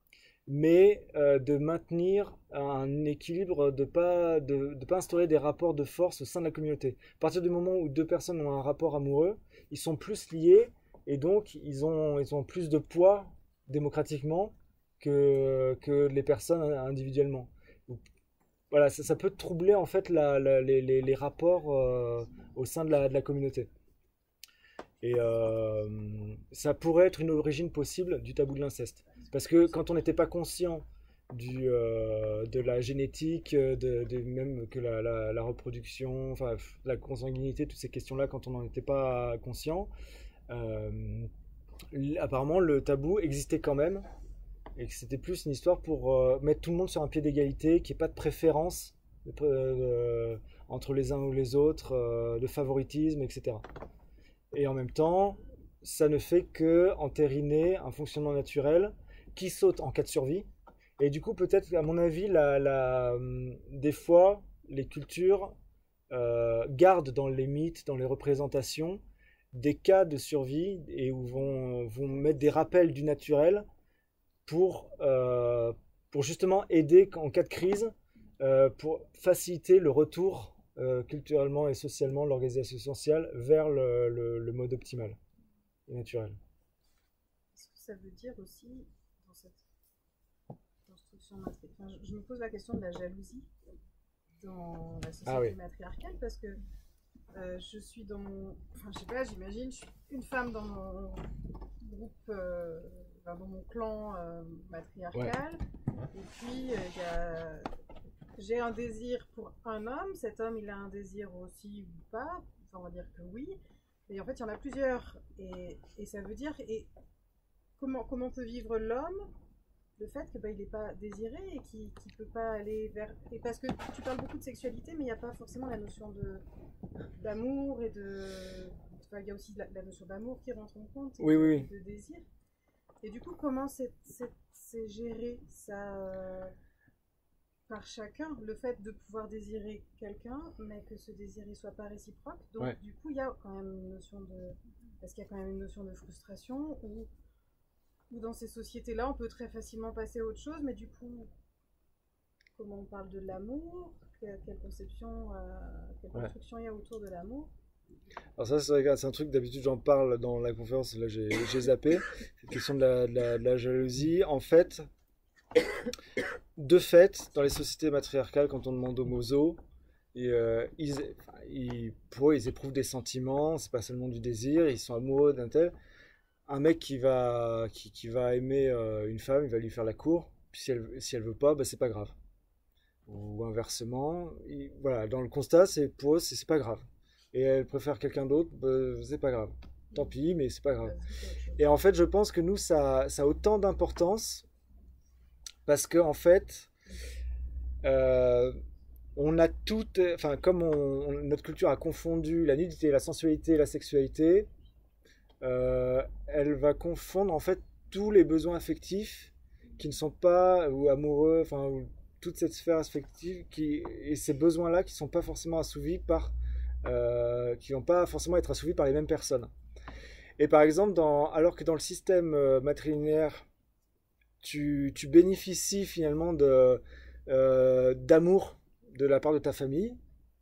Speaker 1: mais de maintenir un équilibre, de pas instaurer des rapports de force au sein de la communauté. À partir du moment où deux personnes ont un rapport amoureux, ils sont plus liés et donc ils ont plus de poids démocratiquement que les personnes individuellement. Voilà, ça peut troubler en fait les rapports au sein de la communauté. Et ça pourrait être une origine possible du tabou de l'inceste. Parce que quand on n'était pas conscient de la génétique, même que la reproduction, enfin la consanguinité, toutes ces questions-là, quand on n'en était pas conscient, apparemment le tabou existait quand même et que c'était plus une histoire pour mettre tout le monde sur un pied d'égalité, qu'il n'y ait pas de préférence entre les uns ou les autres, de favoritisme, etc. Et en même temps, ça ne fait que entériner un fonctionnement naturel qui saute en cas de survie. Et du coup, peut-être, à mon avis, des fois, les cultures gardent dans les mythes, dans les représentations, des cas de survie et où vont mettre des rappels du naturel pour justement aider en cas de crise, pour faciliter le retour culturellement et socialement, l'organisation sociale vers le mode optimal et naturel.
Speaker 4: Est-ce que ça veut dire aussi, dans cette construction matriarcale, je me pose la question de la jalousie dans la société matriarcale, parce que je suis dans mon... Enfin, je sais pas, j'imagine, je suis une femme dans mon groupe, dans mon clan matriarcal, et puis j'ai un désir pour un homme, cet homme il a un désir aussi ou pas, enfin, on va dire que oui, et en fait il y en a plusieurs, et ça veut dire, et comment peut vivre l'homme, le fait que il n'est pas désiré et qu'il ne peut pas aller vers... Et parce que tu parles beaucoup de sexualité, mais il n'y a pas forcément la notion d'amour et de... Enfin, il y a aussi la notion d'amour qui rentre en compte, et de désir. Et du coup, comment c'est géré ça par chacun, le fait de pouvoir désirer quelqu'un, mais que ce désir ne soit pas réciproque. Donc, du coup, il y a quand même une notion de... Est-ce qu'il y a quand même une notion de frustration ou dans ces sociétés-là, on peut très facilement passer à autre chose, mais du coup, comment on parle de l'amour, quelle conception, quelle construction il y a autour de l'amour?
Speaker 1: Alors ça, c'est un truc, d'habitude j'en parle dans la conférence, là j'ai zappé, cette question de la jalousie. En fait, de fait, dans les sociétés matriarcales, quand on demande aux mozos, pour eux, ils éprouvent des sentiments, c'est pas seulement du désir, ils sont amoureux d'un tel. Un mec qui va aimer une femme, il va lui faire la cour, puis si elle veut pas, c'est pas grave. Ou inversement, voilà, dans le constat, pour eux, c'est pas grave. Et elle préfère quelqu'un d'autre, c'est pas grave. Tant pis, mais c'est pas grave. Et en fait, je pense que nous, ça a autant d'importance parce que en fait, on a toutes, enfin, comme notre culture a confondu la nudité, la sensualité et la sexualité, elle va confondre en fait tous les besoins affectifs qui ne sont pas, ou amoureux, enfin, toute cette sphère affective et ces besoins-là qui ne sont pas forcément assouvis qui vont pas forcément être assouvis par les mêmes personnes. Et par exemple, alors que dans le système matrilinéaire, tu bénéficies finalement d'amour de la part de ta famille,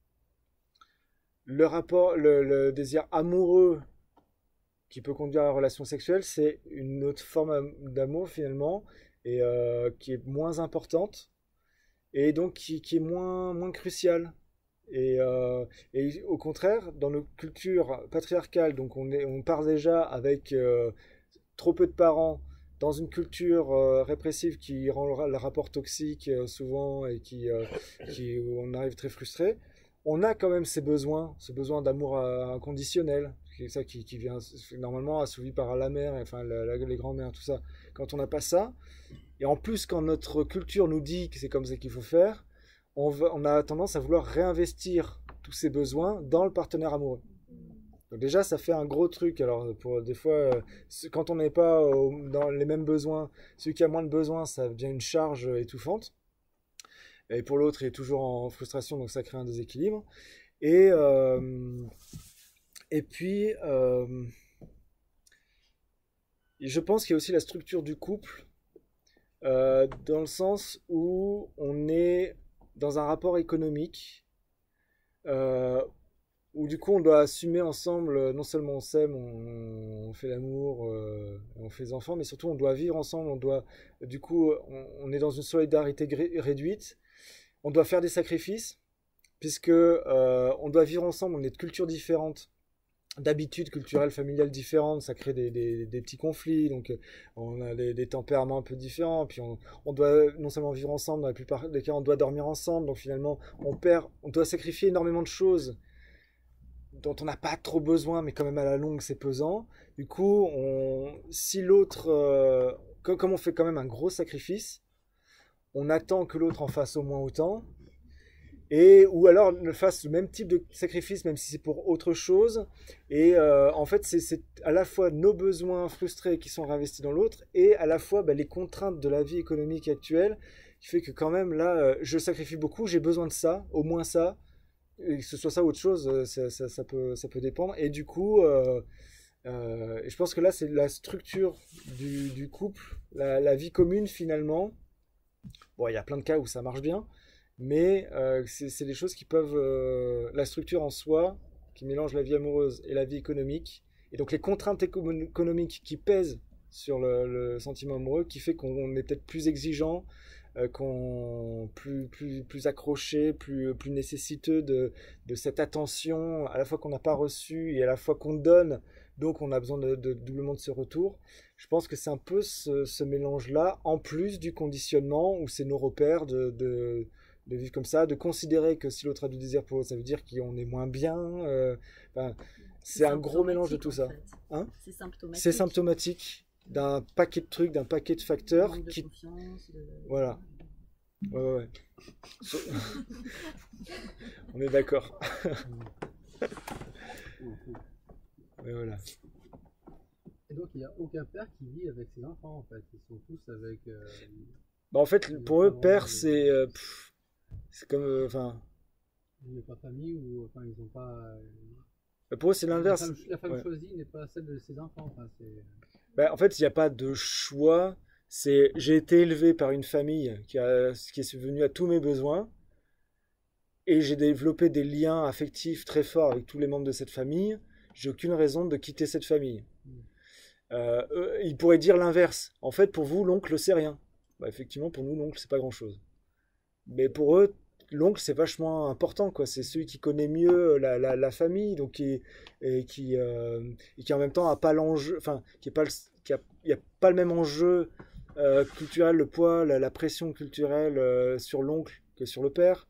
Speaker 1: le désir amoureux qui peut conduire à la relation sexuelle, c'est une autre forme d'amour finalement, et qui est moins importante, et donc qui est moins cruciale. Et au contraire, dans nos cultures patriarcales, donc on part déjà avec trop peu de parents, dans une culture répressive qui rend le rapport toxique souvent, et où on arrive très frustré. On a quand même ce besoin d'amour inconditionnel, qui vient normalement assouvi par la mère, enfin les grands-mères, tout ça. Quand on n'a pas ça, et en plus quand notre culture nous dit que c'est comme ça qu'il faut faire, on a tendance à vouloir réinvestir tous ces besoins dans le partenaire amoureux. Donc déjà, ça fait un gros truc. Alors, des fois, quand on n'est pas dans les mêmes besoins, celui qui a moins de besoins, ça devient une charge étouffante. Et pour l'autre, il est toujours en frustration, donc ça crée un déséquilibre. Et puis, je pense qu'il y a aussi la structure du couple dans le sens où on est dans un rapport économique où du coup on doit assumer ensemble, non seulement on s'aime, on fait l'amour, on fait des enfants, mais surtout on doit vivre ensemble, du coup on est dans une solidarité réduite, on doit faire des sacrifices, puisque on doit vivre ensemble, on est de cultures différentes, d'habitudes culturelles, familiales différentes, ça crée des petits conflits, donc on a des tempéraments un peu différents, puis on doit non seulement vivre ensemble, dans la plupart des cas on doit dormir ensemble, donc finalement on doit sacrifier énormément de choses dont on n'a pas trop besoin, mais quand même à la longue c'est pesant. Du coup, si l'autre, comme on fait quand même un gros sacrifice, on attend que l'autre en fasse au moins autant, ou alors ne fasse le même type de sacrifice, même si c'est pour autre chose. Et en fait, c'est à la fois nos besoins frustrés qui sont réinvestis dans l'autre, et à la fois les contraintes de la vie économique actuelle, qui fait que quand même là, je sacrifie beaucoup, j'ai besoin de ça, au moins ça. Et que ce soit ça ou autre chose, ça peut dépendre. Et du coup, je pense que là, c'est la structure du couple, la vie commune finalement. Bon, il y a plein de cas où ça marche bien, mais c'est des choses qui peuvent... la structure en soi, qui mélange la vie amoureuse et la vie économique, et donc les contraintes économiques qui pèsent sur le sentiment amoureux, qui fait qu'on est peut-être plus exigeant, plus accroché, plus nécessiteux de cette attention, à la fois qu'on n'a pas reçue et à la fois qu'on donne, donc on a besoin doublement de ce retour. Je pense que c'est un peu ce mélange-là, en plus du conditionnement, où c'est nos repères de vivre comme ça, de considérer que si l'autre a du désir pour eux, ça veut dire qu'on est moins bien. C'est un gros mélange de tout ça. Hein?
Speaker 8: C'est symptomatique.
Speaker 1: C'est symptomatique d'un paquet de trucs, d'un paquet de facteurs Voilà. Ouais. On est d'accord. Ouais, voilà.
Speaker 9: Et donc il n'y a aucun père qui vit avec ses enfants en fait. Ils sont tous avec...
Speaker 1: en fait, pour eux, père, c'est comme...
Speaker 9: Ils n'ont pas famille ou ils n'ont pas...
Speaker 1: Pour eux, c'est l'inverse.
Speaker 9: La femme choisie n'est pas celle de ses enfants.
Speaker 1: En fait, il n'y a pas de choix. J'ai été élevé par une famille qui est subvenue à tous mes besoins, et j'ai développé des liens affectifs très forts avec tous les membres de cette famille. J'ai aucune raison de quitter cette famille. Ils pourraient dire l'inverse. En fait, pour vous, l'oncle, c'est rien. Effectivement, pour nous, l'oncle, c'est pas grand-chose. Mais pour eux, l'oncle, c'est vachement important, quoi. C'est celui qui connaît mieux la famille, donc et qui en même temps a pas l'enjeu, il n'y a pas le même enjeu culturel, le poids, la pression culturelle sur l'oncle que sur le père.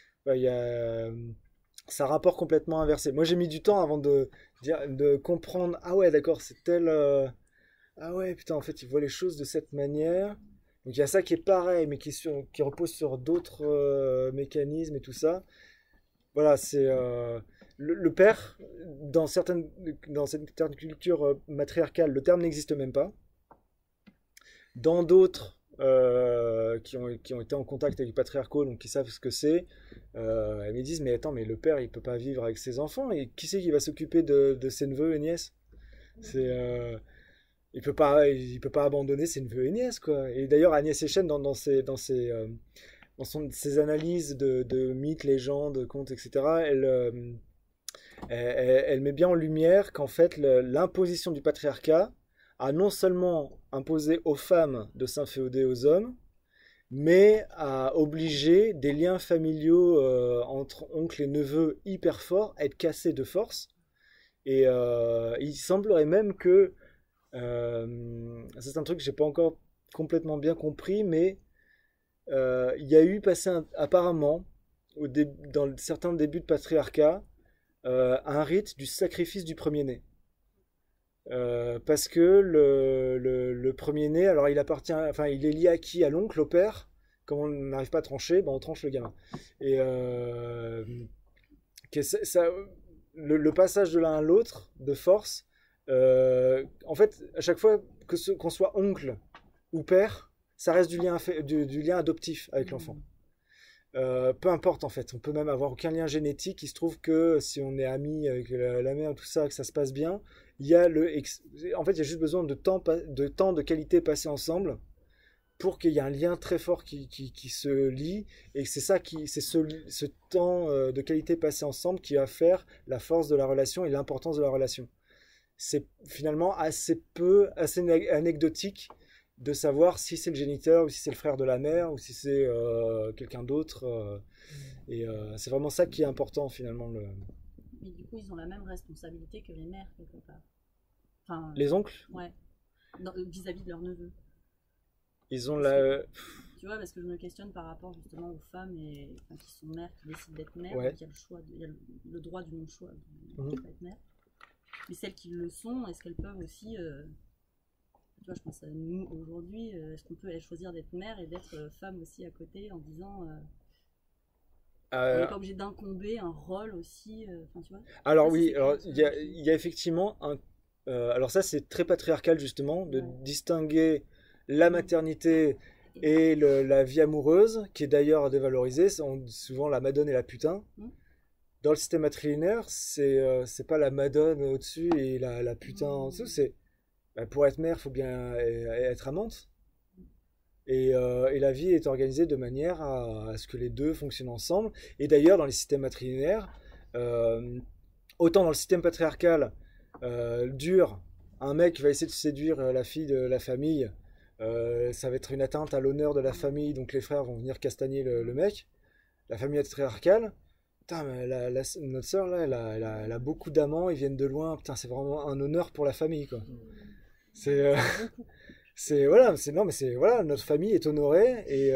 Speaker 1: C'est un rapport complètement inversé. Moi, j'ai mis du temps avant de comprendre. Ah ouais, d'accord, c'est tel. Ah ouais, putain, en fait, il voit les choses de cette manière. Donc il y a ça qui est pareil, mais qui repose sur d'autres mécanismes et tout ça. Voilà, c'est le père, dans cette culture matriarcale, le terme n'existe même pas. Dans d'autres qui ont été en contact avec les patriarcaux, donc qui savent ce que c'est, ils me disent, mais attends, mais le père, il peut pas vivre avec ses enfants, et qui c'est qui va s'occuper de ses neveux et nièces? Il peut pas abandonner ses neveux et nièces, quoi. Et d'ailleurs, Agnès Echen, dans ses analyses de mythes, légendes, contes, etc., elle met bien en lumière qu'en fait, l'imposition du patriarcat a non seulement imposé aux femmes de s'inféoder aux hommes, mais a obligé des liens familiaux entre oncles et neveux hyper forts à être cassés de force. Et il semblerait même que c'est un truc que j'ai pas encore complètement bien compris, mais il y a eu passé apparemment dans certains débuts de patriarcat un rite du sacrifice du premier-né, parce que le premier-né, alors il est lié à qui? À l'oncle, au père. Comme on n'arrive pas à trancher, on tranche le gamin. Et le passage de l'un à l'autre de force, en fait, à chaque fois qu'on soit oncle ou père, ça reste du lien adoptif avec l'enfant. Peu importe, en fait, on peut même avoir aucun lien génétique. Il se trouve que si on est amis avec la mère, tout ça, que ça se passe bien, en fait, il y a juste besoin de temps de qualité passé ensemble pour qu'il y ait un lien très fort qui se lie, et c'est ça c'est ce temps de qualité passé ensemble qui va faire la force de la relation et l'importance de la relation. C'est finalement assez anecdotique de savoir si c'est le géniteur ou si c'est le frère de la mère ou si c'est quelqu'un d'autre, et c'est vraiment ça qui est important finalement.
Speaker 8: Mais du coup ils ont la même responsabilité que les mères quelque part. Enfin,
Speaker 1: les oncles?
Speaker 8: Ouais, vis-à-vis de leurs neveux.
Speaker 1: Ils ont
Speaker 8: tu vois, parce que je me questionne par rapport justement aux femmes qui sont mères, qui décident d'être mères,
Speaker 1: ouais.
Speaker 8: Donc il y a le choix, il y a le droit du non-choix d'être mère. Mais celles qui le sont, est-ce qu'elles peuvent aussi, tu vois, je pense à nous aujourd'hui, est-ce qu'on peut aller choisir d'être mère et d'être femme aussi à côté en disant, on n'est pas obligé d'incomber un rôle aussi, tu vois.
Speaker 1: Alors oui, alors il y a effectivement alors ça c'est très patriarcal justement de distinguer la maternité et la vie amoureuse, qui est d'ailleurs dévalorisée. Souvent la madone et la putain. Dans le système matrilinéaire, c'est pas la madone au-dessus et la putain en dessous. C'est pour être mère, il faut bien être amante. Et la vie est organisée de manière à ce que les deux fonctionnent ensemble. Et d'ailleurs, dans les systèmes matrilinéaires, autant dans le système patriarcal, un mec va essayer de séduire la fille de la famille. Ça va être une atteinte à l'honneur de la famille, donc les frères vont venir castagner le mec. La famille patriarcale, putain, mais notre soeur là, elle a beaucoup d'amants, ils viennent de loin, putain, c'est vraiment un honneur pour la famille, quoi. Voilà, notre famille est honorée, et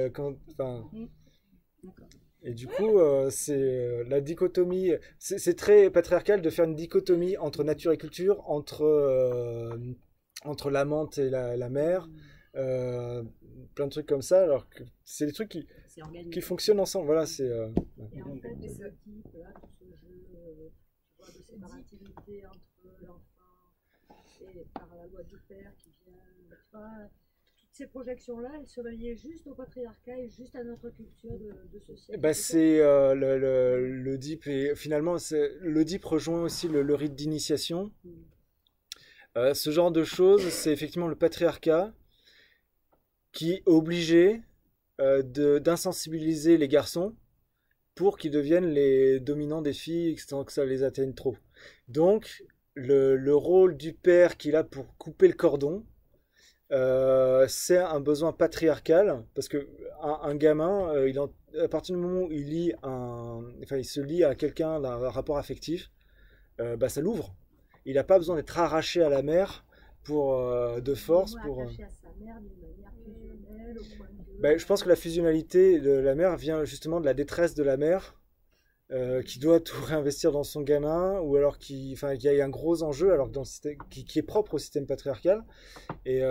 Speaker 1: et du coup, c'est la dichotomie, c'est très patriarcal de faire une dichotomie entre nature et culture, entre l'amante et la mère. Plein de trucs comme ça, alors que c'est des trucs qui fonctionnent ensemble. Voilà, c'est.
Speaker 7: Et en fait, ce type là, tout ce jeu de séparabilité entre l'enfant et par la loi du père qui vient, tu vois, toutes ces projections-là, elles se reliaient juste au patriarcat et juste à notre culture de société.
Speaker 1: Bah, c'est l'Oedipe, et finalement, l'Oedipe rejoint aussi le rite d'initiation. Ce genre de choses, c'est effectivement le patriarcat qui est obligé d'insensibiliser les garçons pour qu'ils deviennent les dominants des filles sans que ça les atteigne trop. Donc, le rôle du père qu'il a pour couper le cordon, c'est un besoin patriarcal, parce que un gamin, à partir du moment où il se lie à quelqu'un d'un rapport affectif, ça l'ouvre. Il n'a pas besoin d'être arraché à la mère de force.
Speaker 7: Attaché à sa mère d'une manière fusionnelle, au point de
Speaker 1: je pense que la fusionnalité de la mère vient justement de la détresse de la mère, qui doit tout réinvestir dans son gamin, ou alors il y a un gros enjeu alors qui est propre au système patriarcal. Et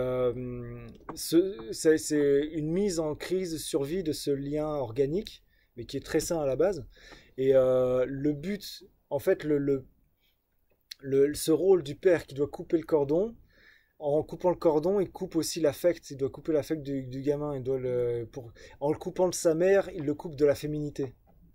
Speaker 1: c'est une mise en crise de survie de ce lien organique, mais qui est très sain à la base. Et le but, en fait, ce rôle du père qui doit couper le cordon, en coupant le cordon, il coupe aussi l'affect. Il doit couper l'affect du gamin. En le coupant de sa mère, il le coupe de la féminité.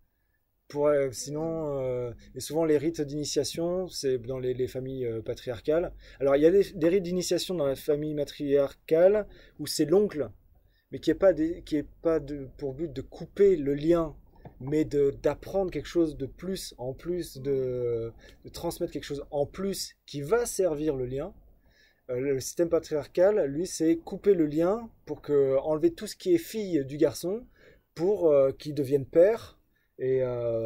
Speaker 1: Sinon, et souvent les rites d'initiation, c'est dans les familles patriarcales. Alors il y a des rites d'initiation dans la famille matriarcale où c'est l'oncle, mais qui est pas pour but de couper le lien, mais d'apprendre quelque chose de plus, en plus, de transmettre quelque chose en plus qui va servir le lien. Le système patriarcal, lui, c'est couper le lien pour enlever tout ce qui est fille du garçon pour qu'il devienne père, et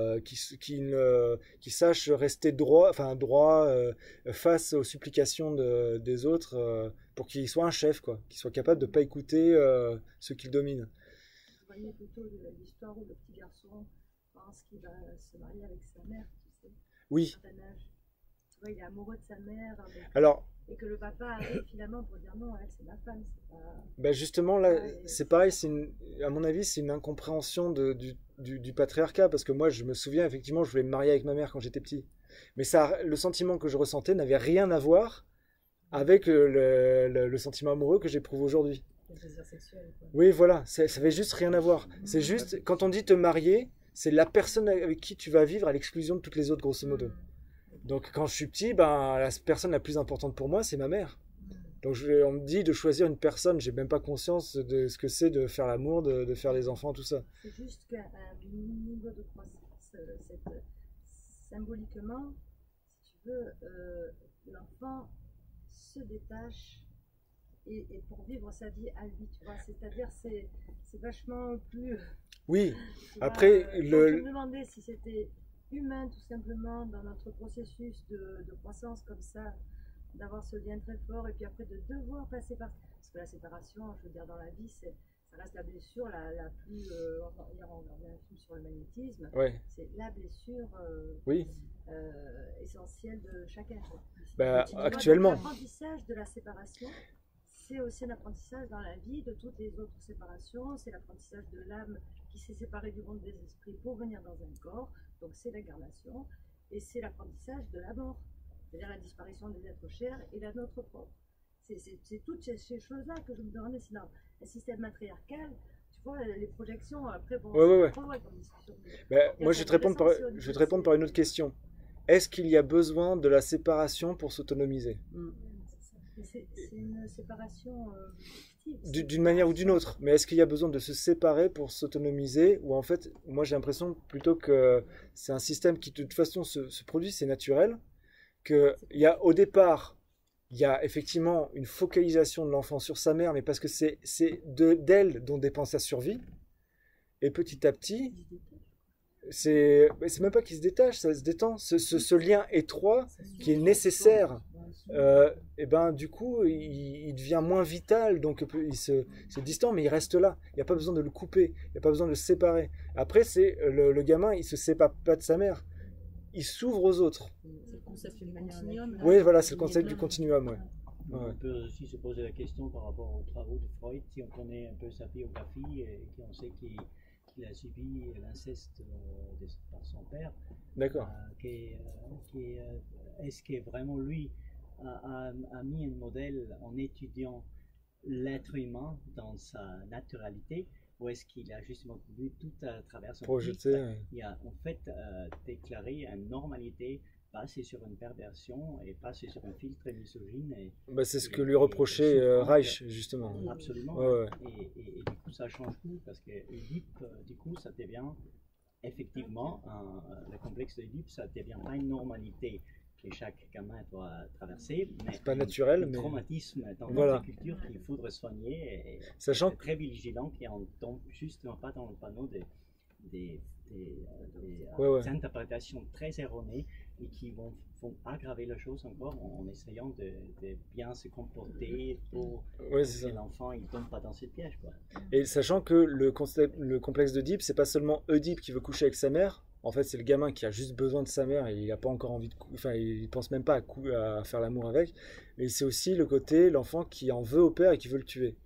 Speaker 1: qui sache rester droit face aux supplications des autres, pour qu'il soit un chef, quoi, qu'il soit capable de ne pas écouter ceux qu'il domine.
Speaker 7: Vous voyez plutôt l'histoire où le petit garçon pense qu'il va se marier avec sa mère, tu sais.
Speaker 1: Oui.
Speaker 7: À un certain âge. Tu vois, il est amoureux de sa mère. Et que le papa arrive finalement pour dire non, elle c'est ma femme, c'est pas...
Speaker 1: justement là, c'est pareil, à mon avis c'est une incompréhension du patriarcat, parce que moi je me souviens effectivement je voulais me marier avec ma mère quand j'étais petit, mais le sentiment que je ressentais n'avait rien à voir avec le sentiment amoureux que j'éprouve aujourd'hui.
Speaker 4: Le plaisir sexuel, quoi.
Speaker 1: Oui, voilà, ça avait juste rien à voir. C'est juste, quand on dit te marier, c'est la personne avec qui tu vas vivre à l'exclusion de toutes les autres, grosso modo. Donc quand je suis petit, la personne la plus importante pour moi, c'est ma mère. Donc on me dit de choisir une personne, j'ai même pas conscience de ce que c'est de faire l'amour, de faire des enfants, tout ça.
Speaker 7: C'est juste qu'à un niveau de croissance, symboliquement, si tu veux, l'enfant se détache et pour vivre sa vie à lui, tu vois. C'est-à-dire c'est vachement plus...
Speaker 1: Oui, après...
Speaker 7: Je me demandais si c'était humain tout simplement dans notre processus de croissance comme ça, d'avoir ce lien très fort et puis après de devoir passer par... Parce que la séparation, je veux dire, dans la vie, ça reste la blessure la plus... hier, on a un film sur le magnétisme.
Speaker 1: Ouais.
Speaker 7: C'est la blessure essentielle de chacun.
Speaker 1: Bah, actuellement.
Speaker 7: L'apprentissage de la séparation, c'est aussi un apprentissage dans la vie de toutes les autres séparations. C'est l'apprentissage de l'âme qui s'est séparée du monde des esprits pour venir dans un corps. Donc c'est l'incarnation. Et c'est l'apprentissage de la mort. C'est-à-dire la disparition des êtres chers et la nôtre propre. C'est toutes ces choses-là que je me demandais si dans un système matriarcal, tu vois, les projections, après, bon,
Speaker 1: ouais.
Speaker 7: trop loin comme discussion.
Speaker 1: Moi, je vais te répondre par une autre question. Est-ce qu'il y a besoin de la séparation pour s'autonomiser?
Speaker 7: C'est une séparation
Speaker 1: d'une manière ou d'une autre. Mais est-ce qu'il y a besoin de se séparer pour s'autonomiser? Ou en fait, moi j'ai l'impression plutôt que c'est un système qui de toute façon se produit, c'est naturel. Au départ, il y a effectivement une focalisation de l'enfant sur sa mère, mais parce que c'est d'elle dont dépend sa survie. Et petit à petit, c'est même pas qu'il se détache, ça se détend. Ce lien étroit qui est nécessaire, et ben du coup, il devient moins vital, donc il se distend, mais il reste là. Il n'y a pas besoin de le couper, il n'y a pas besoin de le séparer. Après, c'est le gamin, il se sépare pas de sa mère. Il s'ouvre aux autres.
Speaker 8: C'est le concept du continuum.
Speaker 1: Oui, voilà, c'est le concept du continuum. Ouais.
Speaker 5: On peut aussi se poser la question par rapport aux travaux de Freud, si on connaît un peu sa biographie et qu'on sait qu'il a subi l'inceste par son père.
Speaker 1: D'accord.
Speaker 5: Est-ce que vraiment lui a mis un modèle en étudiant l'être humain dans sa naturalité? Ou est-ce qu'il a justement vu tout à travers son
Speaker 1: projeté?
Speaker 5: Il a en fait déclaré une normalité basée sur une perversion et basée sur un filtre misogyne.
Speaker 1: C'est ce que lui reprochait Reich, justement.
Speaker 5: Absolument.
Speaker 1: Ouais.
Speaker 5: Et du coup, ça change tout parce que Oedipe, du coup, ça devient effectivement, le complexe d'Oedipe, ça devient pas une normalité que chaque gamin doit traverser, mais
Speaker 1: c'est pas naturel,
Speaker 5: un traumatisme dans notre culture qu'il faudrait soigner et
Speaker 1: sachant
Speaker 5: être très vigilant qu'il ne tombe justement pas dans le panneau des interprétations très erronées et qui vont aggraver la chose encore en essayant de bien se comporter pour que l'enfant ne tombe pas dans ce piège, quoi.
Speaker 1: Et sachant que le complexe d'Oedipe, c'est pas seulement Oedipe qui veut coucher avec sa mère. En fait, c'est le gamin qui a juste besoin de sa mère et il n'a pas encore envie il pense même pas à faire l'amour avec. Mais c'est aussi le côté, l'enfant qui en veut au père et qui veut le tuer.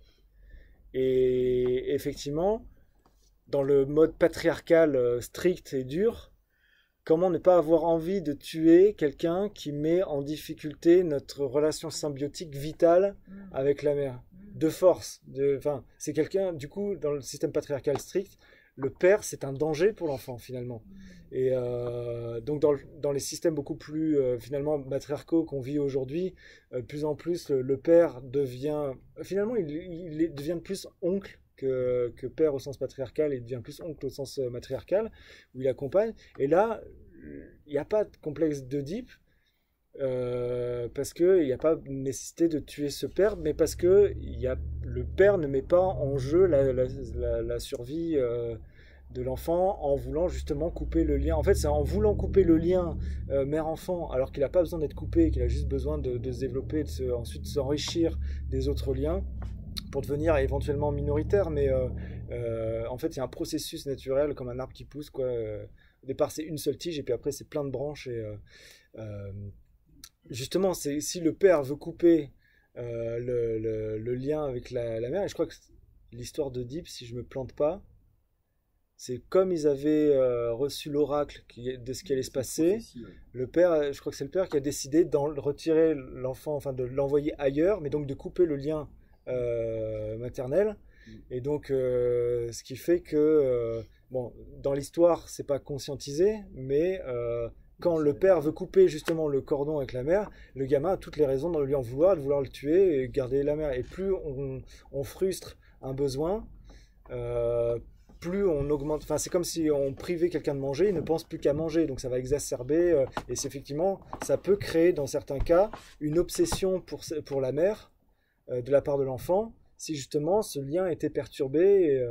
Speaker 1: Et effectivement, dans le mode patriarcal strict et dur, comment ne pas avoir envie de tuer quelqu'un qui met en difficulté notre relation symbiotique vitale avec la mère? De force. C'est quelqu'un, du coup, dans le système patriarcal strict, le père, c'est un danger pour l'enfant, finalement. Et donc, dans les systèmes beaucoup plus, finalement, matriarcaux qu'on vit aujourd'hui, de plus en plus, le père devient... Finalement, il devient plus oncle que père au sens patriarcal, il devient plus oncle au sens matriarcal, où il accompagne. Et là, il n'y a pas de complexe d'Oedipe, parce qu'il n'y a pas nécessité de tuer ce père, mais parce que le père ne met pas en jeu la survie de l'enfant en voulant justement couper le lien. En fait, c'est en voulant couper le lien mère-enfant, alors qu'il n'a pas besoin d'être coupé, qu'il a juste besoin de se développer, ensuite s'enrichir des autres liens pour devenir éventuellement minoritaire. Mais en fait, il y a un processus naturel comme un arbre qui pousse, quoi. Au départ, c'est une seule tige et puis après, c'est plein de branches. Et justement, si le père veut couper le lien avec la mère, et je crois que l'histoire d'Oedipe, si je me plante pas, c'est comme ils avaient reçu l'oracle de ce qui allait se passer. Le père, je crois que c'est le père qui a décidé de retirer l'enfant, enfin de l'envoyer ailleurs, mais donc de couper le lien maternel. Et donc, ce qui fait que, bon, dans l'histoire, c'est pas conscientisé, mais quand le père veut couper justement le cordon avec la mère, le gamin a toutes les raisons de lui en vouloir, de vouloir le tuer et garder la mère. Et plus on frustre un besoin, plus on augmente. Enfin, c'est comme si on privait quelqu'un de manger, il ne pense plus qu'à manger, donc ça va exacerber. Et c'est effectivement, ça peut créer dans certains cas une obsession pour la mère de la part de l'enfant, si justement ce lien était perturbé.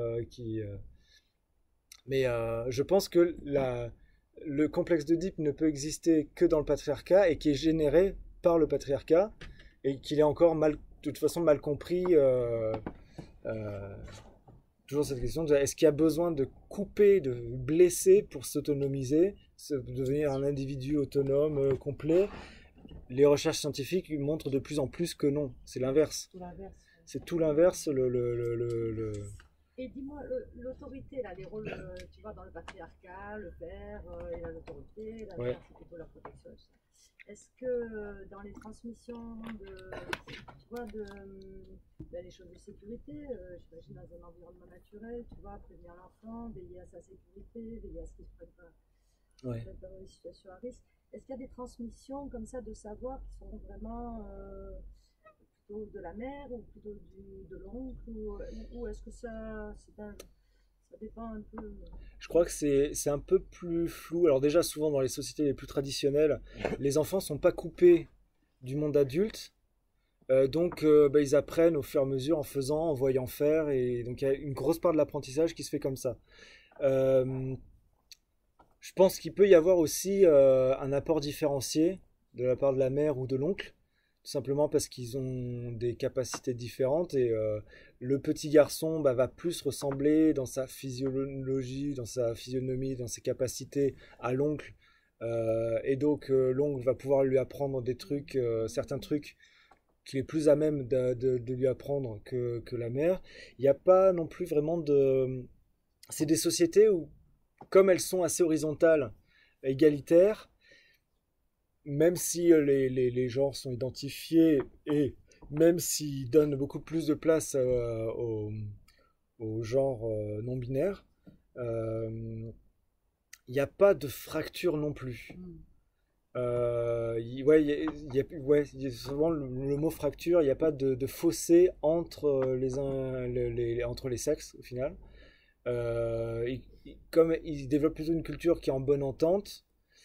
Speaker 1: Mais je pense que le complexe d'Oedipe ne peut exister que dans le patriarcat et qui est généré par le patriarcat et qu'il est encore de toute façon mal compris. Toujours cette question de est-ce qu'il y a besoin de couper, de blesser pour s'autonomiser, devenir un individu autonome complet? Les recherches scientifiques montrent de plus en plus que non, c'est l'inverse. C'est tout l'inverse.
Speaker 7: Et dis-moi, l'autorité, là, les rôles, tu vois, dans le patriarcat, le père et l'autorité, la mère, c'est plutôt la protection. Est-ce que dans les transmissions les choses de sécurité, j'imagine dans un environnement naturel, tu vois, prévenir l'enfant, veiller à sa sécurité, veiller à ce qu'il ne se prenne pas dans des situations à risque. Est-ce qu'il y a des transmissions comme ça de savoir qui sont vraiment plutôt de la mère ou plutôt de l'oncle ou est-ce que ça dépend un peu?
Speaker 1: Je crois que c'est un peu plus flou. Alors déjà, souvent dans les sociétés les plus traditionnelles, les enfants ne sont pas coupés du monde adulte. Donc ils apprennent au fur et à mesure en faisant, en voyant faire. Et donc il y a une grosse part de l'apprentissage qui se fait comme ça. Je pense qu'il peut y avoir aussi un apport différencié de la part de la mère ou de l'oncle. Tout simplement parce qu'ils ont des capacités différentes et le petit garçon va plus ressembler dans sa physiologie, dans sa physionomie, dans ses capacités à l'oncle. Et donc l'oncle va pouvoir lui apprendre des trucs, certains trucs qu'il est plus à même de lui apprendre que la mère. Il n'y a pas non plus vraiment de... C'est des sociétés où, comme elles sont assez horizontales, égalitaires, même si les genres sont identifiés et même s'ils donnent beaucoup plus de place aux genres non binaires, il n'y a pas de fracture non plus. Souvent le mot fracture, il n'y a pas de fossé entre entre les sexes au final. Comme ils développent plutôt une culture qui est en bonne entente,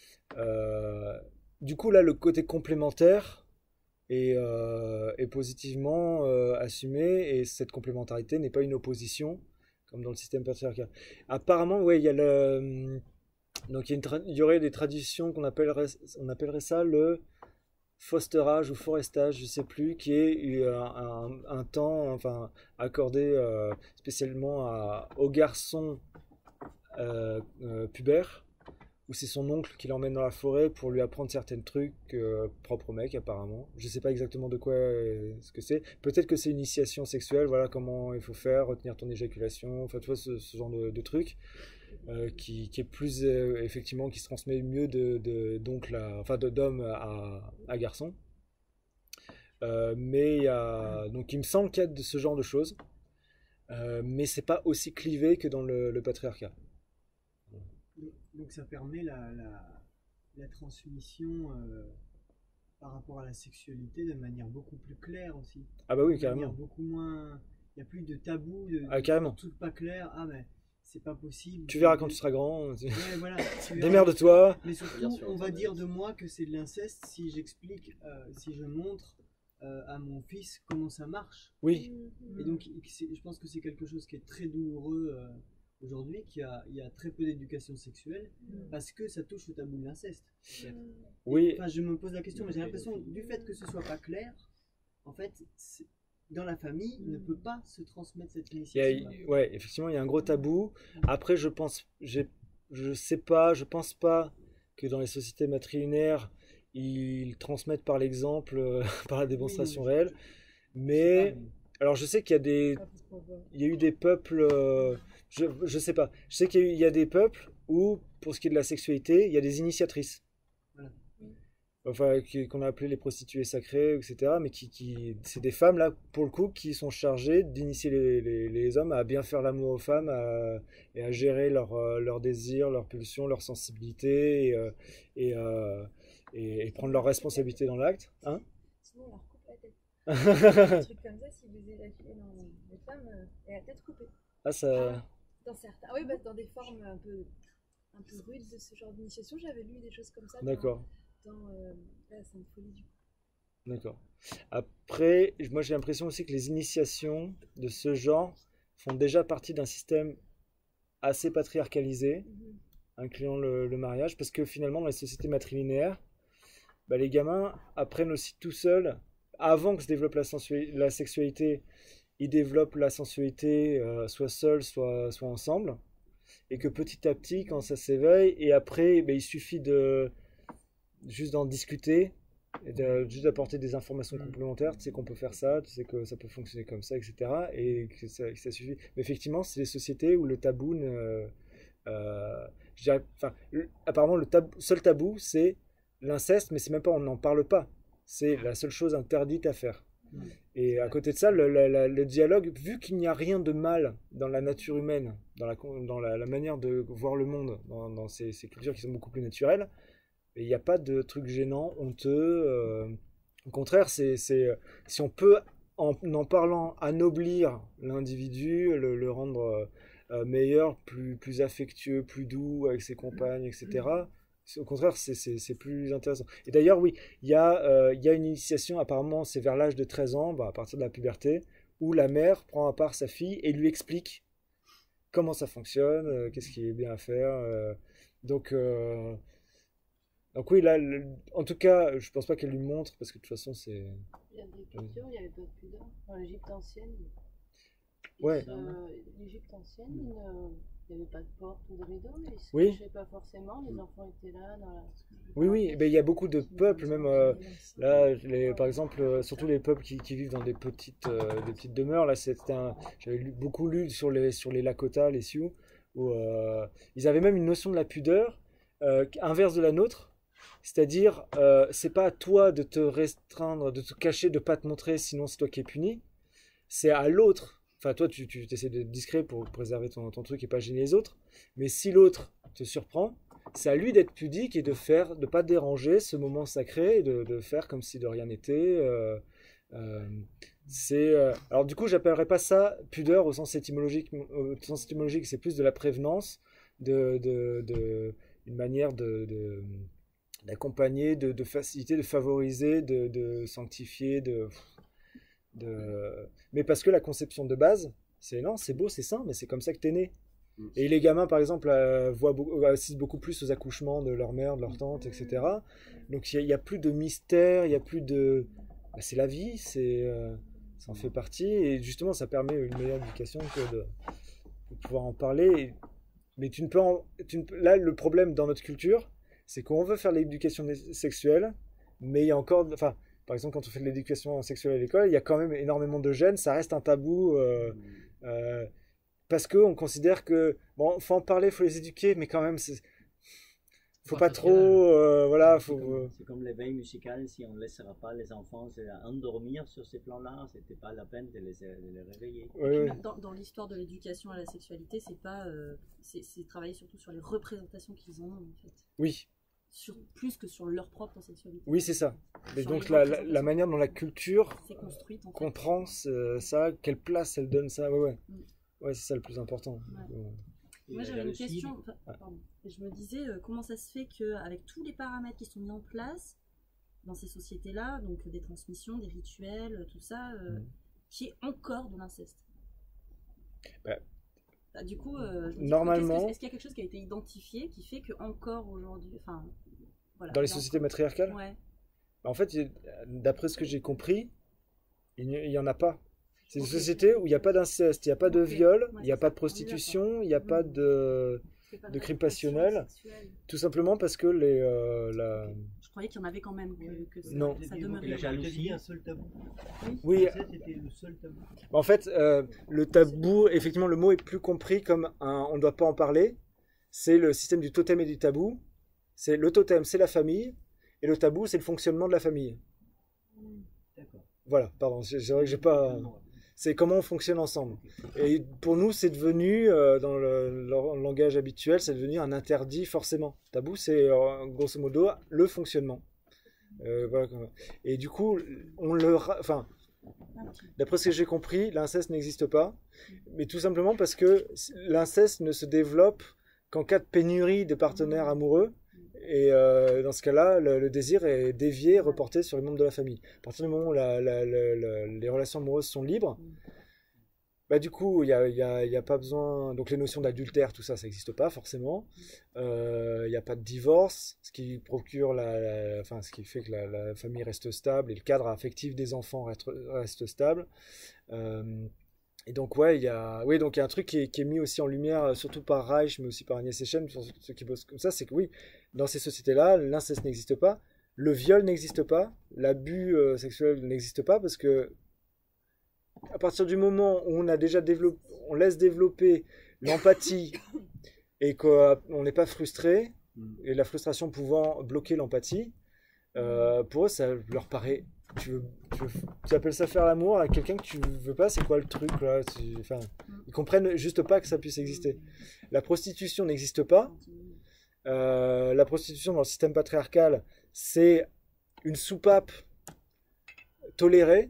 Speaker 1: du coup là le côté complémentaire est positivement assumé et cette complémentarité n'est pas une opposition comme dans le système patriarcal. Apparemment, il y a donc il y aurait des traditions on appellerait ça le fosterage ou forestage, je sais plus, qui est un temps accordé spécialement aux garçons pubères, où c'est son oncle qui l'emmène dans la forêt pour lui apprendre certains trucs propres au mec apparemment. Je sais pas exactement de quoi ce que c'est. Peut-être que c'est une initiation sexuelle, voilà comment il faut faire, retenir ton éjaculation, enfin tu vois ce genre de trucs qui est plus effectivement qui se transmet mieux d'homme à garçon. Mais donc il me semble qu'il y a de ce genre de choses, mais c'est pas aussi clivé que dans le patriarcat.
Speaker 10: Donc ça permet la transmission par rapport à la sexualité de manière beaucoup plus claire aussi.
Speaker 1: Ah bah oui, carrément.
Speaker 10: Beaucoup moins, il n'y a plus de tabou,
Speaker 1: carrément.
Speaker 10: de trucs pas clairs. Ah mais c'est pas possible.
Speaker 1: Tu verras quand tu seras grand.
Speaker 10: Ouais, voilà.
Speaker 1: Démerde-toi.
Speaker 10: Mais surtout, on va dire de moi que c'est de l'inceste si j'explique, si je montre à mon fils comment ça marche.
Speaker 1: Oui.
Speaker 10: Et donc je pense que c'est quelque chose qui est très douloureux. Aujourd'hui, il y a très peu d'éducation sexuelle parce que ça touche au tabou de l'inceste.
Speaker 1: Oui.
Speaker 10: Enfin, je me pose la question, mais j'ai l'impression du fait que ce soit pas clair, en fait, dans la famille, ne peut pas se transmettre cette initiation.
Speaker 1: Ouais, effectivement, il y a un gros tabou. Après, je pense pas que dans les sociétés matrilinéaires, ils transmettent par l'exemple, par la démonstration réelle. Mais alors, je sais qu'il y a eu des peuples. Je sais pas. Je sais qu'il y a des peuples où, pour ce qui est de la sexualité, il y a des initiatrices. Voilà. enfin, qu'on a appelé les prostituées sacrées, etc. Mais c'est des femmes, là, pour le coup, qui sont chargées d'initier les hommes à bien faire l'amour aux femmes et à gérer leurs désirs, leurs pulsions, leur sensibilité et prendre leurs responsabilités dans l'acte. Hein?
Speaker 6: Sinon, on leur coupe la tête. Un truc comme ça, si vous éjaculez dans les femmes, et la tête coupée.
Speaker 1: Ah, ça...
Speaker 6: Dans certains... oui, dans des formes un peu rudes de ce genre d'initiation, j'avais lu des choses comme ça.
Speaker 1: D'accord.
Speaker 6: Dans la Sainte Folie du coup.
Speaker 1: D'accord. Après, moi j'ai l'impression aussi que les initiations de ce genre font déjà partie d'un système assez patriarcalisé, incluant le mariage, parce que finalement dans les sociétés matrilinéaires, bah, les gamins apprennent aussi tout seuls, avant que se développe la sexualité, ils développent la sensualité soit seuls, soit ensemble, et que petit à petit, quand ça s'éveille, et après, bah, il suffit juste d'en discuter, et juste d'apporter des informations complémentaires. Tu sais qu'on peut faire ça, tu sais que ça peut fonctionner comme ça, etc. Et que ça suffit. Mais effectivement, c'est des sociétés où le tabou, apparemment, le seul tabou, c'est l'inceste, mais c'est même pas, on n'en parle pas. C'est la seule chose interdite à faire. Et à côté de ça, le dialogue, vu qu'il n'y a rien de mal dans la nature humaine, dans la manière de voir le monde, dans ces cultures qui sont beaucoup plus naturelles, il n'y a pas de truc gênant, honteux. Au contraire, si on peut, en parlant, anoblir l'individu, le rendre meilleur, plus affectueux, plus doux avec ses compagnes, etc., au contraire, c'est plus intéressant. Et d'ailleurs, oui, il y a une initiation, apparemment, c'est vers l'âge de 13 ans, à partir de la puberté, où la mère prend à part sa fille et lui explique comment ça fonctionne, qu'est-ce qui est bien à faire. Donc oui, là, en tout cas, je pense pas qu'elle lui montre, parce que de toute façon, c'est...
Speaker 11: Il y a des cultures, il n'y avait pas de pudeur. Dans l'Égypte ancienne,
Speaker 1: ouais.
Speaker 11: L'Égypte ancienne, il n'y avait pas de porte ou de rideau, ils ne se
Speaker 1: oui.
Speaker 11: cachaient pas forcément, les enfants étaient là.
Speaker 1: Oui, il y a beaucoup de peuples, même là, par exemple, surtout les peuples qui vivent dans des petites demeures. Là, j'avais beaucoup lu sur les Lakota, les Sioux, où ils avaient même une notion de la pudeur inverse de la nôtre. C'est-à-dire, c'est pas à toi de te restreindre, de te cacher, de pas te montrer, sinon c'est toi qui es puni. C'est à l'autre. Enfin, toi, tu essaies d'être discret pour préserver ton truc et pas gêner les autres. Mais si l'autre te surprend, c'est à lui d'être pudique et de pas déranger ce moment sacré, et de faire comme si de rien n'était. Alors du coup, j'appellerais pas ça pudeur au sens étymologique. Au sens étymologique, c'est plus de la prévenance, une manière d'accompagner, de faciliter, de favoriser, de sanctifier, mais parce que la conception de base, c'est non, c'est beau, c'est sain, mais c'est comme ça que t'es né. Et les gamins, par exemple, assistent beaucoup plus aux accouchements de leur mère, de leur tante, etc. Donc il n'y a plus de mystère, il n'y a plus de... c'est la vie, ça en fait partie, et justement, ça permet une meilleure éducation que de pouvoir en parler. Mais là, le problème dans notre culture, c'est qu'on veut faire l'éducation sexuelle, mais il y a encore... Enfin, par exemple, quand on fait de l'éducation sexuelle à l'école, il y a quand même énormément de gêne, ça reste un tabou, parce qu'on considère que, bon, faut en parler, faut les éduquer, mais quand même, faut pas trop, voilà.
Speaker 5: C'est comme l'éveil musical, si on ne laissera pas les enfants endormir sur ces plans-là, c'était pas la peine de les réveiller.
Speaker 8: Oui. Dans l'histoire de l'éducation à la sexualité, c'est travailler surtout sur les représentations qu'ils ont, en fait.
Speaker 1: Oui.
Speaker 8: Plus que sur leur propre sexualité.
Speaker 1: Oui, c'est ça. Et donc la manière dont la culture
Speaker 8: construite, en fait,
Speaker 1: comprend ça, quelle place elle donne ça, ouais. Ouais, c'est ça le plus important.
Speaker 8: Ouais. Moi j'avais une question, pardon. Je me disais comment ça se fait qu'avec tous les paramètres qui sont mis en place dans ces sociétés-là, donc des transmissions, des rituels, tout ça, qu'il y ait encore de l'inceste. Du coup, je me dis,
Speaker 1: normalement,
Speaker 8: est-ce qu'il y a quelque chose qui a été identifié qui fait qu'encore aujourd'hui, voilà,
Speaker 1: dans les sociétés matriarcales,
Speaker 8: ouais.
Speaker 1: En fait, d'après ce que j'ai compris, il n'y en a pas. C'est une société où il n'y a pas d'inceste, il n'y a pas de viol, il n'y a pas de prostitution, il n'y a pas de crime passionnel. Tout simplement parce que
Speaker 8: Je croyais qu'il y en avait quand même.
Speaker 1: Non.
Speaker 8: Ça demeurait.
Speaker 5: La jalousie,
Speaker 10: un seul tabou.
Speaker 1: Oui.
Speaker 10: C'était le seul tabou.
Speaker 1: En fait, le tabou, effectivement, le mot est plus compris comme on ne doit pas en parler. C'est le système du totem et du tabou. Le totem, c'est la famille. et le tabou, c'est le fonctionnement de la famille.
Speaker 5: D'accord.
Speaker 1: Voilà, pardon, c'est vrai que j'ai pas... C'est comment on fonctionne ensemble. Et pour nous, c'est devenu, dans le langage habituel, c'est devenu un interdit forcément. Tabou, c'est grosso modo le fonctionnement. Voilà. Et du coup, enfin, d'après ce que j'ai compris, l'inceste n'existe pas, mais tout simplement parce que l'inceste ne se développe qu'en cas de pénurie de partenaires amoureux. Et dans ce cas-là, le désir est dévié, reporté sur les membres de la famille. À partir du moment où les relations amoureuses sont libres, bah, du coup, il y a pas besoin... Donc les notions d'adultère, tout ça, ça n'existe pas forcément. Il n'y a pas de divorce, ce qui procure enfin, ce qui fait que la famille reste stable et le cadre affectif des enfants reste stable. Et donc, ouais, il y a un truc qui est mis aussi en lumière, surtout par Reich, mais aussi par Agnès Echen, sur ceux qui bossent comme ça, c'est que oui, dans ces sociétés-là, l'inceste n'existe pas, le viol n'existe pas, l'abus sexuel n'existe pas, parce que à partir du moment où on laisse développer l'empathie et qu'on n'est pas frustré, et la frustration pouvant bloquer l'empathie, pour eux, ça leur paraît... Tu appelles ça faire l'amour à quelqu'un que tu veux pas, c'est quoi le truc là? Enfin, ils comprennent juste pas que ça puisse exister. La prostitution n'existe pas. La prostitution dans le système patriarcal, c'est une soupape tolérée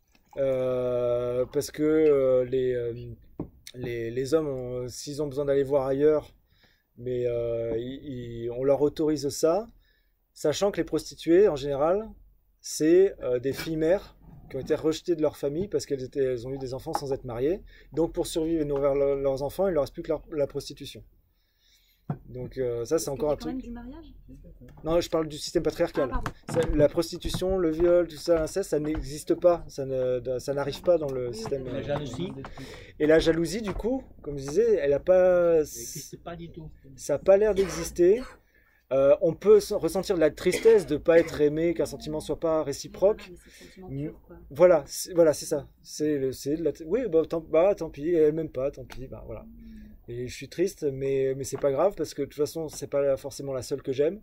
Speaker 1: parce que les hommes, s'ils ont besoin d'aller voir ailleurs, mais on leur autorise ça, sachant que les prostituées en général, c'est des filles mères qui ont été rejetées de leur famille parce qu'elles ont eu des enfants sans être mariées. Donc pour survivre et nourrir leurs enfants, il ne leur reste plus que la prostitution. Donc ça, c'est encore un truc...
Speaker 8: du mariage?
Speaker 1: Non, je parle du système patriarcal. La prostitution, le viol, tout ça, l'inceste, ça n'existe pas. Ça n'arrive pas dans le système...
Speaker 5: La jalousie.
Speaker 1: Et la jalousie, du coup, comme je disais, elle n'a pas...
Speaker 5: Ça n'existe pas du tout.
Speaker 1: Ça n'a pas l'air d'exister. On peut ressentir de la tristesse de ne pas être aimé, qu'un sentiment ne soit pas réciproque. Voilà, c'est ça. Oui, tant pis, elle m'aime pas, tant pis, bah, voilà. Et je suis triste, mais c'est pas grave, parce que de toute façon, c'est pas forcément la seule que j'aime.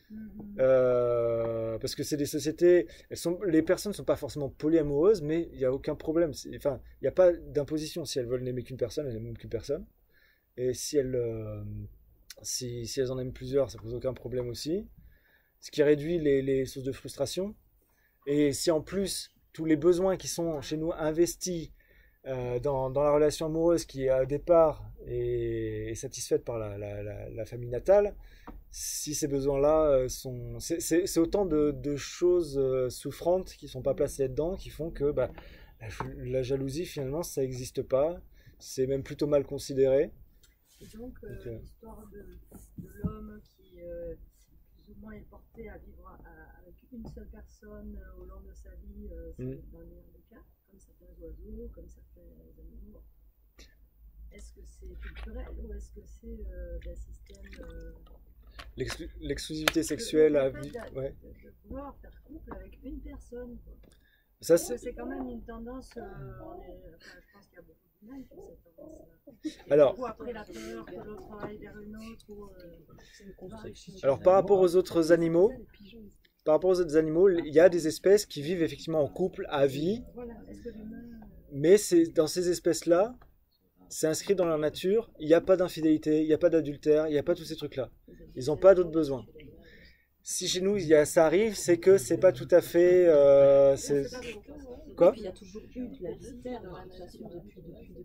Speaker 1: Parce que c'est des sociétés, les personnes ne sont pas forcément polyamoureuses, mais il n'y a aucun problème. Enfin, il n'y a pas d'imposition. Si elles veulent n'aimer qu'une personne, elles n'aiment qu'une personne. Et si elles en aiment plusieurs, ça pose aucun problème aussi. Ce qui réduit les sources de frustration. Et si en plus, tous les besoins qui sont chez nous investis dans la relation amoureuse qui au départ est satisfaite par la famille natale, si ces besoins-là sont... C'est autant de choses souffrantes qui ne sont pas placées dedans, qui font que la jalousie, finalement, ça n'existe pas. C'est même plutôt mal considéré.
Speaker 7: Et donc, l'histoire de l'homme qui plus ou moins est porté à vivre avec une seule personne au long de sa vie, c'est dans le meilleur des cas, comme certains oiseaux, comme certains animaux. Est-ce que c'est culturel ou est-ce que c'est d'un système...
Speaker 1: L'exclusivité sexuelle à vie...
Speaker 7: De vouloir faire couple avec une personne, quoi.
Speaker 1: Ça,
Speaker 7: c'est quand même une tendance, je pense qu'il y a beaucoup d'humains qui ont cette tendance-là.
Speaker 1: Alors,
Speaker 7: après la peur que l'autre aille vers une autre.
Speaker 1: Alors par rapport aux autres animaux, il y a des espèces qui vivent effectivement en couple à vie, mais dans ces espèces-là, c'est inscrit dans leur nature, il n'y a pas d'infidélité, il n'y a pas d'adultère, il n'y a pas tous ces trucs-là. Ils n'ont pas d'autres besoins. Si chez nous ça arrive, c'est que c'est pas tout à fait. Quoi ?
Speaker 8: Il y a toujours eu de la mystère dans la relation depuis.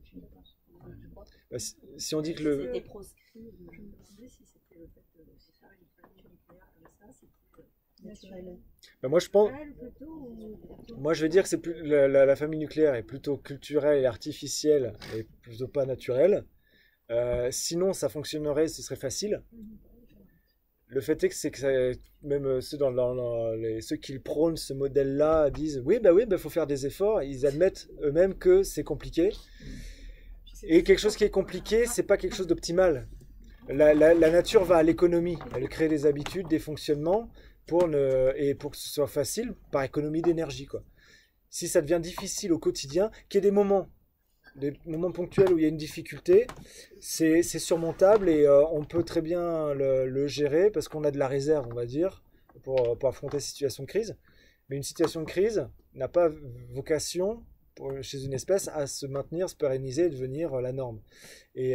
Speaker 1: Si on dit que le.
Speaker 8: C'était proscrit.
Speaker 7: Je me demandais si c'était le fait de faire une famille nucléaire comme ça, c'était naturel.
Speaker 1: Moi je pense. Moi je vais dire que c'est plus la famille nucléaire est plutôt culturelle et artificielle et plutôt pas naturelle. Sinon ça fonctionnerait, ce serait facile. Le fait est que même ceux qui prônent ce modèle-là disent oui, faut faire des efforts. Ils admettent eux-mêmes que c'est compliqué. Et quelque chose qui est compliqué, c'est pas quelque chose d'optimal. La nature va à l'économie. Elle crée des habitudes, des fonctionnements pour que ce soit facile par économie d'énergie, quoi. Si ça devient difficile au quotidien, qu'il y ait des moments ponctuels où il y a une difficulté, c'est surmontable et on peut très bien le gérer parce qu'on a de la réserve, on va dire, pour affronter ces situations de crise. Mais une situation de crise n'a pas vocation, chez une espèce, à se maintenir, se pérenniser et devenir la norme. Et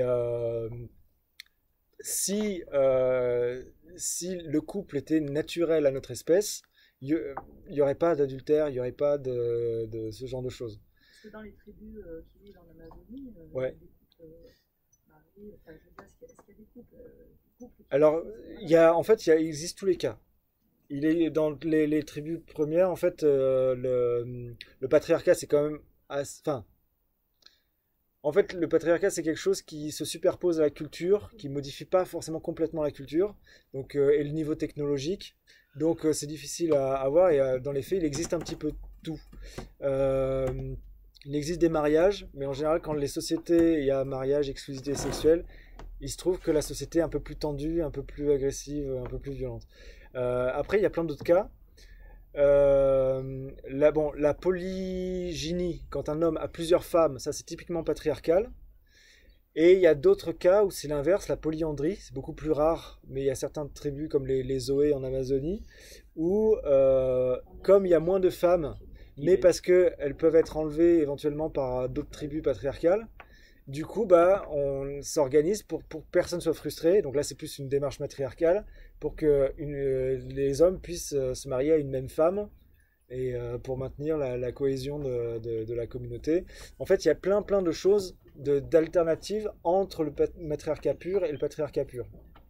Speaker 1: si le couple était naturel à notre espèce, il n'y aurait pas d'adultère, il n'y aurait pas de ce genre de choses.
Speaker 7: Parce que dans les tribus qui vivent en Amazonie,
Speaker 1: ouais.
Speaker 7: des couples mariés, enfin, je veux dire, est-ce qu'il y a des couples
Speaker 1: Alors, il existe tous les cas. Il est dans les tribus premières, en fait, le patriarcat, c'est quand même... En fait, le patriarcat, c'est quelque chose qui se superpose à la culture, qui modifie pas forcément complètement la culture, donc, et le niveau technologique. Donc, c'est difficile à avoir, et dans les faits, il existe un petit peu tout. Il existe des mariages, mais en général, quand les sociétés, il y a mariage, exclusivité sexuelle, il se trouve que la société est un peu plus tendue, un peu plus agressive, un peu plus violente. Après, il y a plein d'autres cas. La polygynie, quand un homme a plusieurs femmes, ça c'est typiquement patriarcal. Et il y a d'autres cas où c'est l'inverse, la polyandrie, c'est beaucoup plus rare, mais il y a certaines tribus comme les Zoé en Amazonie, où comme il y a moins de femmes, mais parce qu'elles peuvent être enlevées éventuellement par d'autres tribus patriarcales, du coup, on s'organise pour que personne ne soit frustré. Donc là, c'est plus une démarche matriarcale pour que les hommes puissent se marier à une même femme et pour maintenir la cohésion de la communauté. En fait, il y a plein de choses, d'alternatives entre le matriarcat pur et le patriarcat pur.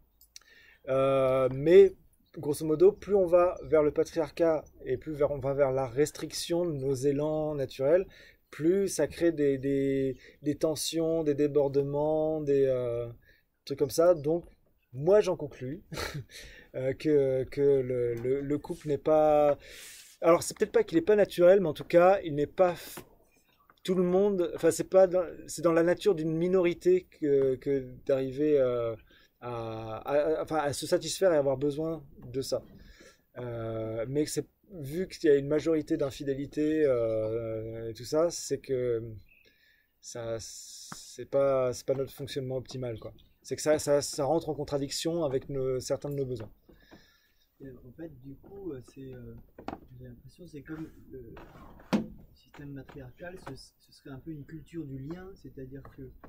Speaker 1: Mais grosso modo, plus on va vers le patriarcat et plus on va vers la restriction de nos élans naturels, plus ça crée des tensions, des débordements, des trucs comme ça. Donc, moi, j'en conclus que le couple n'est pas... Alors, c'est peut-être pas qu'il n'est pas naturel, mais en tout cas, il n'est pas... Tout le monde... Enfin, c'est dans la nature d'une minorité que d'arriver à se satisfaire et avoir besoin de ça. Mais c'est... Vu qu'il y a une majorité d'infidélité et tout ça, c'est que c'est pas notre fonctionnement optimal, quoi. C'est que ça rentre en contradiction avec certains de nos besoins.
Speaker 10: Et en fait, du coup, j'ai l'impression c'est comme le système matriarcal, ce serait un peu une culture du lien, c'est-à-dire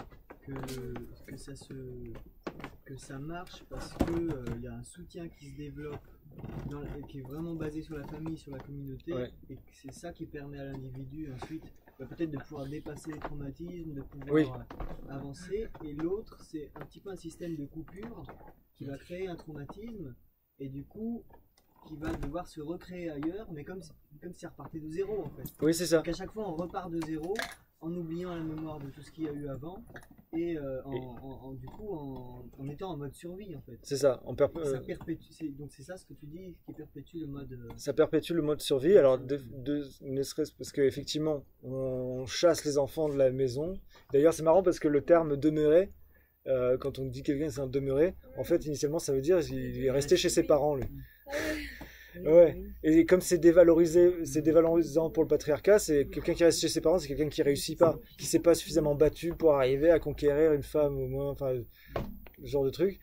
Speaker 10: que ça marche parce que y a un soutien qui se développe et qui est vraiment basé sur la famille, sur la communauté, ouais. Et c'est ça qui permet à l'individu ensuite peut-être de pouvoir dépasser les traumatismes, de pouvoir avancer. Et l'autre, c'est un petit peu un système de coupure qui va créer un traumatisme et du coup qui va devoir se recréer ailleurs, mais comme si ça repartait de zéro en fait.
Speaker 1: Oui, c'est ça.
Speaker 10: Donc à chaque fois on repart de zéro en oubliant la mémoire de tout ce qu'il y a eu avant et du coup en étant en mode survie en fait.
Speaker 1: C'est ça.
Speaker 10: Ça perpétue, donc c'est ça ce que tu dis qui perpétue le mode.
Speaker 1: Ça perpétue le mode survie. Alors ne serait-ce parce qu'effectivement on chasse les enfants de la maison. D'ailleurs c'est marrant parce que le terme demeurer, quand on dit quelqu'un c'est un demeuré, en fait initialement ça veut dire qu'il est resté chez ses parents lui. Ouais. Et comme c'est dévalorisant pour le patriarcat, c'est quelqu'un qui reste chez ses parents, c'est quelqu'un qui réussit pas, qui s'est pas suffisamment battu pour arriver à conquérir une femme au moins, enfin, ce genre de truc.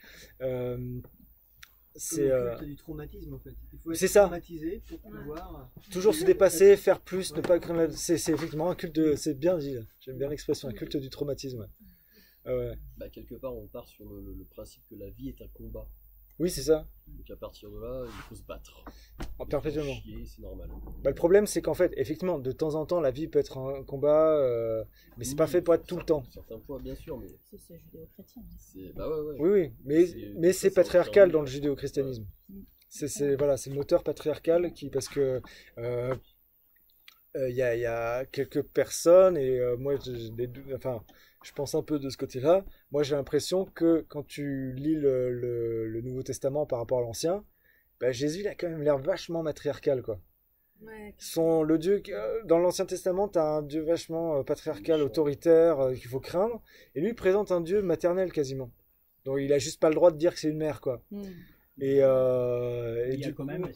Speaker 10: C'est du traumatisme en fait. Il faut être traumatisé pour pouvoir
Speaker 1: toujours se dépasser, faire plus, ne pas craindre. C'est effectivement un culte de. C'est bien dit. J'aime bien l'expression, un culte du traumatisme. Ouais.
Speaker 3: Quelque part, on part sur le principe que la vie est un combat.
Speaker 1: Oui, c'est ça.
Speaker 3: Donc à partir de là, il faut se battre.
Speaker 1: Perpétuellement.
Speaker 3: C'est normal.
Speaker 1: Le problème, c'est qu'en fait, effectivement, de temps en temps, la vie peut être un combat, mais c'est pas fait pour être tout le temps.
Speaker 3: Certains points, bien sûr, mais
Speaker 8: c'est judéo-chrétien.
Speaker 1: Oui, mais c'est patriarcal dans le judéo-christianisme. C'est le moteur patriarcal parce que il y a quelques personnes et moi, je pense un peu de ce côté-là. Moi, j'ai l'impression que quand tu lis le Nouveau Testament par rapport à l'Ancien, Jésus, il a quand même l'air vachement matriarcal, quoi.
Speaker 6: Ouais.
Speaker 1: Le Dieu, dans l'Ancien Testament, tu as un Dieu vachement patriarcal, autoritaire, qu'il faut craindre. Et lui, il présente un Dieu maternel, quasiment. Donc, il a juste pas le droit de dire que c'est une mère, quoi.
Speaker 5: Il y a quand même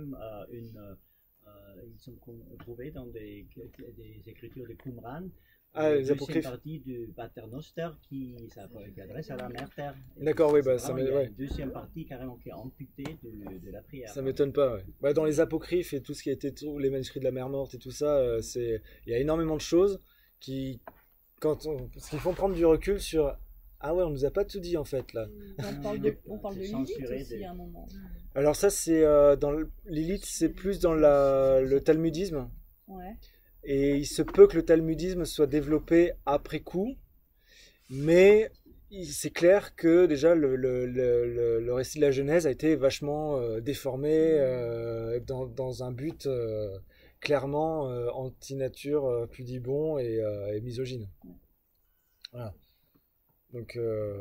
Speaker 5: ils sont trouvés dans des écritures de Qumran
Speaker 1: Ah, les
Speaker 5: deuxième
Speaker 1: apocryphes.
Speaker 5: partie du Paternoster qui s'adresse à la mère terre.
Speaker 1: D'accord, oui, bah, ça
Speaker 5: il y a
Speaker 1: ouais.
Speaker 5: une deuxième partie carrément qui est amputée de la prière.
Speaker 1: Ça m'étonne pas. Ouais. Bah, dans les apocryphes et tout ce qui a été les manuscrits de la mer morte et tout ça, il y a énormément de choses qui font prendre du recul sur ah ouais, on nous a pas tout dit en fait là.
Speaker 8: On parle de Lilith aussi à un moment.
Speaker 1: Alors ça c'est dans Lilith, c'est plus dans le talmudisme.
Speaker 8: Ouais.
Speaker 1: Et il se peut que le talmudisme soit développé après coup, mais c'est clair que déjà le récit de la Genèse a été vachement déformé dans un but clairement anti-nature, pudibond et misogyne. Voilà. Donc...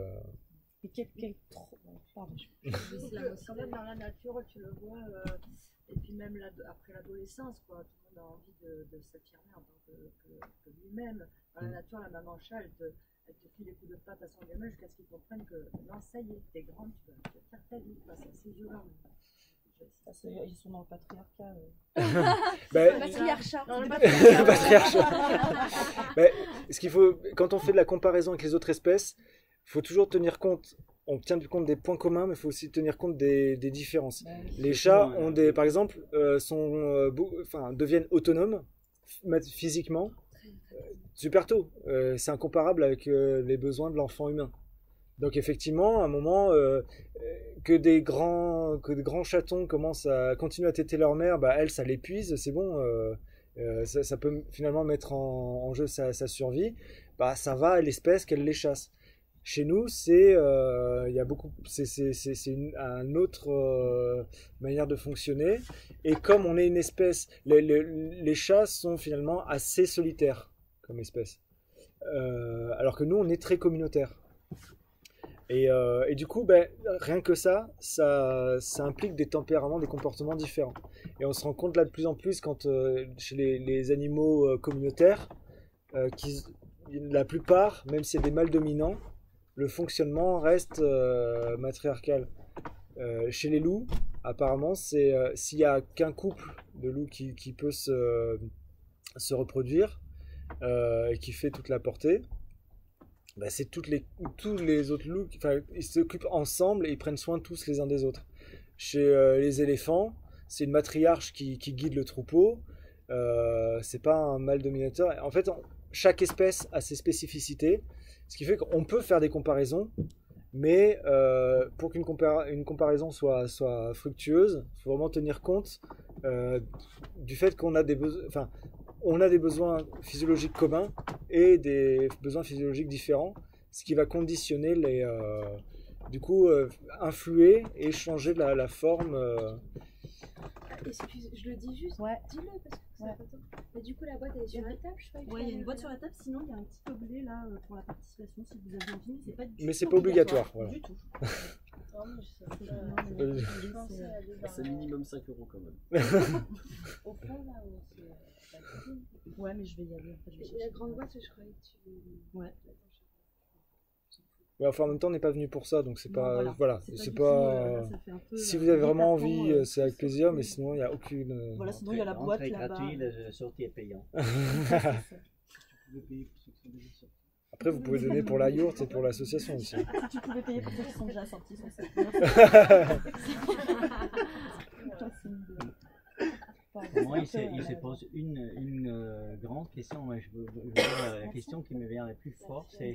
Speaker 8: Pardon.
Speaker 7: Quand même dans la nature, tu le vois, et puis même après l'adolescence, quoi, tout le monde a envie de s'affirmer en tant que lui-même. Dans la nature, la maman chat, elle te file les coups de patte à son gamin jusqu'à ce qu'il comprenne que non, ça y est, t'es grande, tu vas faire ta vie. C'est assez violent.
Speaker 8: Ils sont dans le patriarcat.
Speaker 6: Patriarcat.
Speaker 1: Ce qu'il faut, quand on fait de la comparaison avec les autres espèces, il faut toujours tenir compte. On tient compte des points communs, mais il faut aussi tenir compte des différences. Les chats ont par exemple, deviennent autonomes physiquement super tôt. C'est incomparable avec les besoins de l'enfant humain. Donc effectivement, à un moment, que des grands chatons continuent à téter leur mère, bah elle, ça l'épuise, c'est bon. Ça peut finalement mettre en jeu sa survie. Bah ça va à l'espèce qu'elle les chasse. Chez nous, c'est une autre manière de fonctionner. Et comme on est une espèce, les chats sont finalement assez solitaires comme espèce. Alors que nous, on est très communautaire. Et du coup, rien que ça implique des tempéraments, des comportements différents. Et on se rend compte là de plus en plus quand chez les animaux communautaires, la plupart, même s'il y a des mâles dominants, le fonctionnement reste matriarcal. Chez les loups, apparemment, c'est s'il n'y a qu'un couple de loups qui peut se reproduire et qui fait toute la portée, c'est tous les autres loups, ils s'occupent ensemble et ils prennent soin tous les uns des autres. Chez les éléphants, c'est une matriarche qui guide le troupeau. C'est pas un mâle dominateur. En fait, chaque espèce a ses spécificités. Ce qui fait qu'on peut faire des comparaisons, mais pour qu'une comparaison soit fructueuse, il faut vraiment tenir compte du fait qu'on a des besoins physiologiques communs et des besoins physiologiques différents, ce qui va conditionner influer et changer la forme.
Speaker 6: Excuse, je le dis juste, dis-le parce que c'est important. Mais du coup, la boîte elle est sur la table, je sais pas.
Speaker 8: Ouais, il y a une boîte sur la table, sinon il y a un petit objet là pour la participation si vous avez envie,
Speaker 1: mais c'est pas obligatoire. Voilà.
Speaker 8: Du tout.
Speaker 3: C'est minimum 5 € quand même.
Speaker 11: Au fond, là,
Speaker 8: ouais, mais je vais y aller.
Speaker 6: La grande boîte, je croyais que tu.
Speaker 8: Ouais.
Speaker 1: Ouais, enfin, en même temps, on n'est pas venu pour ça, donc c'est pas. Voilà, c'est pas. Si vous
Speaker 8: avez
Speaker 1: avez vraiment envie, c'est avec plaisir, mais sinon, il n'y a aucune.
Speaker 8: Voilà, sinon, il y a la boîte là-bas.
Speaker 5: Gratuit, la sortie est payante.
Speaker 1: Après, vous pouvez donner pour la yourte et pour l'association aussi.
Speaker 8: Tu pouvais payer pour ceux qui sont déjà sortis sur cette.
Speaker 5: Moi, il se pose une grande question. Moi, la question qui me vient la plus fort, c'est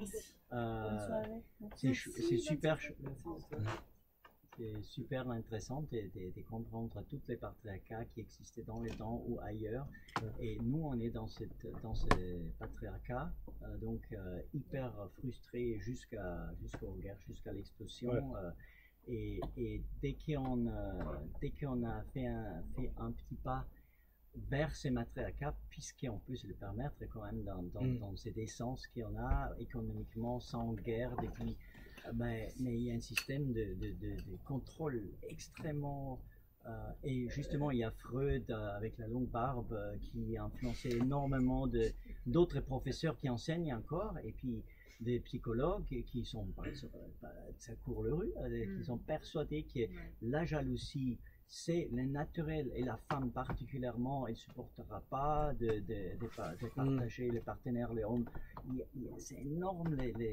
Speaker 5: super intéressant de comprendre toutes les patriarcats qui existaient dans les temps ou ailleurs. Et nous, on est dans ces patriarcats, donc hyper frustrés jusqu'aux guerres, jusqu'à l'explosion. Et dès qu'on a fait un petit pas vers ces matriarcats, puisqu'on peut se le permettre quand même dans cette essence qu'on a économiquement sans guerre depuis, mais il y a un système de contrôle extrêmement et justement il y a Freud avec la longue barbe qui a influencé énormément d'autres professeurs qui enseignent encore, et puis des psychologues qui sont, ça court le rue, qui sont persuadés que la jalousie c'est le naturel, et la femme particulièrement, elle ne supportera pas de partager les partenaires, les hommes. C'est énorme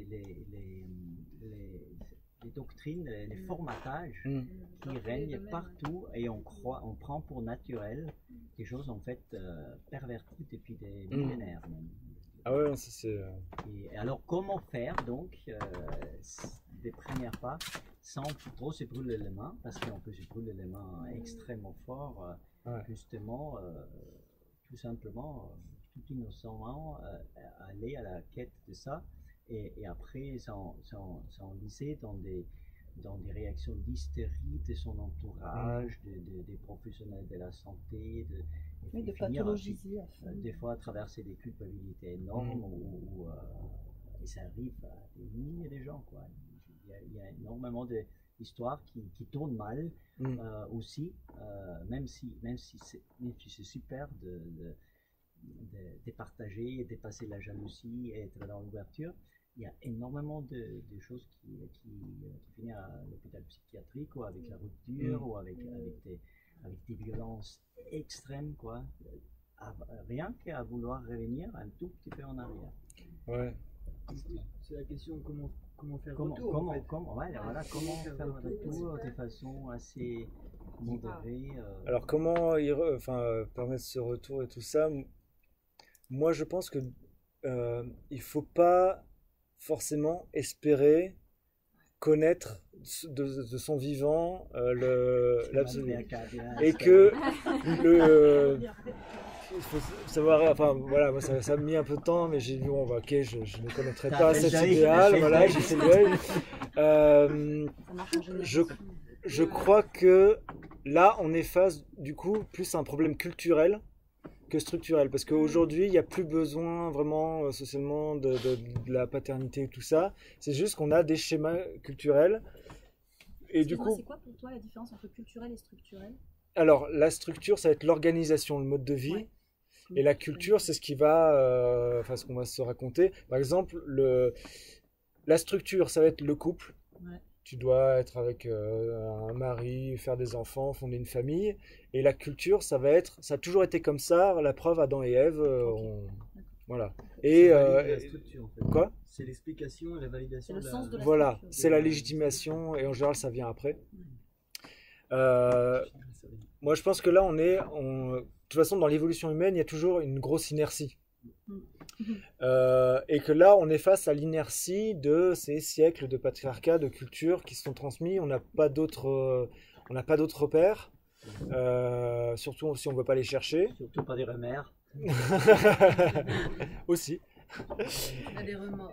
Speaker 5: les doctrines, les formatages qui règnent partout, et on prend pour naturel des choses en fait perverties depuis des millénaires.
Speaker 1: Ah ouais, ça c'est...
Speaker 5: Et alors comment faire donc des premiers pas sans trop se brûler les mains, parce qu'on peut se brûler les mains extrêmement fort, justement, tout simplement, tout innocemment, aller à la quête de ça, et après s'enliser dans des réactions d'hystérie de son entourage, des professionnels de la santé,
Speaker 8: de pathologiser.
Speaker 5: Des fois traverser des culpabilités énormes, et ça arrive à des milliers de gens, quoi. Il y a énormément d'histoires qui tournent mal aussi, même si c'est super de partager et dépasser la jalousie et être dans l'ouverture. Il y a énormément de choses qui finissent à l'hôpital psychiatrique, ou avec la rupture, ou avec des violences extrêmes, quoi. Rien qu'à vouloir revenir un tout petit peu en arrière.
Speaker 1: Ouais.
Speaker 10: C'est la question comment faire
Speaker 5: comment,
Speaker 10: retour,
Speaker 5: comment,
Speaker 10: en fait.
Speaker 5: comment faire le retour de façon assez modérée.
Speaker 1: Alors comment permettre ce retour et tout ça, moi je pense que il faut pas forcément espérer connaître de son vivant l'absolu, et que il faut savoir, enfin voilà, moi ça a mis un peu de temps, mais j'ai dit bon bah, ok, je ne connaîtrais pas cet idéal, voilà, j'ai fait je crois que là on est face du coup plus à un problème culturel que structurel, parce qu'aujourd'hui il n'y a plus besoin vraiment socialement de la paternité et tout ça, c'est juste qu'on a des schémas culturels. Et du coup,
Speaker 8: c'est quoi pour toi la différence entre culturel et structurel?
Speaker 1: Alors la structure, ça va être l'organisation, le mode de vie, et la culture, c'est ce qui va, ce qu'on va se raconter. Par exemple, la structure, ça va être le couple. Tu dois être avec un mari, faire des enfants, fonder une famille. Et la culture, ça a toujours été comme ça. La preuve, Adam et Ève, voilà. Et
Speaker 10: la structure, en fait.
Speaker 1: Quoi?
Speaker 10: C'est l'explication et la validation.
Speaker 8: C'est le sens de la
Speaker 1: voilà,
Speaker 8: structure.
Speaker 1: c'est la légitimation, et en général, ça vient après. Moi, je pense que là, de toute façon, dans l'évolution humaine, il y a toujours une grosse inertie. Et que là, on est face à l'inertie de ces siècles de patriarcat, de culture qui se sont transmis. On n'a pas d'autres repères, surtout si on ne veut pas les chercher.
Speaker 5: Surtout pas des remères.
Speaker 1: Aussi.
Speaker 8: On a des remords.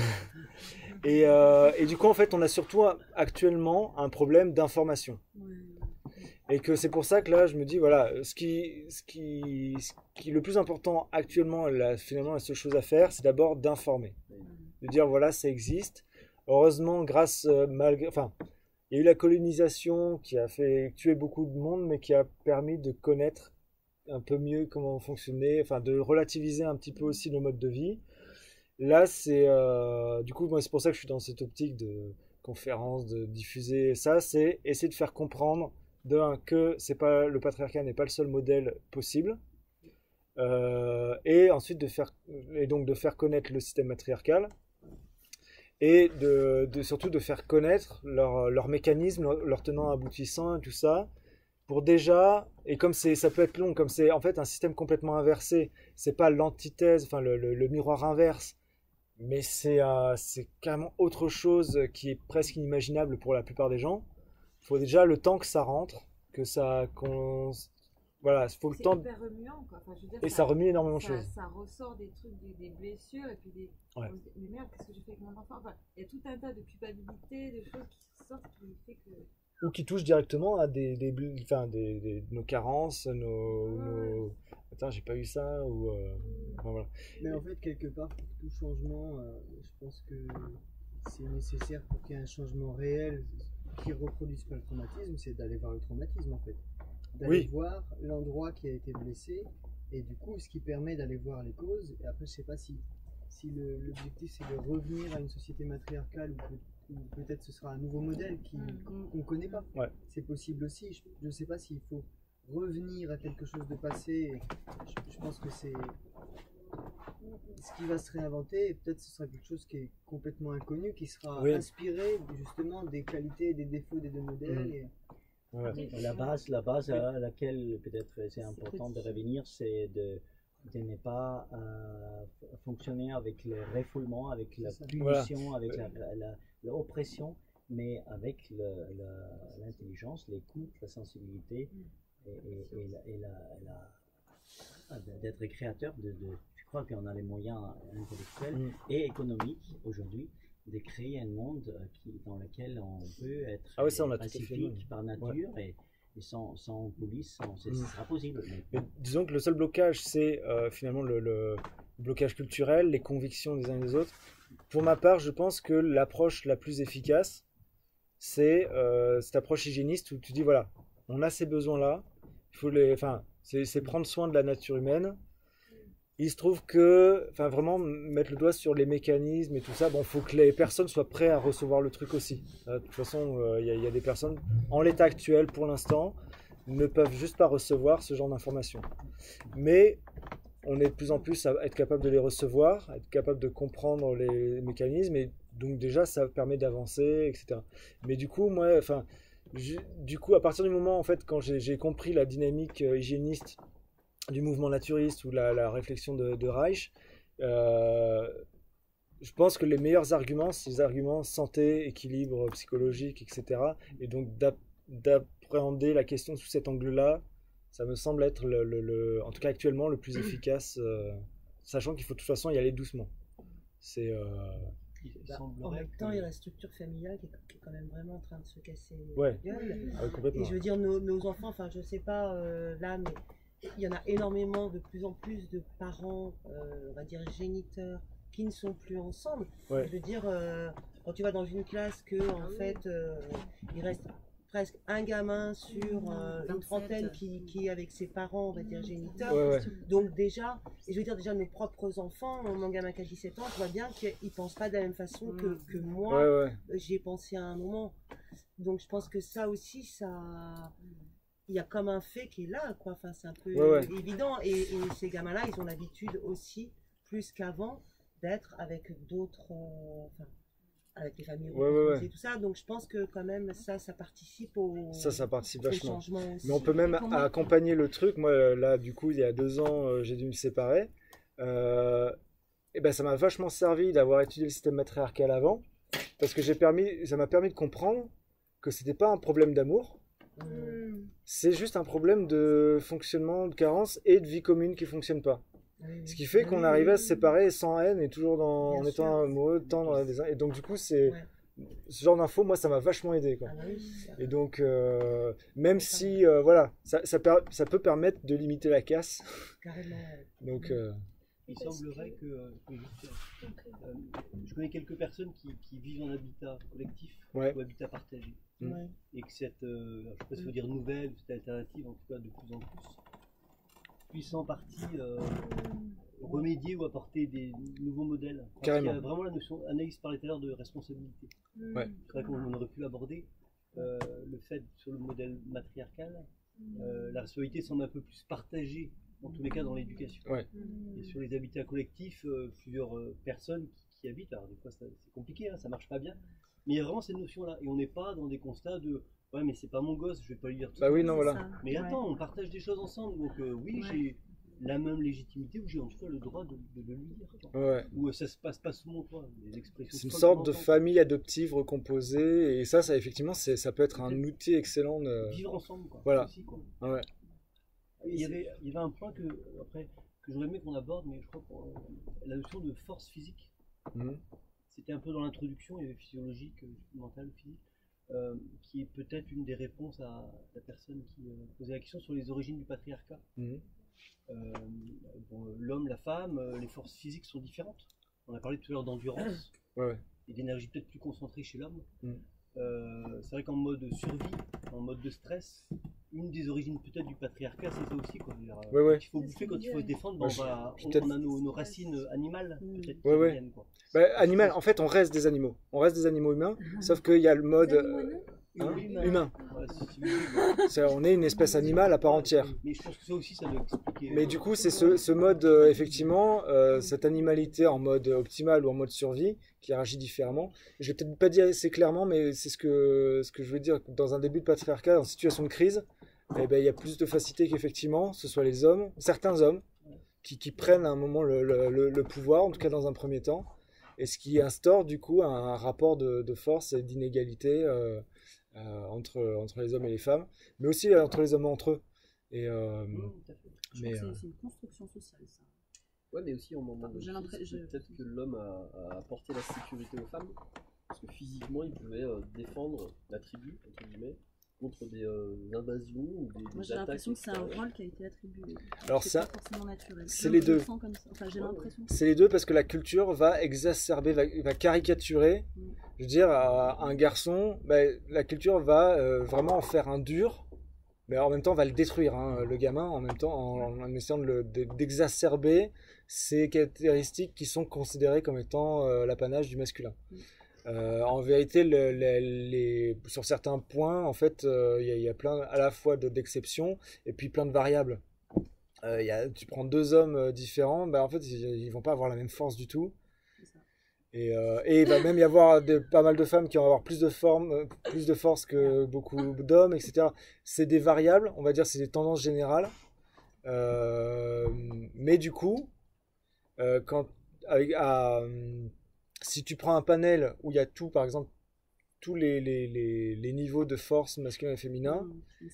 Speaker 1: Et du coup, en fait, on a surtout actuellement un problème d'information. Et que c'est pour ça que là, je me dis, voilà, ce qui est le plus important actuellement, finalement, la seule chose à faire, c'est d'abord d'informer. De dire, voilà, ça existe. Heureusement, il y a eu la colonisation qui a fait tuer beaucoup de monde, mais qui a permis de connaître un peu mieux comment fonctionner, de relativiser un petit peu aussi nos modes de vie. Là, du coup, moi, c'est pour ça que je suis dans cette optique de conférence, de diffuser ça, c'est essayer de faire comprendre que le patriarcat n'est pas le seul modèle possible, et ensuite de faire connaître le système matriarcal, et surtout de faire connaître leurs mécanismes, leurs tenants aboutissants et tout ça, pour déjà, et comme ça peut être long, comme c'est en fait un système complètement inversé, c'est pas l'antithèse, le miroir inverse, mais c'est carrément autre chose qui est presque inimaginable pour la plupart des gens. Il faut déjà le temps que ça rentre, voilà, il faut le temps.
Speaker 2: C'est hyper remuant, quoi. Enfin, je veux dire,
Speaker 1: et ça remue énormément de choses.
Speaker 2: Ça ressort des trucs, des blessures, et puis mais merde, qu'est-ce que j'ai fait avec mon enfant? Enfin, il y a tout un tas de culpabilité, de choses qui sortent qui fait que...
Speaker 1: Ou qui touchent directement à nos carences, Attends, j'ai pas eu ça, ou... voilà.
Speaker 10: Mais en fait, quelque part, pour tout changement, je pense que c'est nécessaire pour qu'il y ait un changement réel qui ne reproduise pas le traumatisme, c'est d'aller voir le traumatisme, en fait. D'aller voir l'endroit qui a été blessé, et du coup, ce qui permet d'aller voir les causes. Et après, je sais pas si l'objectif, c'est de revenir à une société matriarcale peut-être ce sera un nouveau modèle qu'on ne connaît pas.
Speaker 1: Ouais.
Speaker 10: C'est possible aussi. Je ne sais pas s'il faut revenir à quelque chose de passé. Je pense que c'est ce qui va se réinventer, et peut-être ce sera quelque chose qui est complètement inconnu, qui sera inspiré justement des qualités et des défauts des deux modèles. Et...
Speaker 5: Ouais. La base à laquelle peut-être c'est important de revenir, c'est de ne pas fonctionner avec le refoulement, avec la punition, avec l'oppression, mais avec l'intelligence, l'écoute, la sensibilité et d'être créateur je crois qu'on a les moyens intellectuels et économiques aujourd'hui de créer un monde dans lequel on peut être pacifique par nature et sans police, ce sera possible.
Speaker 1: Mais disons que le seul blocage, c'est finalement le blocage culturel, les convictions des uns et des autres. Pour ma part, je pense que l'approche la plus efficace, c'est cette approche hygiéniste où tu dis voilà, on a ces besoins-là, c'est prendre soin de la nature humaine. Il se trouve que, vraiment mettre le doigt sur les mécanismes et tout ça, bon, faut que les personnes soient prêtes à recevoir le truc aussi. De toute façon, il y a des personnes, en l'état actuel pour l'instant, ne peuvent juste pas recevoir ce genre d'informations. Mais on est de plus en plus à être capable de les recevoir, à être capable de comprendre les mécanismes, et donc déjà ça permet d'avancer, etc. Mais du coup, moi, à partir du moment, en fait, quand j'ai compris la dynamique hygiéniste du mouvement naturiste ou la réflexion de Reich, je pense que les meilleurs arguments, c'est les arguments santé, équilibre psychologique, etc. Et donc d'appréhender la question sous cet angle-là, ça me semble être, en tout cas actuellement, le plus efficace, sachant qu'il faut de toute façon y aller doucement.
Speaker 12: En même temps, il y a la structure familiale qui est quand même vraiment en train de se casser la gueule.
Speaker 1: Complètement.
Speaker 12: Et je veux dire, nos enfants, je sais pas là, mais il y en a énormément, de plus en plus de parents, on va dire géniteurs, qui ne sont plus ensemble. Je veux dire, quand tu vas dans une classe en fait, il reste presque un gamin sur une trentaine qui est avec ses parents, on va dire géniteurs. Donc déjà, et je veux dire déjà nos propres enfants, mon gamin qui a 17 ans, je vois bien qu'il ne pense pas de la même façon que moi, j'y ai pensé à un moment. Donc je pense que ça aussi, il y a comme un fait qui est là, quoi. Enfin, c'est un peu évident. Et ces gamins-là, ils ont l'habitude aussi, plus qu'avant, d'être avec d'autres, avec les familles et tout ça. Donc je pense que quand même, ça participe
Speaker 1: ça participe vachement.
Speaker 12: Changement aussi.
Speaker 1: Mais on peut même accompagner le truc. Moi, là, du coup, il y a 2 ans, j'ai dû me séparer. Et ben, ça m'a vachement servi d'avoir étudié le système matriarcal avant, parce que ça m'a permis de comprendre que c'était pas un problème d'amour. C'est juste un problème de fonctionnement, de carence et de vie commune qui ne fonctionne pas. Ce qui fait qu'on arrivait à se séparer sans haine et toujours en étant amoureux, tendre des uns. Et donc du coup, ce genre d'info, moi, ça m'a vachement aidé, quoi. Et donc, même si, ça peut permettre de limiter la casse.
Speaker 12: Carrément.
Speaker 1: Donc,
Speaker 3: il semblerait que je connais quelques personnes qui vivent en habitat collectif ou habitat partagé. Et que cette, je ne sais pas si il faut dire nouvelle, cette alternative, en tout cas de plus en plus, puisse en partie remédier ou apporter des nouveaux modèles.
Speaker 1: Carrément.
Speaker 3: Il y a vraiment la notion, Anaïs parlait tout à l'heure de responsabilité. C'est vrai qu'on aurait pu l'aborder, le fait sur le modèle matriarcal, la responsabilité semble un peu plus partagée, en tous les cas dans l'éducation. Et sur les habitats collectifs, plusieurs personnes qui habitent, alors des fois c'est compliqué, ça marche pas bien, mais il y a vraiment cette notion-là, et on n'est pas dans des constats de ouais, mais c'est pas mon gosse, je vais pas lui dire tout ça.
Speaker 1: Oui, non, voilà.
Speaker 3: Mais attends, on partage des choses ensemble, donc oui, j'ai la même légitimité, ou j'ai en tout cas le droit de le lui dire. Ou ça se passe pas sous mon toit, des expressions.
Speaker 1: C'est une sorte de famille adoptive recomposée, et ça effectivement, ça peut être un outil excellent de
Speaker 3: vivre ensemble, quoi.
Speaker 1: Voilà.
Speaker 3: Aussi, quoi.
Speaker 1: Il
Speaker 3: y avait un point que j'aurais aimé qu'on aborde, mais je crois que la notion de force physique. C'était un peu dans l'introduction, il y avait physiologique, mentale, physique, qui est peut-être une des réponses à la personne qui posait la question sur les origines du patriarcat. L'homme, la femme, les forces physiques sont différentes. On a parlé tout à l'heure d'endurance et d'énergie peut-être plus concentrée chez l'homme. C'est vrai qu'en mode survie, en mode de stress, une des origines peut-être du patriarcat, c'est ça aussi, quoi.
Speaker 1: Ouais.
Speaker 3: Il faut bouffer quand il faut se défendre, on a nos racines animales, peut-être.
Speaker 1: Ouais. Bah, animal, en fait, on reste des animaux. On reste des animaux humains, sauf qu'il y a le mode humain. On est une espèce animale à part entière.
Speaker 3: Mais je pense que ça aussi, ça doit expliquer.
Speaker 1: Mais du coup, c'est ce mode, effectivement, cette animalité en mode optimal ou en mode survie qui réagit différemment. Je vais peut-être pas dire assez clairement, mais c'est ce que je veux dire. Dans un début de patriarcat, en situation de crise, eh ben, il y a plus de facilité qu'effectivement, ce soit les hommes, certains hommes, qui prennent à un moment le pouvoir, en tout cas dans un premier temps, et ce qui instaure du coup un rapport de force et d'inégalité entre les hommes et les femmes, mais aussi entre les hommes entre eux. Et,
Speaker 8: c'est une construction sociale, ça.
Speaker 13: Ouais, mais aussi, au moment donné, peut-être que l'homme a apporté la sécurité aux femmes, parce que physiquement, il pouvait défendre la tribu, entre guillemets, contre des invasions ou des
Speaker 8: Moi, j'ai l'impression que c'est un rôle qui a été attribué.
Speaker 1: Alors
Speaker 8: c'est pas forcément naturel.
Speaker 1: C'est les deux.
Speaker 8: Enfin, j'ai l'impression.
Speaker 1: C'est les deux parce que la culture va exacerber, va caricaturer. Je veux dire, un garçon, la culture va vraiment en faire un dur, mais en même temps va le détruire, hein, le gamin, en même temps en essayant d'exacerber ces caractéristiques qui sont considérées comme étant l'apanage du masculin. En vérité, sur certains points, en fait, il y a plein à la fois d'exceptions et puis plein de variables. Tu prends deux hommes différents, en fait, ils vont pas avoir la même force du tout. Et il va même y avoir pas mal de femmes qui vont avoir plus de force que beaucoup d'hommes, etc. C'est des variables, on va dire, c'est des tendances générales. Mais du coup, si tu prends un panel où il y a tout, par exemple, tous les niveaux de force masculin et féminin,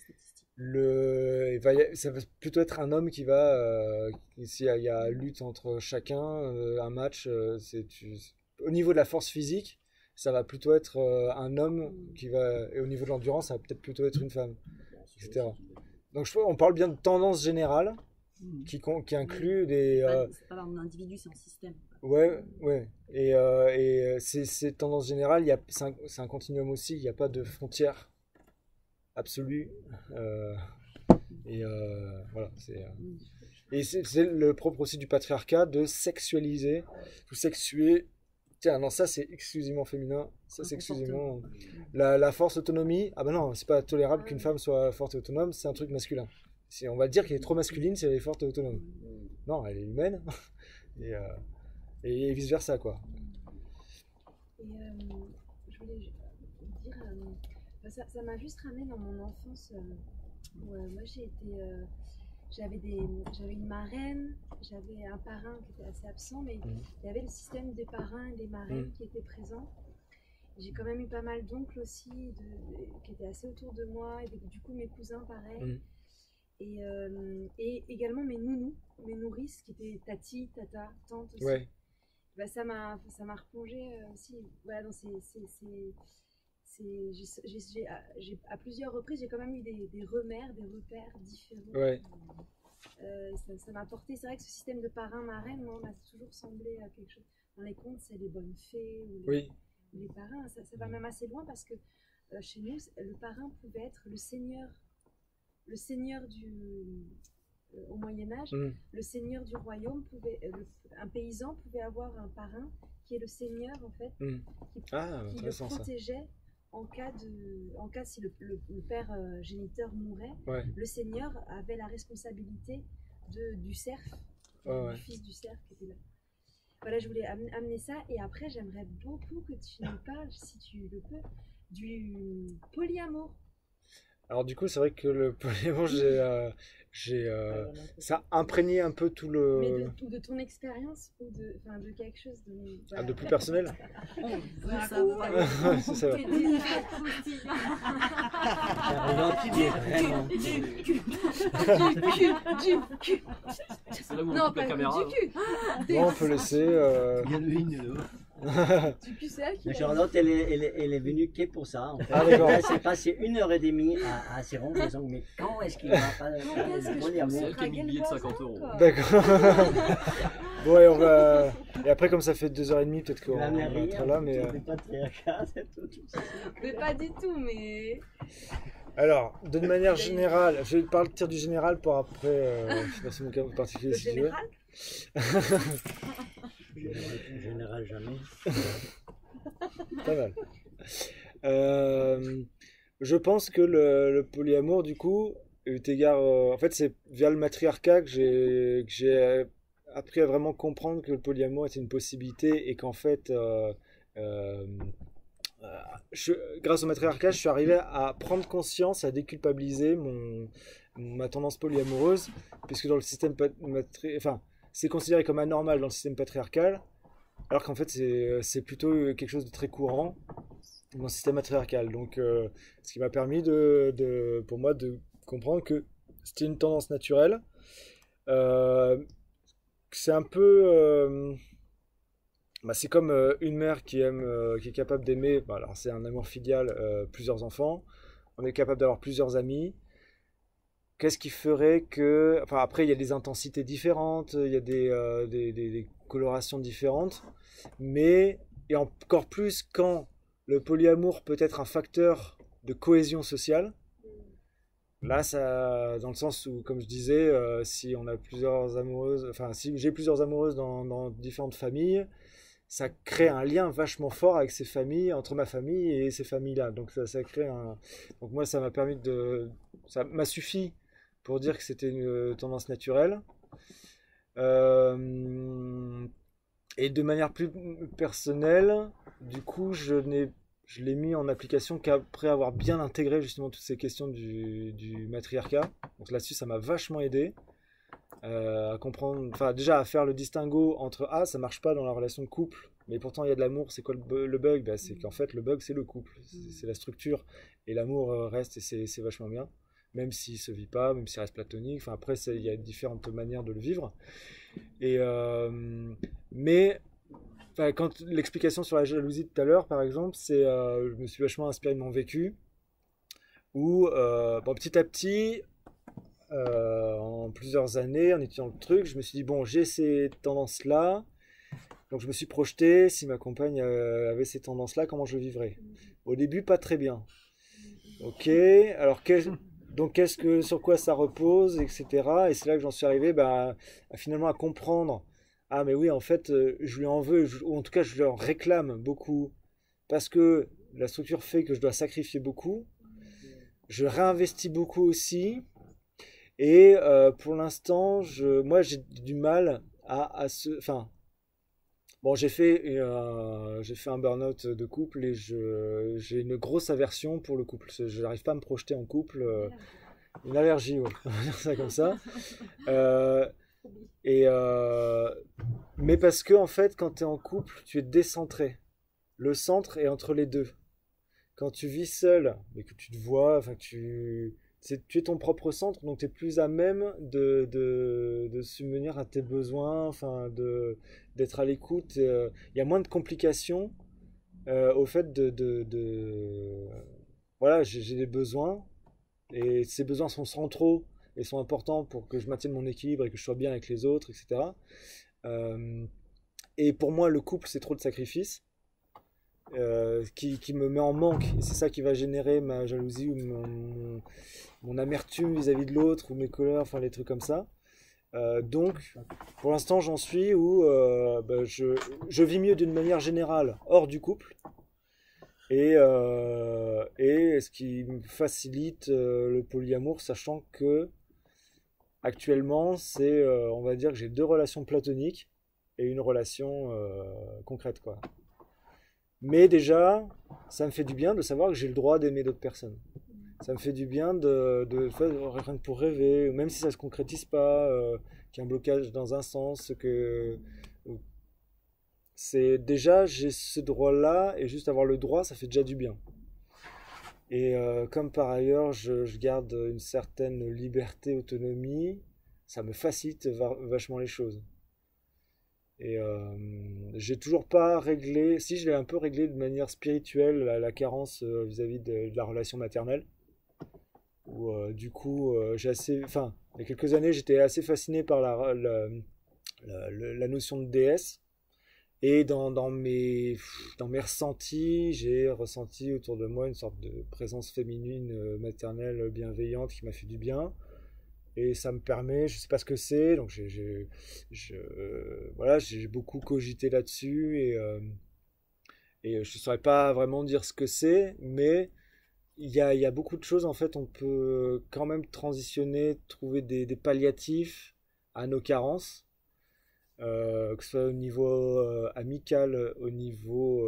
Speaker 1: ça va plutôt être un homme qui va, s'il y a lutte entre chacun, un match, au niveau de la force physique, ça va plutôt être un homme qui va, et au niveau de l'endurance, ça va peut-être plutôt être une femme, etc. Donc on parle bien de tendance générale qui inclut des...
Speaker 8: c'est pas un individu, c'est un système.
Speaker 1: Ouais. Et ces tendances générales, c'est un continuum aussi, il n'y a pas de frontière absolue. Voilà, et c'est le propre aussi du patriarcat de sexualiser, ou sexuer. Tiens, non, ça c'est exclusivement féminin, ça c'est exclusivement... La force autonomie, ah ben non, c'est pas tolérable qu'une femme soit forte et autonome, c'est un truc masculin. On va dire qu'elle est trop masculine si elle est forte et autonome. Non, elle est humaine, et vice versa, quoi.
Speaker 6: Et je voulais dire, ça m'a juste ramené dans mon enfance où moi j'avais une marraine, j'avais un parrain qui était assez absent, mais il y avait le système des parrains et des marraines qui étaient présents. J'ai quand même eu pas mal d'oncles aussi qui étaient assez autour de moi, et du coup mes cousins pareil. Et également mes nounous, mes nourrices qui étaient tati, tata, tante aussi. Ouais. Ça m'a replongé aussi dans à plusieurs reprises j'ai quand même eu des repères différents. Ouais. Ça m'a apporté, c'est vrai que ce système de parrain-marraine, moi, m'a toujours semblé à quelque chose. Dans les contes, c'est les bonnes fées ou les parrains, ça va même assez loin parce que chez nous, le parrain pouvait être le seigneur au Moyen-Âge, le seigneur du royaume un paysan pouvait avoir un parrain qui est le seigneur en fait, qui le protégeait en cas si le père géniteur mourait, le seigneur avait la responsabilité du serf, du fils du serf qui était là. Voilà, je voulais amener ça, et après j'aimerais beaucoup que tu nous parles, si tu le peux, du polyamour.
Speaker 1: Alors du coup, c'est vrai que le polyamour, ça a imprégné un peu tout le...
Speaker 6: Mais de ton expérience ou de quelque chose de...
Speaker 1: Voilà. De plus personnel.
Speaker 6: On veut savoir.
Speaker 1: C'est ça.
Speaker 13: C'est là où on coupe la caméra.
Speaker 1: Bon, on peut laisser...
Speaker 3: Il y a le in et le
Speaker 6: Du cul, c'est elle qui...
Speaker 5: Charlotte, elle est venue que pour ça. En fait. Elle s'est passée 1h30 à se rendre les ongles. Mais quand est-ce qu'il va pas le polyamour?
Speaker 13: C'est elle qui a mis le billet de 50 €.
Speaker 1: D'accord. Bon, et après, comme ça fait 2h30, peut-être qu'on va être là. Mais
Speaker 6: pas du tout, mais...
Speaker 1: Alors, de manière générale, je vais partir du général pour après, je sais pas si mon cas particulier.
Speaker 2: Le général
Speaker 5: Général jamais.
Speaker 1: Pas mal. Je pense que le polyamour, du coup, eu égard, en fait, c'est via le matriarcat que j'ai appris à vraiment comprendre que le polyamour était une possibilité et qu'en fait, grâce au matriarcat, je suis arrivé à prendre conscience, à déculpabiliser ma tendance polyamoureuse, puisque dans le système c'est considéré comme anormal dans le système patriarcal, alors qu'en fait c'est plutôt quelque chose de très courant dans le système matriarcal. Donc ce qui m'a permis pour moi de comprendre que c'était une tendance naturelle. C'est un peu... c'est comme une mère qui est capable d'aimer, alors c'est un amour filial, plusieurs enfants. On est capable d'avoir plusieurs amis. Qu'est-ce qui ferait que... Enfin, après, il y a des intensités différentes, il y a des colorations différentes. Mais, et encore plus quand le polyamour peut être un facteur de cohésion sociale. Là, ça, dans le sens où, comme je disais, si on a plusieurs amoureuses, enfin, si j'ai plusieurs amoureuses dans différentes familles, ça crée un lien vachement fort avec ces familles, entre ma famille et ces familles-là. Donc ça crée un... Donc moi, ça m'a permis ça m'a suffi pour dire que c'était une tendance naturelle. Et de manière plus personnelle, du coup, je l'ai mis en application qu'après avoir bien intégré justement toutes ces questions du matriarcat. Donc là-dessus, ça m'a vachement aidé. À comprendre, enfin déjà à faire le distinguo entre ça marche pas dans la relation de couple, mais pourtant il y a de l'amour. C'est quoi le bug? C'est qu'en fait le bug c'est le couple, c'est la structure, et l'amour reste, et c'est vachement bien, même s'il se vit pas, même s'il reste platonique. Enfin après il y a différentes manières de le vivre, et mais quand l'explication sur la jalousie tout à l'heure par exemple, c'est je me suis vachement inspiré de mon vécu où petit à petit, en plusieurs années, en étudiant le truc, je me suis dit, bon, j'ai ces tendances-là, donc je me suis projeté, si ma compagne avait ces tendances-là, comment je vivrais? Au début, pas très bien. Ok, alors sur quoi ça repose, etc. Et c'est là que j'en suis arrivé finalement à comprendre, mais oui, en fait, je lui en veux, ou en tout cas, je lui en réclame beaucoup, parce que la structure fait que je dois sacrifier beaucoup, je réinvestis beaucoup aussi. Et pour l'instant, moi j'ai du mal enfin, bon, j'ai fait un burn-out de couple et j'ai une grosse aversion pour le couple. Je n'arrive pas à me projeter en couple. Une allergie, ouais, on va dire ça comme ça. Mais parce que en fait, quand tu es en couple, tu es décentré. Le centre est entre les deux. Quand tu vis seul, mais que tu te vois, enfin tu es ton propre centre, donc tu es plus à même de subvenir à tes besoins, enfin d'être à l'écoute. Il y a moins de complications au fait voilà, j'ai des besoins, et ces besoins sont centraux et sont importants pour que je maintienne mon équilibre et que je sois bien avec les autres, etc. Et pour moi, le couple, c'est trop de sacrifices. Qui me met en manque, et c'est ça qui va générer ma jalousie ou mon amertume vis-à-vis de l'autre, ou mes colères, enfin les trucs comme ça. Donc pour l'instant j'en suis où je vis mieux d'une manière générale hors du couple, et ce qui me facilite le polyamour, sachant que actuellement c'est on va dire que j'ai 2 relations platoniques et une relation concrète, quoi. Mais déjà, ça me fait du bien de savoir que j'ai le droit d'aimer d'autres personnes. Ça me fait du bien rien que pour rêver, même si ça ne se concrétise pas, qu'il y a un blocage dans un sens, que c'est déjà, j'ai ce droit-là, et juste avoir le droit, ça fait déjà du bien. Et comme par ailleurs, je garde une certaine liberté, autonomie, ça me facilite vachement les choses. Et j'ai toujours pas réglé, si je l'ai un peu réglé de manière spirituelle, la carence vis-à-vis de la relation maternelle. Où du coup, il y a quelques années, j'étais assez fasciné par la notion de déesse. Et dans mes ressentis, j'ai ressenti autour de moi une sorte de présence féminine, maternelle, bienveillante qui m'a fait du bien. Et ça me permet, je sais pas ce que c'est, donc voilà, j'ai beaucoup cogité là-dessus et je saurais pas vraiment dire ce que c'est, mais il y a beaucoup de choses en fait, on peut quand même transitionner, trouver des palliatifs à nos carences, que ce soit au niveau amical, au niveau,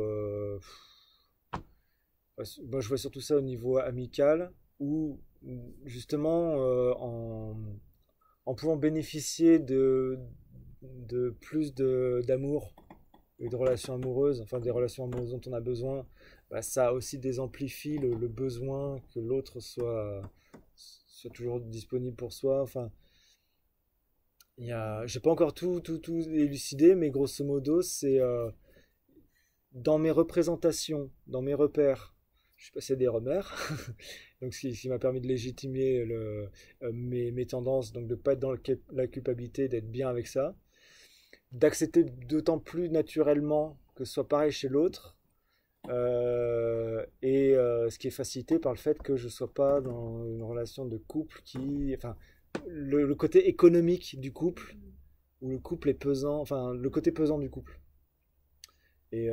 Speaker 1: moi je vois surtout ça au niveau amical, où justement en pouvant bénéficier de plus d'amour et de relations amoureuses, enfin des relations amoureuses dont on a besoin, bah, ça aussi désamplifie le besoin que l'autre soit toujours disponible pour soi. Enfin, j'ai pas encore tout élucidé, mais grosso modo, c'est dans mes représentations, dans mes repères, je suis passé des repères, donc ce qui m'a permis de légitimer mes tendances, donc de ne pas être dans la culpabilité, d'être bien avec ça, d'accepter d'autant plus naturellement que ce soit pareil chez l'autre, ce qui est facilité par le fait que je ne sois pas dans une relation de couple enfin, le côté économique du couple, où le couple est pesant, enfin le côté pesant du couple. Et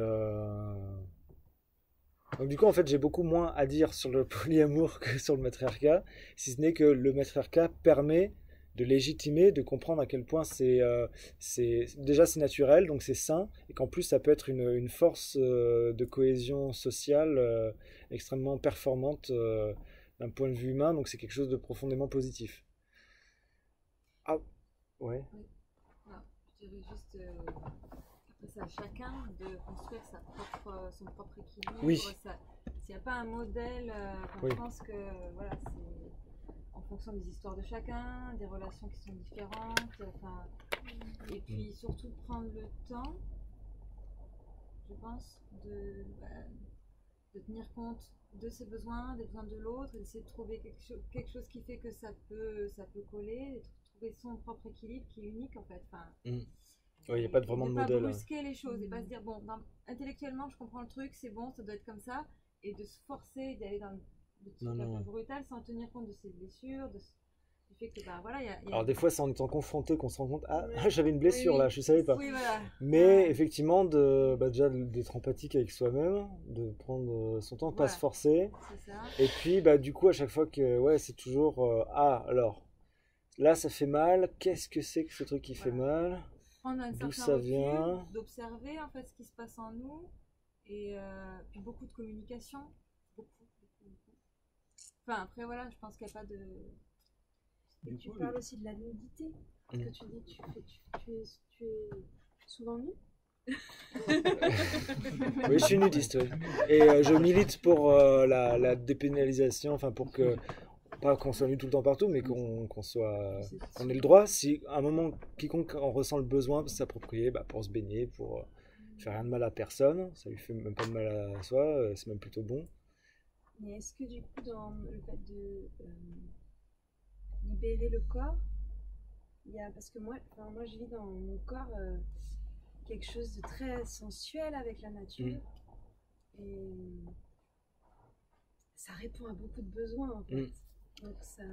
Speaker 1: donc du coup en fait j'ai beaucoup moins à dire sur le polyamour que sur le matriarcat, si ce n'est que le matriarcat permet de légitimer, de comprendre à quel point déjà c'est naturel, donc c'est sain, et qu'en plus ça peut être une force de cohésion sociale extrêmement performante d'un point de vue humain, donc c'est quelque chose de profondément positif. Ah, ouais.
Speaker 2: Oui. Ah, je dirais juste, après c'est à chacun de construire son propre équilibre.
Speaker 1: Oui.
Speaker 2: S'il n'y a pas un modèle, je pense que voilà, c'est en fonction des histoires de chacun, des relations qui sont différentes, enfin, et puis surtout prendre le temps, je pense, de tenir compte de ses besoins, des besoins de l'autre, et d'essayer de trouver quelque chose qui fait que ça peut coller, trouver son propre équilibre qui est unique en fait. Enfin,
Speaker 1: il n'y a pas vraiment de modèle.
Speaker 2: Ne pas brusquer les choses et pas se dire bon, intellectuellement je comprends le truc, c'est bon, ça doit être comme ça, et de se forcer d'aller dans le truc un peu brutal sans tenir compte de ses blessures, du fait que voilà,
Speaker 1: Alors des fois c'est en étant confronté qu'on se rend compte j'avais une blessure là, je savais pas.
Speaker 2: Oui, voilà.
Speaker 1: Mais effectivement déjà d'être empathique avec soi-même, de prendre son temps, pas se forcer.
Speaker 2: C'est ça.
Speaker 1: Et puis du coup à chaque fois que c'est toujours alors là ça fait mal, qu'est-ce que c'est que ce truc qui fait mal? D'où ça vient?
Speaker 2: D'observer en fait ce qui se passe en nous, et puis beaucoup de communication, beaucoup. Enfin après voilà, je pense qu'il n'y a pas de...
Speaker 6: Et tu parles aussi de la nudité, parce que tu dis tu es souvent nu.
Speaker 1: Oui, je suis nudiste, oui. Et je milite pour la dépénalisation, enfin pour que, pas qu'on soit nu tout le temps partout, mais qu'on ait le droit, si à un moment quiconque en ressent le besoin de s'approprier, pour se baigner, pour faire rien de mal à personne, ça lui fait même pas de mal à soi, c'est même plutôt bon.
Speaker 6: Mais est-ce que du coup dans le fait de libérer le corps, parce que moi je vis dans mon corps quelque chose de très sensuel avec la nature, et ça répond à beaucoup de besoins en fait. Donc ça...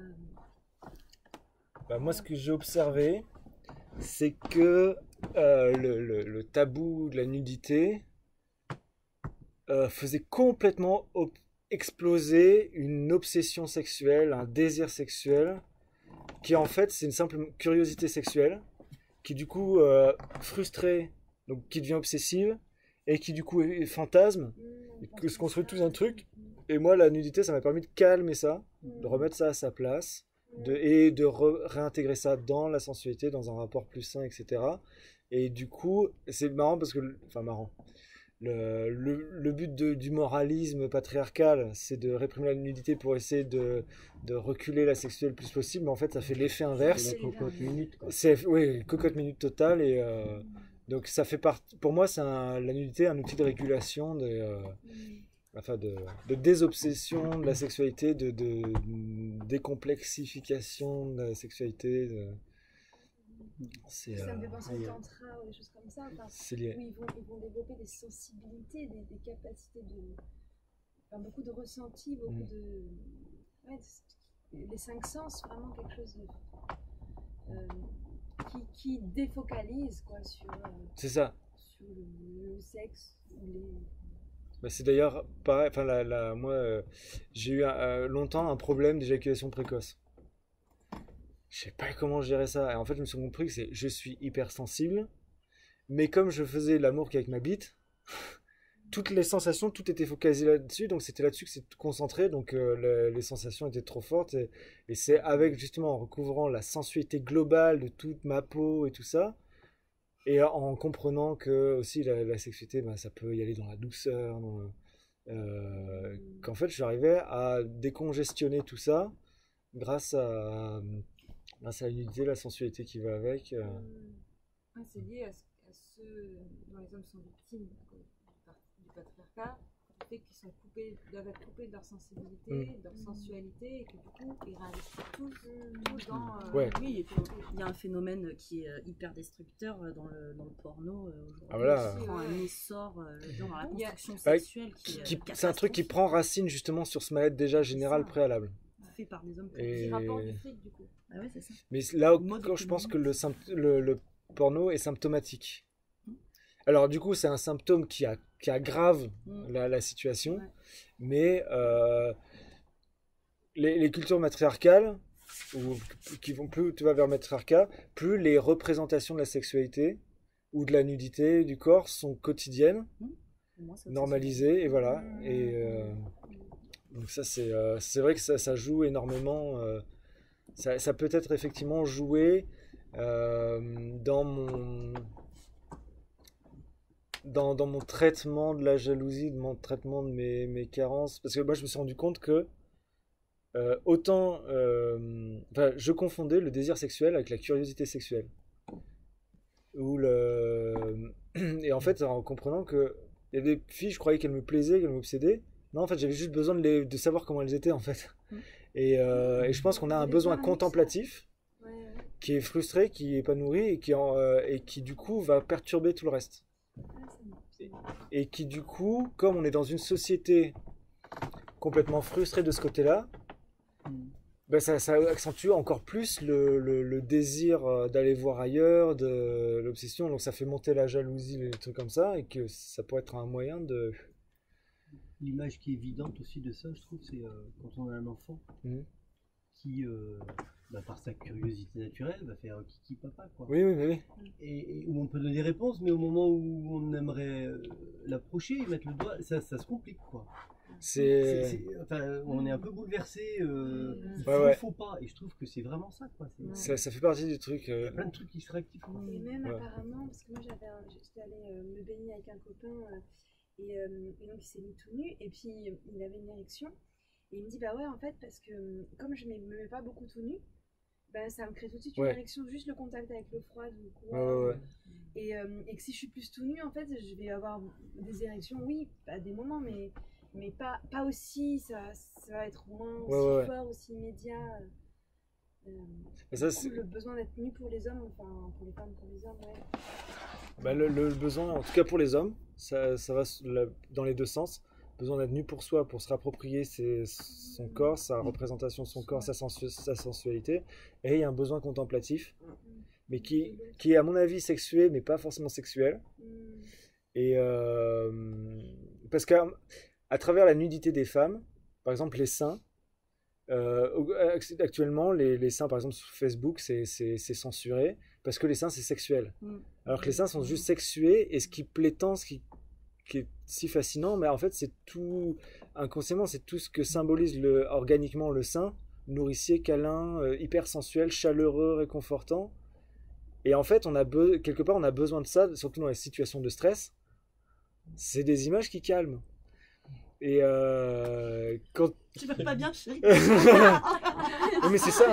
Speaker 1: moi ce que j'ai observé, c'est que le tabou de la nudité faisait complètement exploser une obsession sexuelle, un désir sexuel, qui en fait c'est une simple curiosité sexuelle, qui du coup frustrée, donc qui devient obsessive, et qui du coup est fantasme, et que se construit tout un truc. Et moi la nudité ça m'a permis de calmer ça, de remettre ça à sa place, et de réintégrer ça dans la sensualité, dans un rapport plus sain, etc. Et du coup c'est marrant parce que, enfin marrant, le but du moralisme patriarcal, c'est de réprimer la nudité pour essayer de reculer la sexualité le plus possible, mais en fait ça fait l'effet inverse.
Speaker 3: C'est la cocotte minute, quoi.
Speaker 1: Oui, cocotte minute totale, et donc ça fait partie, pour moi la nudité un outil de régulation, de désobsession de la sexualité, de décomplexification de la sexualité,
Speaker 6: Ça me fait penser au tantra ou des choses comme ça.
Speaker 1: C'est lié.
Speaker 6: Où ils vont développer des sensibilités, des capacités beaucoup de ressentis, beaucoup de... Ouais, les 5 sens, vraiment quelque chose qui défocalise quoi, sur,
Speaker 1: c'est ça.
Speaker 6: Sur le sexe.
Speaker 1: C'est d'ailleurs pareil, moi j'ai eu longtemps un problème d'éjaculation précoce. Je sais pas comment gérer ça. Et en fait, je me suis compris que je suis hypersensible, mais comme je faisais l'amour qu'avec ma bite, toutes les sensations, tout était focalisé là-dessus, donc c'était là-dessus que c'est concentré, donc les sensations étaient trop fortes, et c'est avec justement en recouvrant la sensualité globale de toute ma peau et tout ça, et en comprenant que aussi la sexualité, ça peut y aller dans la douceur, qu'en fait je suis arrivé à décongestionner tout ça grâce à l'unité, la sensualité qui va avec.
Speaker 2: C'est lié à ce dont les hommes sont victimes du patriarcat, le fait qu'ils doivent être coupés de leur sensibilité, de leur sensualité, et que du coup ils réinvestissent tous dans...
Speaker 8: Oui, il y a un phénomène qui est hyper destructeur dans le porno aujourd'hui.
Speaker 1: Voilà.
Speaker 8: Qui prend un essor dans la construction sexuelle.
Speaker 1: C'est un truc qui prend racine justement sur ce mal-être déjà général préalable.
Speaker 8: Fait par des hommes
Speaker 2: qui rapportent du fric du coup.
Speaker 8: Ah ouais, c'est ça.
Speaker 1: Mais là encore, je pense que le porno est symptomatique. Alors du coup, c'est un symptôme qui aggrave la situation, mais les cultures matriarcales, qui vont plus tu vas vers matriarcat, plus les représentations de la sexualité ou de la nudité du corps sont quotidiennes, normalisées, et voilà. Donc ça, c'est vrai que ça joue énormément. Ça peut être effectivement joué dans mon traitement de la jalousie, de mon traitement de mes carences. Parce que moi, je me suis rendu compte que je confondais le désir sexuel avec la curiosité sexuelle. Et en fait, en comprenant que il y a des filles, je croyais qu'elles me plaisaient, qu'elles m'obsédaient. Non, en fait, j'avais juste besoin de savoir comment elles étaient, en fait. Et je pense qu'on a un besoin contemplatif qui est frustré, qui est pas nourri, et qui du coup va perturber tout le reste. Et qui du coup, comme on est dans une société complètement frustrée de ce côté-là, ça accentue encore plus le désir d'aller voir ailleurs, de l'obsession. Donc ça fait monter la jalousie, les trucs comme ça, et que ça pourrait être un moyen de...
Speaker 3: L'image qui est évidente aussi de ça, je trouve, c'est quand on a un enfant qui, par sa curiosité naturelle, va faire kiki papa, quoi.
Speaker 1: Oui.
Speaker 3: Et où on peut donner des réponses, mais au moment où on aimerait l'approcher, mettre le doigt, ça se complique, quoi. On est un peu bouleversé, faut pas, et je trouve que c'est vraiment ça, quoi.
Speaker 1: Ça fait partie du truc.
Speaker 3: Il y a plein de trucs qui se réactivent.
Speaker 6: Et même apparemment, parce que moi j'étais allée me baigner avec un copain, et donc il s'est mis tout nu, et puis il avait une érection, et il me dit bah ouais en fait parce que comme je me mets pas beaucoup tout nu, ça me crée tout de suite une érection, juste le contact avec le froid du courant, et que si je suis plus tout nu en fait je vais avoir des érections, oui à des moments, mais pas aussi, ça va être moins aussi fort, aussi immédiat. Le besoin d'être nu pour les hommes, enfin pour les femmes, pour les hommes,
Speaker 1: le besoin, en tout cas pour les hommes, ça va dans les deux sens. Besoin d'être nu pour soi, pour se réapproprier son corps, sa représentation de son corps, sa sensualité. Et il y a un besoin contemplatif, mais qui est à mon avis sexué, mais pas forcément sexuel. Et parce qu'à travers la nudité des femmes, par exemple les seins, actuellement les seins par exemple sur Facebook c'est censuré parce que les seins c'est sexuel, alors que les seins sont juste sexués, et ce qui plaît tant, ce qui est si fascinant, mais en fait c'est tout inconsciemment, c'est tout ce que symbolise organiquement le sein, nourricier, câlin, hyper sensuel, chaleureux, réconfortant. Et en fait quelque part on a besoin de ça, surtout dans les situations de stress. C'est des images qui calment. Et quand...
Speaker 8: Tu vas pas bien, chérie.
Speaker 1: Oui, mais c'est ça.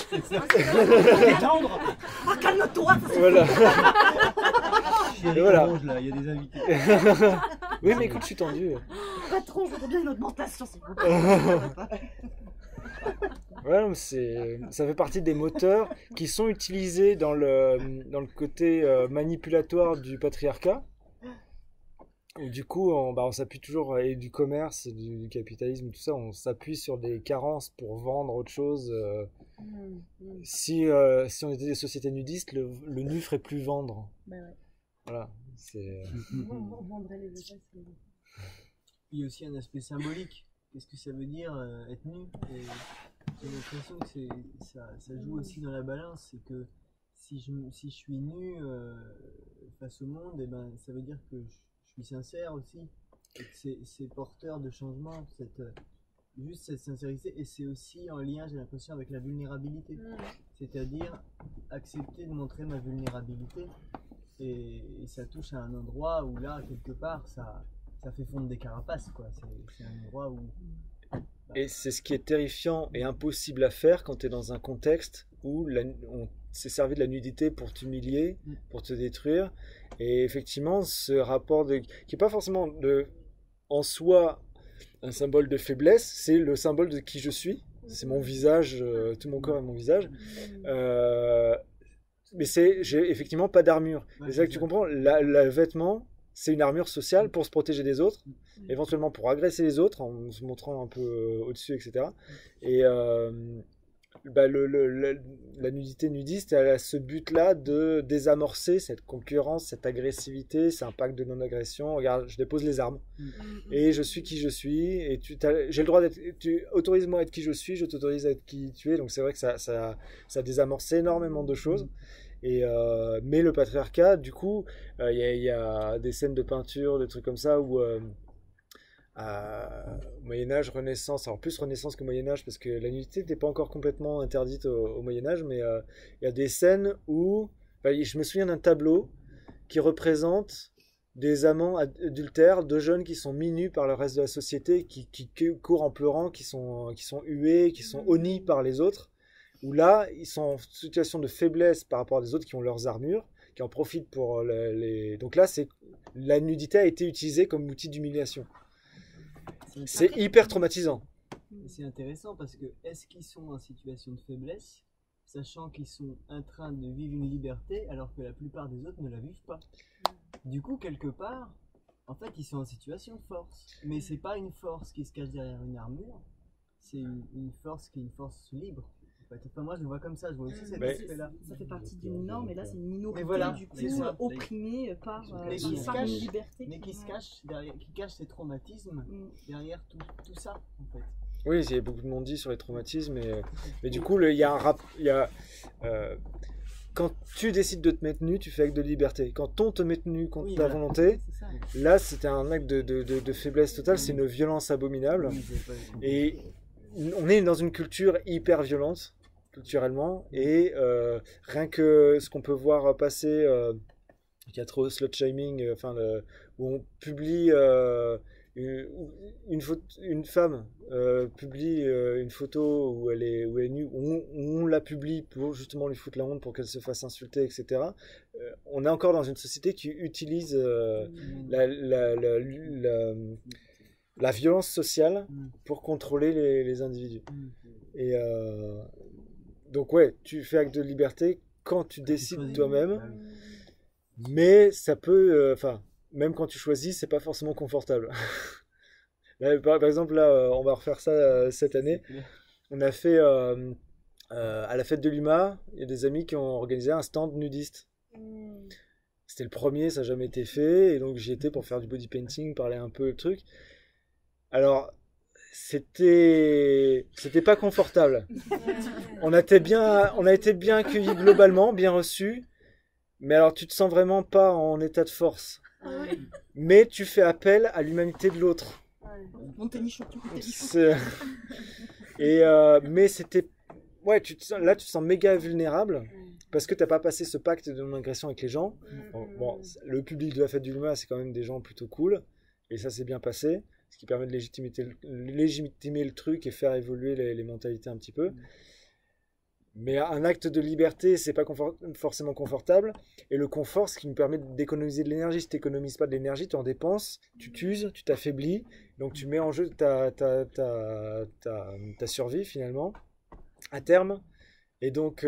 Speaker 8: Calme-toi.
Speaker 1: Voilà.
Speaker 3: Chérie,
Speaker 1: voilà.
Speaker 3: Là, il y a des invités.
Speaker 1: Oui, mais écoute, je suis tendu.
Speaker 8: Patron, je voudrais bien une augmentation, s'il vous plaît.
Speaker 1: Ouais, ça fait partie des moteurs qui sont utilisés dans le côté manipulatoire du patriarcat. Et du coup, on s'appuie toujours, et du commerce, du capitalisme, tout ça, on s'appuie sur des carences pour vendre autre chose. Si on était des sociétés nudistes, le nu ferait plus vendre.
Speaker 8: Bah ouais.
Speaker 1: Voilà.
Speaker 8: On vendrait les états.
Speaker 10: Il y a aussi un aspect symbolique. Qu'est-ce que ça veut dire être nu? Et j'ai l'impression que ça joue aussi dans la balance. C'est que si je suis nu face au monde, et ben, ça veut dire que je suis sincère aussi. Et que c'est porteur de changement, juste cette sincérité. Et c'est aussi en lien, j'ai l'impression, avec la vulnérabilité. C'est-à-dire accepter de montrer ma vulnérabilité. Et ça touche à un endroit où là, quelque part, ça fait fondre des carapaces, quoi. C'est un endroit où...
Speaker 1: Et c'est ce qui est terrifiant et impossible à faire quand tu es dans un contexte où on s'est servi de la nudité pour t'humilier, pour te détruire. Et effectivement, ce rapport qui n'est pas forcément en soi un symbole de faiblesse, c'est le symbole de qui je suis. C'est mon visage, tout mon corps est mon visage. Mais j'ai effectivement pas d'armure. C'est ça que tu comprends, le vêtement, c'est une armure sociale pour se protéger des autres, éventuellement pour agresser les autres en se montrant un peu au-dessus, etc. Et la nudité nudiste, elle a ce but-là de désamorcer cette concurrence, cette agressivité, c'est un pacte de non-agression. Regarde, je dépose les armes et je suis qui je suis. Et j'ai le droit d'être. Autorise-moi à être qui je suis, je t'autorise à être qui tu es. Donc c'est vrai que ça désamorce énormément de choses. Mais le patriarcat, du coup, il y a des scènes de peinture, des trucs comme ça où Moyen-Âge, Renaissance, alors plus Renaissance que Moyen-Âge parce que la nudité n'était pas encore complètement interdite au Moyen-Âge, mais il y a des scènes où, je me souviens d'un tableau qui représente des amants adultères, deux jeunes qui sont mis nus par le reste de la société, qui courent en pleurant, qui sont hués, qui sont honnis par les autres, où là, ils sont en situation de faiblesse par rapport à des autres qui ont leurs armures, qui en profitent pour Donc là, la nudité a été utilisée comme outil d'humiliation. C'est hyper traumatisant.
Speaker 10: C'est intéressant parce que est-ce qu'ils sont en situation de faiblesse, sachant qu'ils sont en train de vivre une liberté alors que la plupart des autres ne la vivent pas? Du coup, quelque part, en fait, ils sont en situation de force. Mais c'est pas une force qui se cache derrière une armure, c'est une force qui est une force libre. Enfin, moi je le vois comme ça, je vois aussi cet aspect-là.
Speaker 8: Ça fait partie d'une norme et là c'est une minorité du coup opprimée par une liberté.
Speaker 10: Mais qui cache ses traumatismes derrière tout ça en fait.
Speaker 1: Oui, il y a beaucoup de monde dit sur les traumatismes, mais du coup il y a quand tu décides de te mettre nu, tu fais acte de liberté. Quand on te met nu contre ta volonté, là c'était un acte de faiblesse totale, c'est une violence abominable. Et on est dans une culture hyper violente culturellement, et rien que ce qu'on peut voir passer, il y a trop slut shaming, où on publie une femme publie une photo où elle est nue, où on la publie pour justement lui foutre la honte, pour qu'elle se fasse insulter, etc. On est encore dans une société qui utilise la violence sociale pour contrôler les individus. Et donc ouais, tu fais acte de liberté quand tu décides toi-même, mais ça peut, même quand tu choisis, c'est pas forcément confortable. Là, par exemple, là, on va refaire ça cette année. On a fait à la fête de l'UMA, il y a des amis qui ont organisé un stand nudiste. C'était le premier, ça n'a jamais été fait, et donc j'y étais pour faire du body painting, parler un peu le truc. Alors, c'était pas confortable. On a été bien accueillis globalement, bien reçus, mais alors tu te sens vraiment pas en état de force. Mais tu fais appel à l'humanité de l'autre. Mais c'était... Ouais, là tu te sens méga vulnérable, parce que t'as pas passé ce pacte de non-agression avec les gens. Bon, le public de la fête du Luma, c'est quand même des gens plutôt cool, et ça s'est bien passé, ce qui permet de légitimer le truc et faire évoluer les mentalités un petit peu. Mais un acte de liberté, c'est pas forcément confortable. Et le confort, ce qui nous permet d'économiser de l'énergie. Si tu n'économises pas de l'énergie, tu en dépenses, tu t'uses, tu t'affaiblis. Donc tu mets en jeu ta survie finalement. à terme. Et donc,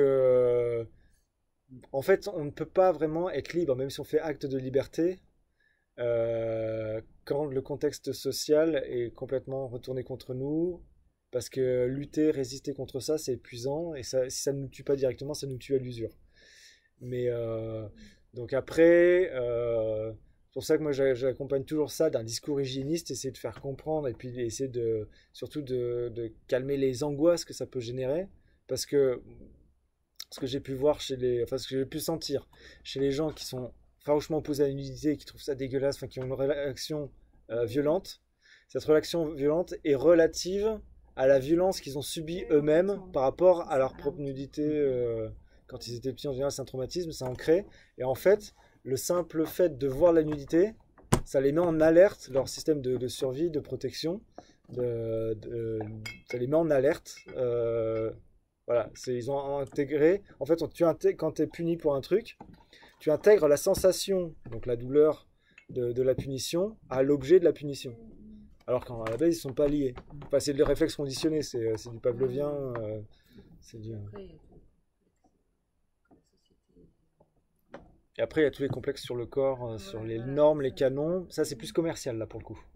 Speaker 1: en fait, on ne peut pas vraiment être libre, même si on fait acte de liberté, quand le contexte social est complètement retourné contre nous, parce que lutter, résister contre ça, c'est épuisant, et ça, si ça ne nous tue pas directement, ça nous tue à l'usure. Mais donc après, c'est pour ça que moi j'accompagne toujours ça d'un discours hygiéniste, essayer de faire comprendre, et puis essayer surtout de calmer les angoisses que ça peut générer, parce que ce que j'ai pu voir ce que j'ai pu sentir chez les gens qui sont farouchement opposés à la nudité, qui trouvent ça dégueulasse, enfin qui ont une réaction violente, cette réaction violente est relative à la violence qu'ils ont subie eux-mêmes par rapport à leur propre nudité quand ils étaient petits. En général, c'est un traumatisme, c'est ancré, et en fait, le simple fait de voir la nudité, ça les met en alerte, leur système de survie, de protection, ça les met en alerte. Voilà, ils ont intégré. En fait, quand tu es puni pour un truc, tu intègres la sensation, donc la douleur de la punition, à l'objet de la punition. Alors qu'à la base, ils ne sont pas liés. Enfin, c'est le réflexe conditionné, c'est du pavlovien. Et après, il y a tous les complexes sur le corps, sur les normes, les canons. Ça, c'est plus commercial, là, pour le coup.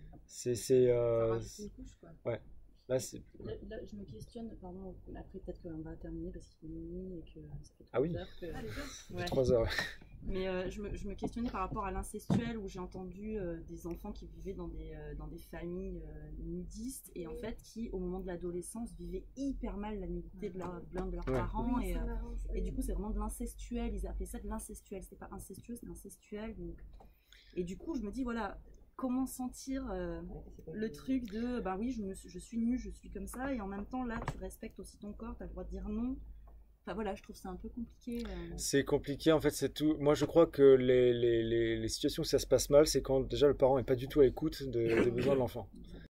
Speaker 1: Ouais.
Speaker 8: Là, je me questionne, pardon, après peut-être qu'on va terminer parce qu'il est minuit et que ça fait 3 heures que...
Speaker 1: Ça fait 3 heures, ouais.
Speaker 8: Mais je me questionnais par rapport à l'incestuel, où j'ai entendu des enfants qui vivaient dans des familles nudistes, et en fait qui, au moment de l'adolescence, vivaient hyper mal la nudité de l'un de leurs parents, oui, et du coup c'est vraiment de l'incestuel, ils appelaient ça de l'incestuel, c'était pas incestueux, c'était incestuel, donc... Et du coup je me dis, voilà, comment sentir le truc de bah oui, je suis nue, je suis comme ça, et en même temps là tu respectes aussi ton corps, tu as le droit de dire non. Enfin voilà, je trouve ça un peu compliqué.
Speaker 1: C'est compliqué, en fait, c'est tout. Moi je crois que les situations où ça se passe mal, c'est quand déjà le parent n'est pas du tout à l'écoute des besoins de l'enfant.